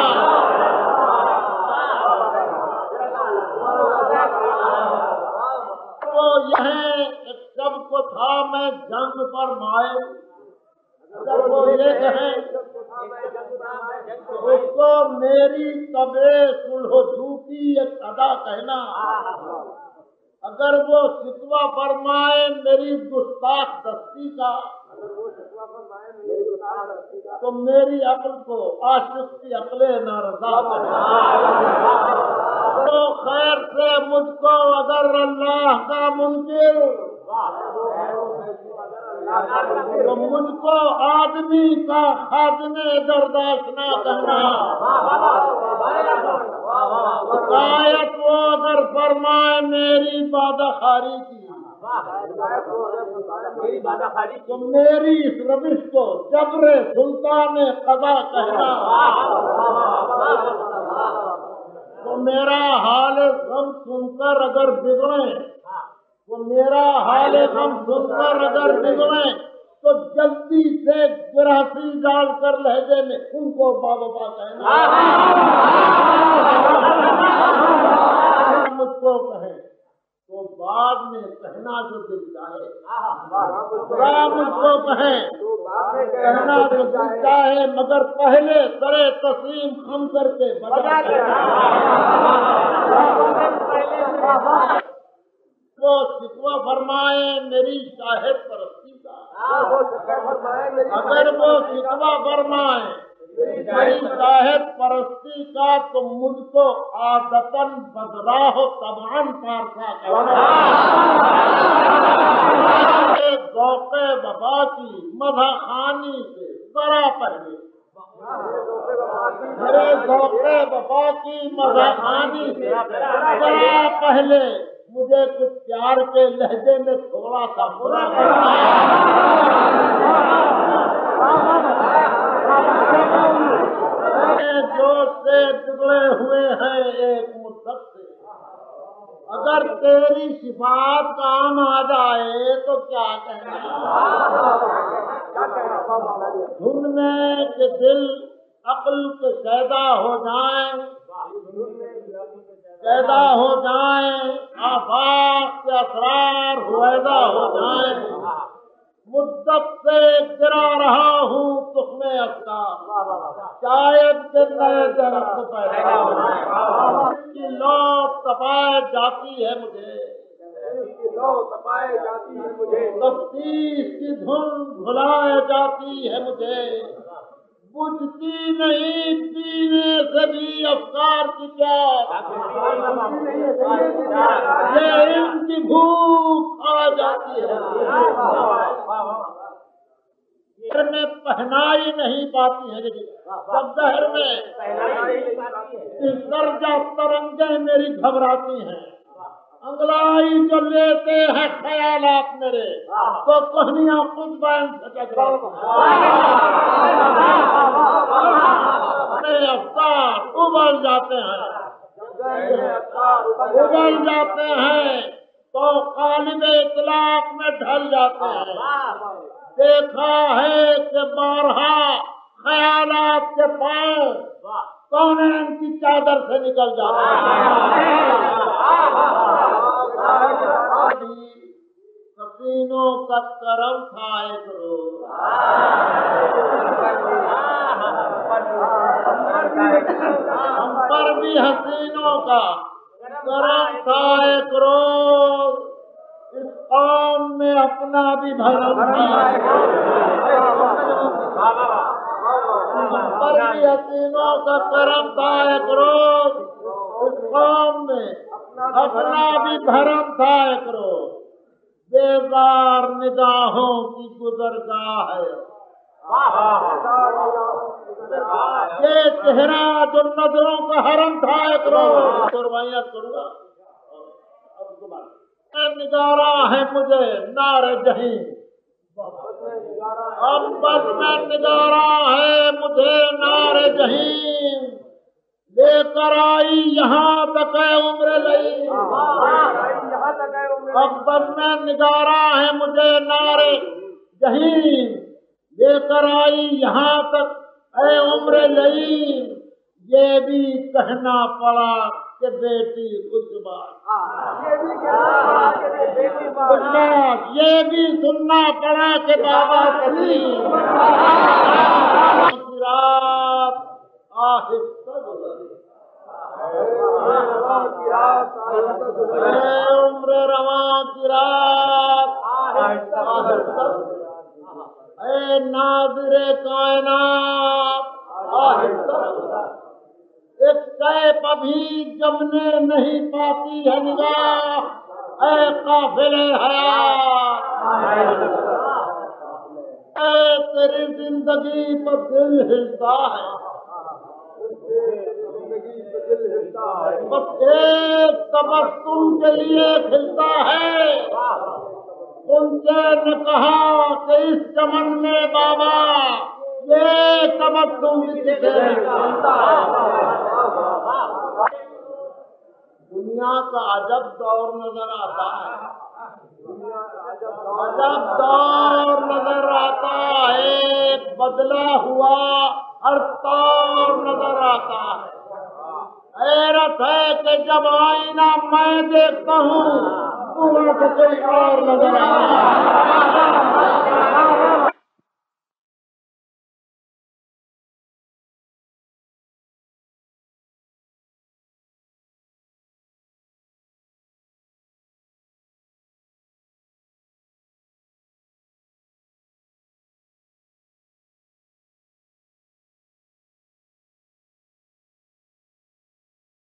تو یہیں ایک شب کو تھا میں جنگ پر مائل، اگر وہ یہ کہیں اس کو میری طبع صلح و جو کی ایک ادا کہنا، اگر وہ شکوہ فرمائے میری گستاخ دستی کا تو میری عقل کو عاشق کی عقل نارضا کہنا، تو خیر سے مجھ کو اگر اللہ کا منکر تو مجھ کو آدمی کا خادم درداش نہ کہنا، شکایت وہ اگر فرمائے میری بادہ خاری کی تو میری اس روش کو جبر سلطان قضا کہنا، تو میرا حال غم سن کر اگر بگڑیں وہ میرا حال غم سن کر اگر بگڑیں تو جلدی سے گراسی ڈال کر لہجے میں ان کو بابا کہنا، مجھ کو کہیں تو بعد میں کہنا جو دل چاہے، مجھ کو کہیں کہنا جو دل چاہے، مگر پہلے سرے تسلیم خم کر کے بجا کہنا، وہ شکوہ فرمائے میری شاہد پرستی کا، اگر وہ شکوہ فرمائے میری شاہد پرستی کا تو مجھ کو عادتاً بدراہ و طبعاً پارسا کہنا، ذوق وفا کی مدح خوانی سے ذرا پہلے، میرے ذوق وفا کی مدح خوانی سے ذرا پہلے مجھے کچھ پیار کے لہجے میں تھوڑا سا برا کرنا، جو سے بگڑے ہوئے ہیں ایک مدت سے، اگر تیری صفات کام آ جائے تو کیا کہنا، دھن میں کہ دل عقل کے شیدا ہو جائیں، پیدا ہو جائیں آفاق کے اسرار ہویدا ہو جائیں، مدت سے گرا رہا ہوں تخم افکار، شاید کہ نئے درخت پیدا ہو اس کی لو تپائے جاتی ہے مجھے، تفتیش کی دھن بھلائے جاتی ہے مجھے، بجھتی نہیں پینے سے بھی افکار کی پیاس، یہ علم کی بھوک آ جاتی ہے، دہر میں پہنائی نہیں پاتی ہے، جب دہر میں اس درجہ ترنگیں میری گھبراتی ہیں، انگلائی جو لیتے ہیں خیالات میرے تو کہنیاں خود بین سے ٹکراتی ہیں، میں افکار ابل جاتے ہیں ابل جاتے ہیں تو قالب اطلاق میں ڈھل جاتے ہیں۔ دیکھا ہے کہ بارہا خیالات کے پاؤں کونین کی چادر سے نکل جاتے ہیں۔ حسینوں کا کرم تھا ایک روز، ہم پر بھی حسینوں کا کرم تھا ایک روز، اس قوم میں اپنا بھی بھرم تھا، ہم پر بھی حسینوں کا کرم تھا ایک روز، اس قوم میں اپنا بھی بھرم تھا ایک روز، بیزار نگاہوں کی گزرگاہ ہے یہ چہرہ جو نظروں کا حرم تھا ایک روز۔ قربانیت کروں گا نگارا ہے مجھے نار جہیم، اب بس میں نگارا ہے مجھے نار جہیم، لے کر آئی یہاں تک ہے عمر لئی، اب بس میں نگارا ہے مجھے نار جہیم، لے کر آئی یہاں تک اے عمر لئی، یہ بھی کہنا پڑا کہ بیٹی خوشباش، یہ بھی سننا پڑا کہ بابا سلیم، رات آہستہ گزری، اے عمر رواں کی رات آہستہ، اے ناظر کائنات آہستہ، ایک کیپ ابھی جمنے نہیں پاتی ہے نگاہ، اے قافل حیات، اے تیری زندگی پر دل ہلتا ہے، بس ایک تبسم کے لیے کھلتا ہے، ان نے کہا کہ اس چمن میں بابا یہ تبسم کسے کھلتا ہے۔ دنیا کا عجب دور نظر آتا ہے، عجب دور نظر آتا ہے، بدلا ہوا ہر طور نظر آتا ہے، حیرت ہے کہ جب آئینہ میں دیکھتا ہوں تو کوئی اور نظر آتا ہے۔